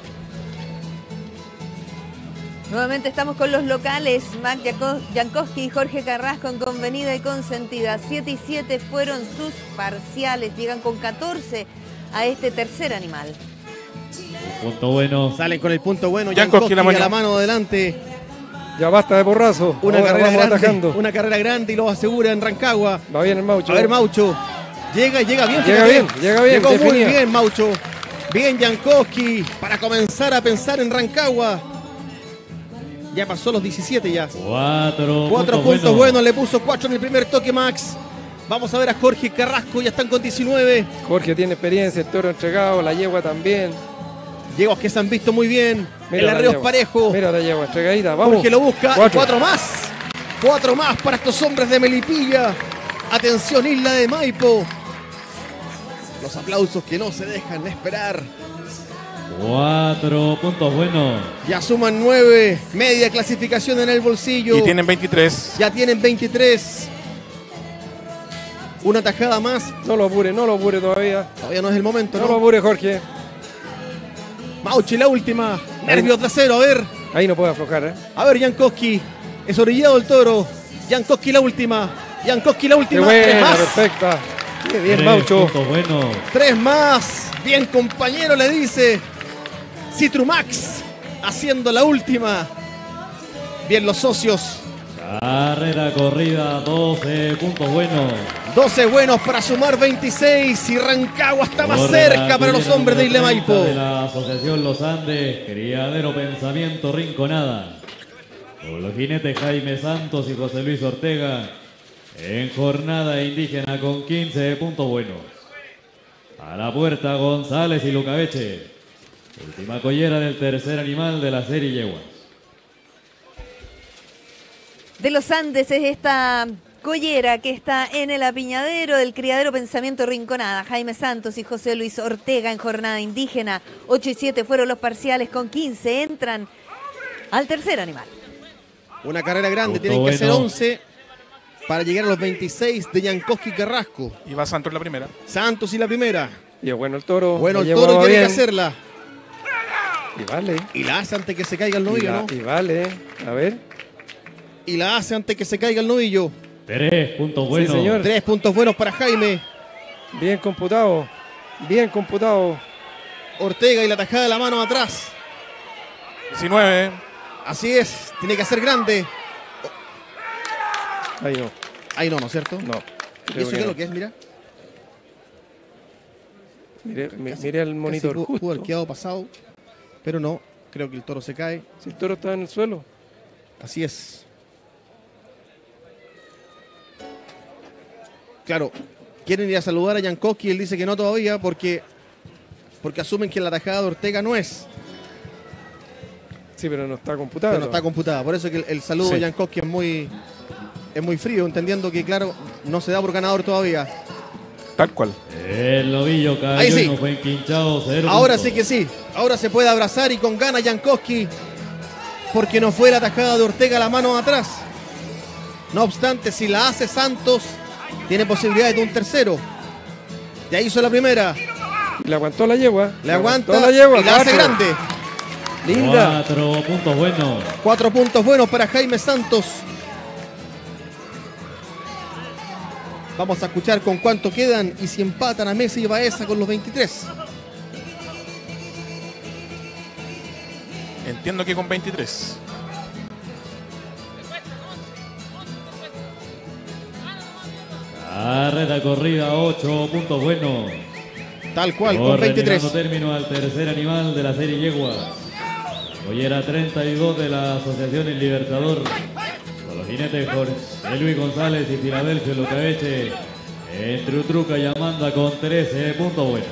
Nuevamente estamos con los locales, Mac Jankowski y Jorge Carrasco en convenida y consentida. 7 y 7 fueron sus parciales, llegan con 14 a este tercer animal.
Punto bueno.
Salen con el punto bueno.
Jankowski
Jankowski
la
a la mano adelante.
Ya basta de porrazo.
Una
Ahora
carrera
vamos
grande.
atajando.
Una carrera grande y lo asegura en Rancagua.
Va bien el Maucho.
A ver, Maucho. Llega bien.
Llega
fíjate.
bien, llega bien,
Llegó muy
definida.
bien, Maucho. Bien, Jankowski. Para comenzar a pensar en Rancagua. Ya pasó los 17 ya.
4
puntos buenos, le puso 4 en el primer toque Max. Vamos a ver a Jorge Carrasco, ya están con 19.
Jorge tiene experiencia, el toro entregado, la yegua también.
Yeguas que se han visto muy bien. El arreo es parejo.
Mira la yegua entregadita, vamos.
Jorge lo busca. 4 más. 4 más para estos hombres de Melipilla. Atención, Isla de Maipo. Los aplausos que no se dejan esperar.
4 puntos buenos.
Ya suman 9. Media clasificación en el bolsillo.
Y tienen 23.
Ya tienen 23. Una tajada más.
No lo apure todavía.
Todavía no es el momento,
¿no? No lo apure, Jorge.
Mauchi, la última. Nervios de acero, a ver.
Ahí no puede aflojar, ¿eh?
A ver, Jankowski. Es orillado el toro. Jankowski la última. Jankowski la última.
Qué buena,
3 más.
perfecta. Qué bien,
3
Maucho.
puntos buenos.
3 más. Bien, compañero, le dice Citrumax. Haciendo la última. Bien, los socios.
Carrera corrida, 12 puntos buenos.
12 buenos para sumar 26 y Rancagua está más
Corre la
cerca para los
collera
hombres de Isla
número 30
Maipo.
de la Asociación Los Andes, Criadero Pensamiento Rinconada. Con los jinetes Jaime Santos y José Luis Ortega en jornada indígena con 15 puntos buenos. A la puerta González y Lucabeche. Última collera del tercer animal de la serie Yeguas.
De los Andes es esta collera que está en el apiñadero del Criadero Pensamiento Rinconada. Jaime Santos y José Luis Ortega en jornada indígena. 8 y 7 fueron los parciales, con 15 entran al tercer animal.
Una carrera grande,
Punto
tienen que ser
bueno.
11 para llegar a los 26 de Jankowski Carrasco.
Y va Santos en la primera.
Santos y la primera.
Y bueno el toro.
Bueno,
la
el
yegua
toro
va
tiene que
bien.
hacerla.
Y vale.
Y la hace antes que se caiga el novillo, ¿no?
Y vale. A ver.
Y la hace antes que se caiga el novillo.
3 puntos buenos.
Sí, señor.
3 puntos buenos para Jaime.
Bien computado. Bien computado.
Ortega y la tajada de la mano atrás.
19.
Así es, tiene que ser grande.
Ahí no.
Ahí no, ¿no es cierto?
No.
¿Y eso qué es lo que es? Mira.
Mire el monitor.
Casi pudo
Justo.
haber quedado pasado, pero no. Creo que el toro se cae.
Si el toro está en el suelo.
Así es. Claro, quieren ir a saludar a Jankowski y él dice que no todavía porque asumen que la tajada de Ortega no es.
Sí, pero no está computada.
Pero no está computada. Por eso que el saludo
Sí.
de Jankowski es muy frío, entendiendo que, claro, no se da por ganador todavía.
Tal cual.
El novillo cayó
Ahí sí.
y no fue enquinchado. 0
Ahora
puntos.
sí que sí. Ahora se puede abrazar y con ganas Jankowski, porque no fue la tajada de Ortega la mano atrás. No obstante, si la hace Santos, tiene posibilidades de un tercero. Ya hizo la primera.
Le aguantó la yegua.
Le aguanta
la yegua.
y la hace
4.
grande.
Linda.
4 puntos buenos.
4 puntos buenos para Jaime Santos. Vamos a escuchar con cuánto quedan y si empatan a Messi y Baeza con los 23.
Entiendo que con 23.
Carrera corrida, 8 puntos buenos.
Tal cual, con
Corre
23.
llegando término al tercer animal de la serie Yegua. Collera 32 de la Asociación El Libertador. Con los jinetes Jorge Luis González y Filadelfio Lucabeche. Entre Utruca y Amanda con 13 puntos buenos.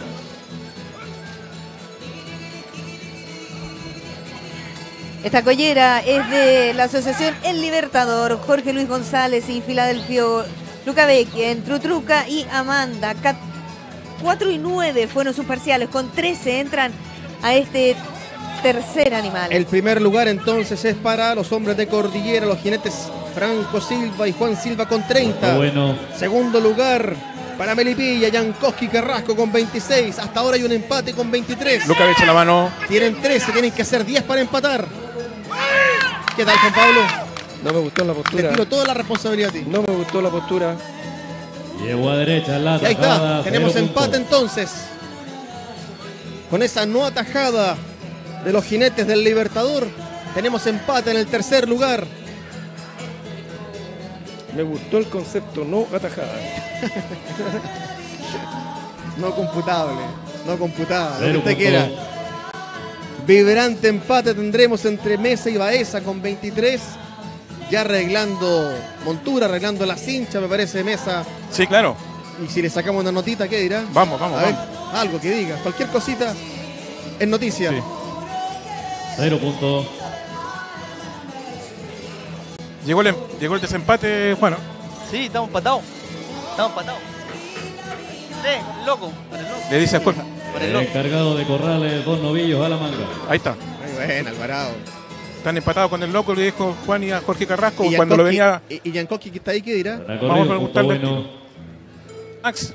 Esta collera es de la Asociación El Libertador. Jorge Luis González y Filadelfio Lucavecchia, entre Utruca y Amanda. 4 y 9 fueron sus parciales, con 13 entran a este tercer animal.
El primer lugar entonces es para los hombres de Cordillera, los jinetes Franco Silva y Juan Silva con 30.
Bueno.
Segundo lugar para Melipilla, Jankowski Carrasco con 26. Hasta ahora hay un empate con 23.
Luca echa la mano.
Tienen 13, tienen que hacer 10 para empatar. ¿Qué tal, Juan Pablo?
No me gustó la
Te
postura.
tiro toda la responsabilidad a ti.
No me gustó la postura.
Llegó a derecha la
Y ahí
tajada.
está, tenemos
0
empate
puntos.
entonces. Con esa no atajada de los jinetes del Libertador, tenemos empate en el tercer lugar.
Me gustó el concepto no atajada.
No computable, no computada, lo que
0
usted
puntos.
quiera. Vibrante empate tendremos entre Mesa y Baeza con 23. Ya arreglando montura, arreglando la cincha, me parece, Mesa.
Sí, claro.
Y si le sacamos una notita, ¿qué dirá?
Vamos.
A ver, algo que diga. Cualquier cosita es noticia.
Sí.
0 puntos.
Llegó el desempate, Juan.
Sí, estamos empatados. Loco.
Le dice a Jorge.
El encargado de corrales, dos novillos a la manga.
Ahí está.
Muy bien, Alvarado.
Están empatados con el loco, le dijo Juan y a Jorge Carrasco cuando lo venía.
¿Y Yankoski que está ahí, qué dirá?
Vamos a preguntarle.
Bueno.
Max.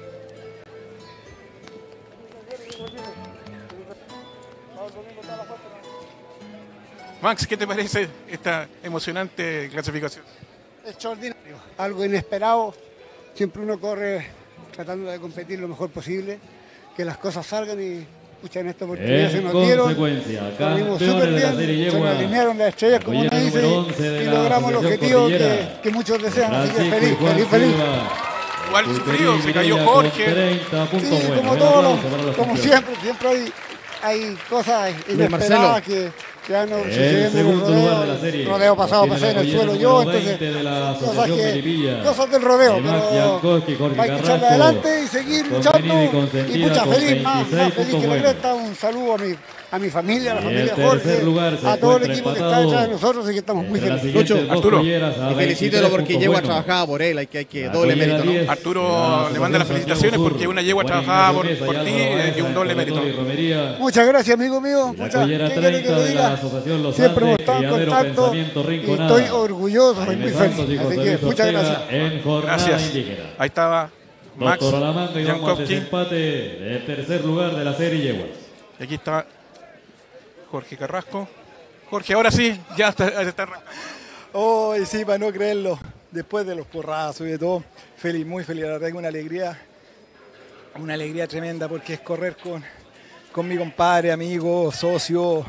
Max, ¿qué te parece esta emocionante clasificación?
Extraordinario, algo inesperado. Siempre uno corre tratando de competir lo mejor posible, que las cosas salgan y pucha, en esta oportunidad se nos dieron. Corrimos súper bien, se nos alinearon las estrellas como uno dice y logramos el objetivo que muchos desean. Así que feliz.
Igual sufrido, se cayó Jorge.
Sí, como siempre hay cosas inesperadas que han sucediendo en el rodeo pasado pasé en el suelo yo, entonces cosas del rodeo, pero hay que echarle adelante y seguir luchando y mucha feliz, más feliz que la cresta. Un saludo a mi familia, a la familia de Jorge, a todo el equipo que está detrás de nosotros y que estamos muy felices.
Lucho, Arturo, y felicítelo porque Yegua trabajaba por él, hay que doble mérito, ¿no?
Arturo le manda las felicitaciones porque una yegua trabajaba por ti y un doble mérito.
Muchas gracias, amigo mío. ¿Qué quiere que le diga? Siempre hemos estado en contacto y estoy orgulloso y muy feliz. Así que muchas gracias.
Gracias. Ahí estaba Max
Jankowski. Empate de tercer lugar de la serie Yeguas.
Y aquí está Jorge Carrasco. Jorge, ahora sí, ya está.
Oh, y sí, para no creerlo. Después de los porrazos y de todo, feliz, muy feliz. La verdad que una alegría tremenda porque es correr con mi compadre, amigo, socio.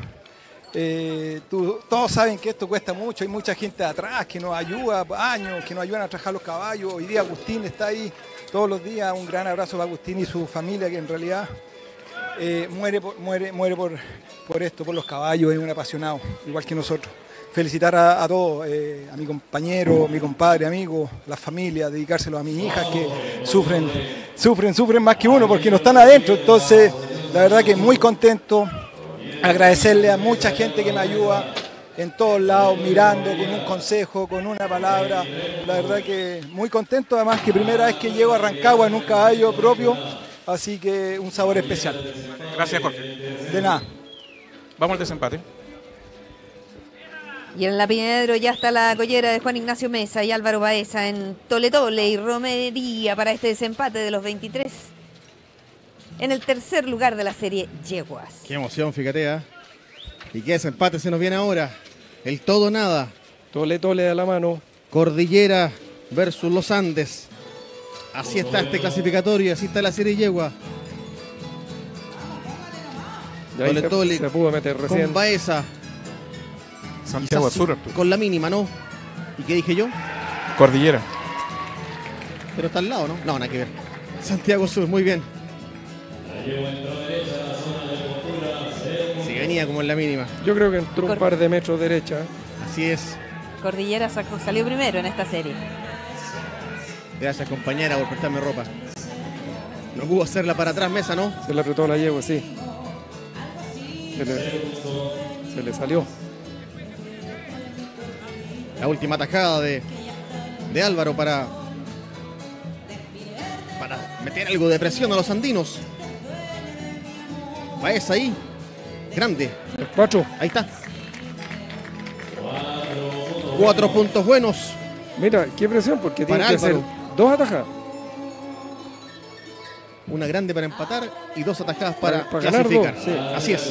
Todos saben que esto cuesta mucho, hay mucha gente atrás que nos ayuda, años, que nos ayudan a trabajar los caballos. Hoy día Agustín está ahí todos los días. Un gran abrazo para Agustín y su familia, que en realidad muere por esto, por los caballos, es un apasionado, igual que nosotros. Felicitar a todos, a mi compañero, mi compadre, amigo, la familia, dedicárselo a mis hijas que sufren más que uno porque no están adentro. Entonces, la verdad que muy contento. Agradecerle a mucha gente que me ayuda en todos lados, mirando, con un consejo, con una palabra. La verdad que muy contento, además que primera vez que llego a Rancagua en un caballo propio, así que un sabor especial.
Gracias, Jorge.
De nada.
Vamos al desempate.
Y en la Piñedro ya está la collera de Juan Ignacio Mesa y Álvaro Baeza en Tole Tole y romería para este desempate de los 23. En el tercer lugar de la serie Yeguas.
Qué emoción, fíjate, ¿eh? Y qué desempate se nos viene ahora. El todo nada.
Tole de la mano.
Cordillera versus los Andes. Así está este clasificatorio, así está la serie Yegua.
Se pudo meter recién.
Con Baeza.
Santiago Sur.
Con la mínima, ¿no? ¿Y qué dije yo?
Cordillera.
Pero está al lado, ¿no? No, nada que ver. Santiago Sur, muy bien. Sí, venía como en la mínima.
Yo creo que entró un par de metros derecha.
Así es.
Cordillera salió primero en esta serie.
Gracias, compañera, por prestarme ropa. No pudo hacerla para atrás, Mesa, ¿no?
Se le apretó la yegua, sí. Se le salió.
La última tajada de Álvaro para meter algo de presión a los andinos. Baeza ahí. Grande.
El 4.
Ahí está. 4 puntos buenos.
Mira, qué presión, porque tiene que hacer 2 atajadas.
Una grande para empatar y 2 atajadas para
ganar
clasificar.
2, sí.
Así es.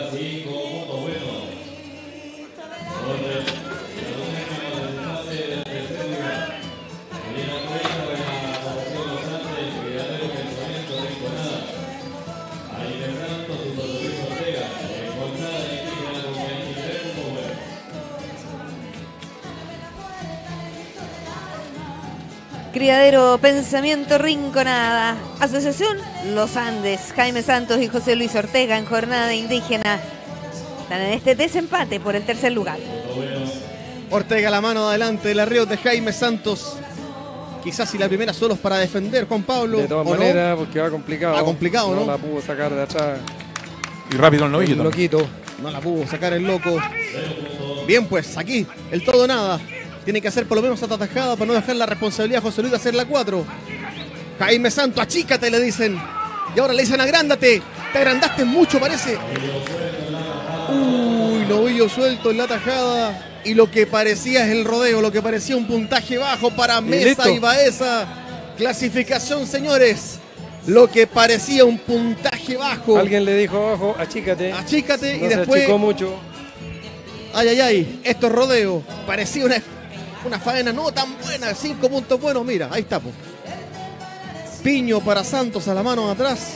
Criadero Pensamiento Rinconada, Asociación Los Andes, Jaime Santos y José Luis Ortega en jornada indígena. Están en este desempate por el tercer lugar.
Ortega la mano adelante de la Ríos de Jaime Santos. Quizás si la primera solo es para defender, Juan Pablo.
De todas maneras, porque va complicado.
Va complicado, ¿no?
No la pudo sacar de atrás.
Y rápido el novillo.
El loquito.
No la pudo sacar el loco. Bien, pues aquí, el todo nada. Tiene que hacer por lo menos esta atajada para no dejar la responsabilidad a José Luis de hacer la 4. Jaime Santos, achícate, le dicen. Y ahora le dicen agrándate. Te agrandaste mucho, parece. Uy, novillo suelto en la tajada. Y lo que parecía es el rodeo, lo que parecía un puntaje bajo para Mesa y Baeza. Clasificación, señores. Lo que parecía un puntaje bajo.
Alguien le dijo abajo, achícate.
Achícate
no
y
se
después.
achicó mucho.
Ay, ay, ay. Esto es rodeo. Parecía una faena no tan buena. 5 puntos buenos. Mira, ahí está. Po. Piño para Santos a la mano de atrás.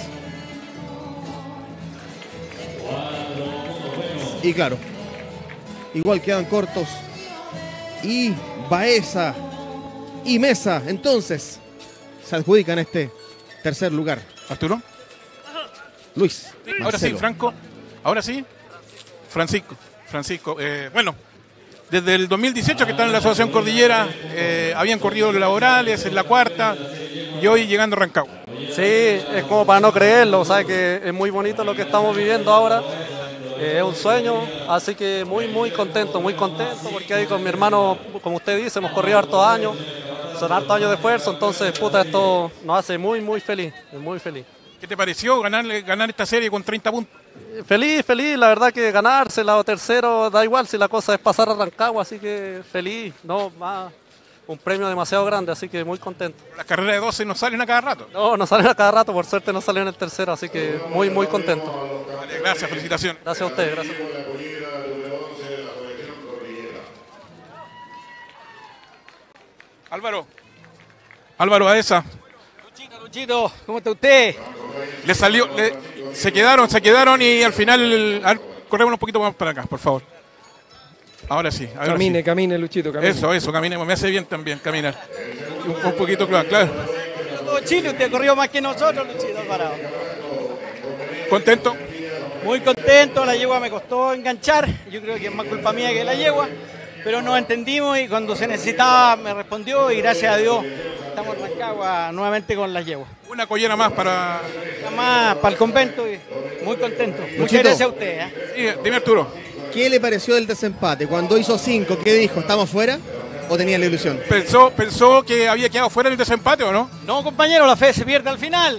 Y claro, igual quedan cortos. Y Baeza y Mesa, entonces, se adjudican este tercer lugar.
¿Arturo?
Luis.
Sí, ahora sí, Franco. Ahora sí, Francisco. Bueno, desde el 2018 que están en la Asociación Cordillera, habían corrido laborales en la cuarta y hoy llegando a Rancagua.
Sí, es como para no creerlo, o sea que es muy bonito lo que estamos viviendo ahora. Es un sueño, así que muy contento porque ahí con mi hermano, como usted dice, hemos corrido hartos años, son hartos años de esfuerzo, entonces puta, esto nos hace muy feliz, muy feliz.
¿Qué te pareció ganar esta serie con 30 puntos?
Feliz, la verdad que ganársela o tercero, da igual si la cosa es pasar a Rancagua, así que feliz, no más. Un premio demasiado grande, así que muy contento.
Las carreras de 12 no salen a cada rato.
No salen a cada rato, por suerte no salió en el tercero, así que muy contento.
Vale, gracias, felicitaciones.
Gracias a usted, gracias.
Álvaro Baeza.
Luchito, ¿cómo está usted?
Le salió, se quedaron y al final, corremos un poquito más para acá, por favor. Ahora sí.
Camine, Luchito, camine.
Eso, camine. Me hace bien también caminar. Un poquito, claro.
Todo Chile, usted corrió más que nosotros, Luchito, parado.
¿Contento?
Muy contento, la yegua me costó enganchar. Yo creo que es más culpa mía que la yegua. Pero nos entendimos y cuando se necesitaba me respondió y gracias a Dios estamos en Rancagua nuevamente con las yeguas.
Una collera más para
el convento y muy contento.
Luchito.
Muchas gracias a usted.
Sí, dime, Arturo.
¿Qué le pareció del desempate? Cuando hizo 5, ¿qué dijo? ¿Estamos fuera o tenía la ilusión?
¿Pensó que había quedado fuera en el desempate o no?
No, compañero, la fe se pierde al final.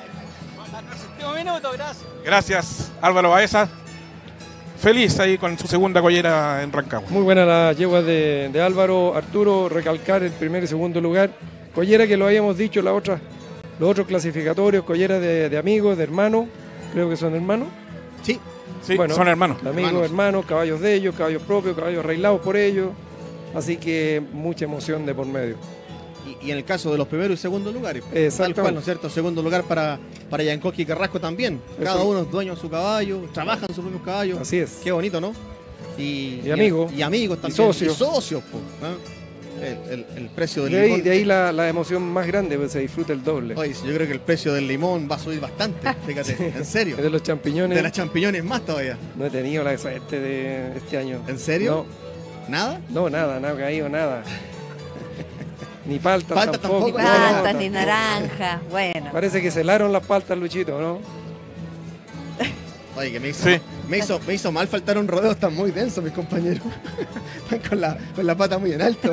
Hasta el último minuto, gracias.
Gracias, Álvaro Baeza. Feliz ahí con su segunda collera en Rancagua.
Muy buena la yegua de Álvaro. Arturo, recalcar el primer y segundo lugar. Collera que lo habíamos dicho, los otros clasificatorios, collera de amigos, de hermanos. Creo que son hermanos.
Sí.
Sí, bueno, son hermanos.
Amigos, hermanos, caballos de ellos, caballos propios, caballos arreglados por ellos. Así que mucha emoción de por medio.
Y en el caso de los primeros y segundos lugares.
Tal
cual, ¿no es cierto? Segundo lugar para Yankoski y Carrasco también. Cada uno es dueño de su caballo, trabajan sus propios caballos.
Así es.
Qué bonito, ¿no? Y
amigos.
Y amigos también.
Y socios.
Y socios, po, ¿no? El precio del
limón.
limón.
De ahí la emoción más grande, pues se disfruta el doble.
Oye, yo creo que el precio del limón va a subir bastante, fíjate, en serio.
De los champiñones.
De las champiñones más todavía.
No he tenido la suerte de este año.
¿En serio?
No.
¿Nada?
No, nada, no ha caído nada. Ni paltas tampoco.
Ni paltas, ni naranja, bueno.
Parece que se helaron las paltas, Luchito, ¿no?
Oye, que me hizo mal faltar un rodeo, están muy densos mis compañeros. Están con la pata muy en alto.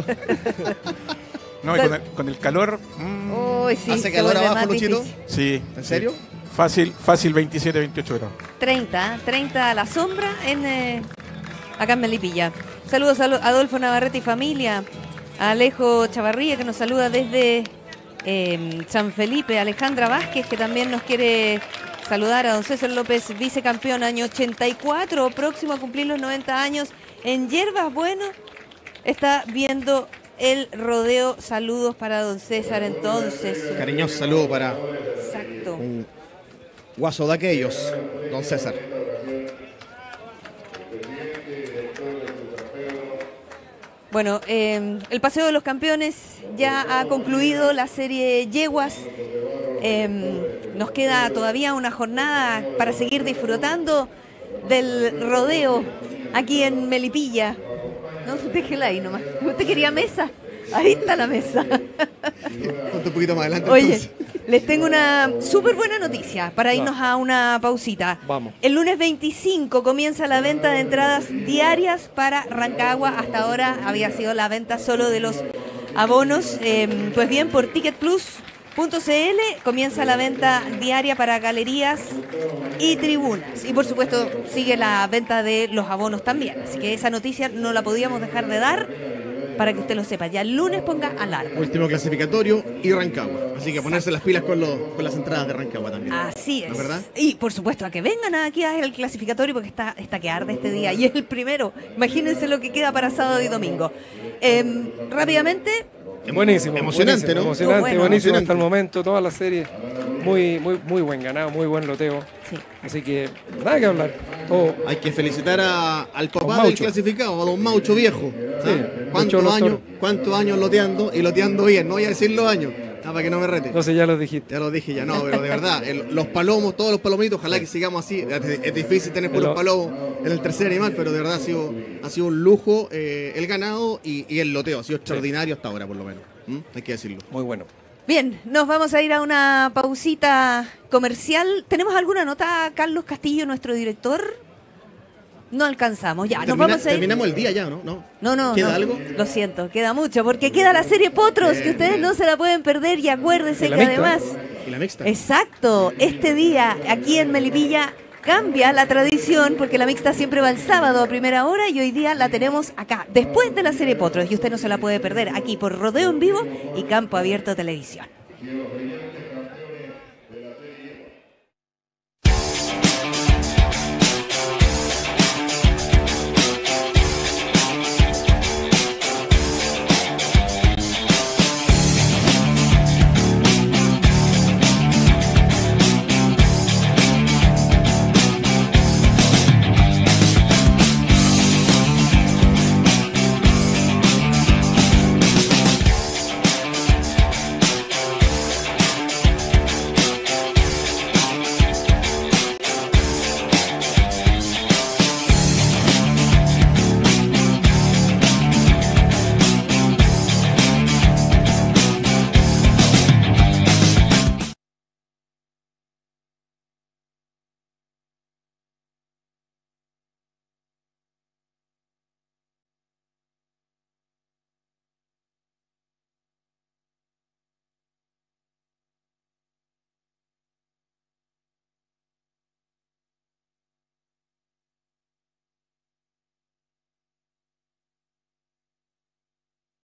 No, y con el calor.
Sí,
¿hace calor abajo, Luchito?
Difícil.
Sí.
¿En serio?
Fácil 27, 28 grados.
30 a la sombra acá en Melipilla. Saludos a Adolfo Navarrete y familia. A Alejo Chavarría, que nos saluda desde San Felipe. Alejandra Vázquez, que también nos quiere saludar. A don César López, vicecampeón año 84, próximo a cumplir los 90 años. En Hierbas Bueno está viendo el rodeo. Saludos para don César entonces.
Cariñoso saludo para
Exacto.
un guaso de aquellos, don César.
Bueno, el Paseo de los Campeones ya ha concluido la serie Yeguas. Nos queda todavía una jornada para seguir disfrutando del rodeo aquí en Melipilla. No, déjela ahí nomás. ¿Usted quería mesa? Ahí está la mesa.
Ponte un poquito más adelante.
Oye,
entonces.
les tengo una súper buena noticia para irnos a una pausita.
Vamos.
El lunes 25 comienza la venta de entradas diarias para Rancagua. Hasta ahora había sido la venta solo de los abonos. Pues bien, por ticketplus.cl comienza la venta diaria para galerías y tribunas. Y por supuesto sigue la venta de los abonos también. Así que esa noticia no la podíamos dejar de dar para que usted lo sepa. Ya el lunes ponga alarma.
Último clasificatorio y Rancagua. Así que ponerse las pilas con las entradas de Rancagua también.
Así es.
¿No es verdad?
Y por supuesto a que vengan aquí al clasificatorio porque está que arde este día. Y es el primero. Imagínense lo que queda para sábado y domingo. Rápidamente.
Buenísimo.
Emocionante,
buenísimo,
¿no?
Emocionante,
Bueno.
buenísimo hasta el momento. Toda la serie. Muy buen ganado, muy buen loteo.
Sí.
Así que nada que hablar. Todo.
Hay que felicitar al
Don
papá del
Maucho.
clasificado, a don Maucho viejo.
Sí,
¿Cuántos años loteando y loteando bien? No voy a decir los años, para que no me rete.
Entonces ya lo dijiste.
Ya lo dije, ya no, pero de verdad, los palomos, todos los palomitos, ojalá que sigamos así. Es difícil tener puros palomos en el tercer animal, pero de verdad ha sido un lujo el ganado y el loteo. Ha sido extraordinario hasta ahora, por lo menos. Hay que decirlo.
Muy bueno.
Bien, nos vamos a ir a una pausita comercial. ¿Tenemos alguna nota, Carlos Castillo, nuestro director? No alcanzamos, ya, nos vamos a ir.
Terminamos el día ya, ¿no?
No.
¿Queda algo?
Lo siento, queda mucho, porque queda la serie Potros, que ustedes no se la pueden perder y acuérdense que además...
Y la mixta.
Exacto, este día aquí en Melipilla cambia la tradición porque la mixta siempre va el sábado a primera hora y hoy día la tenemos acá, después de la serie Potros, y usted no se la puede perder aquí por Rodeo en Vivo y Campo Abierto Televisión.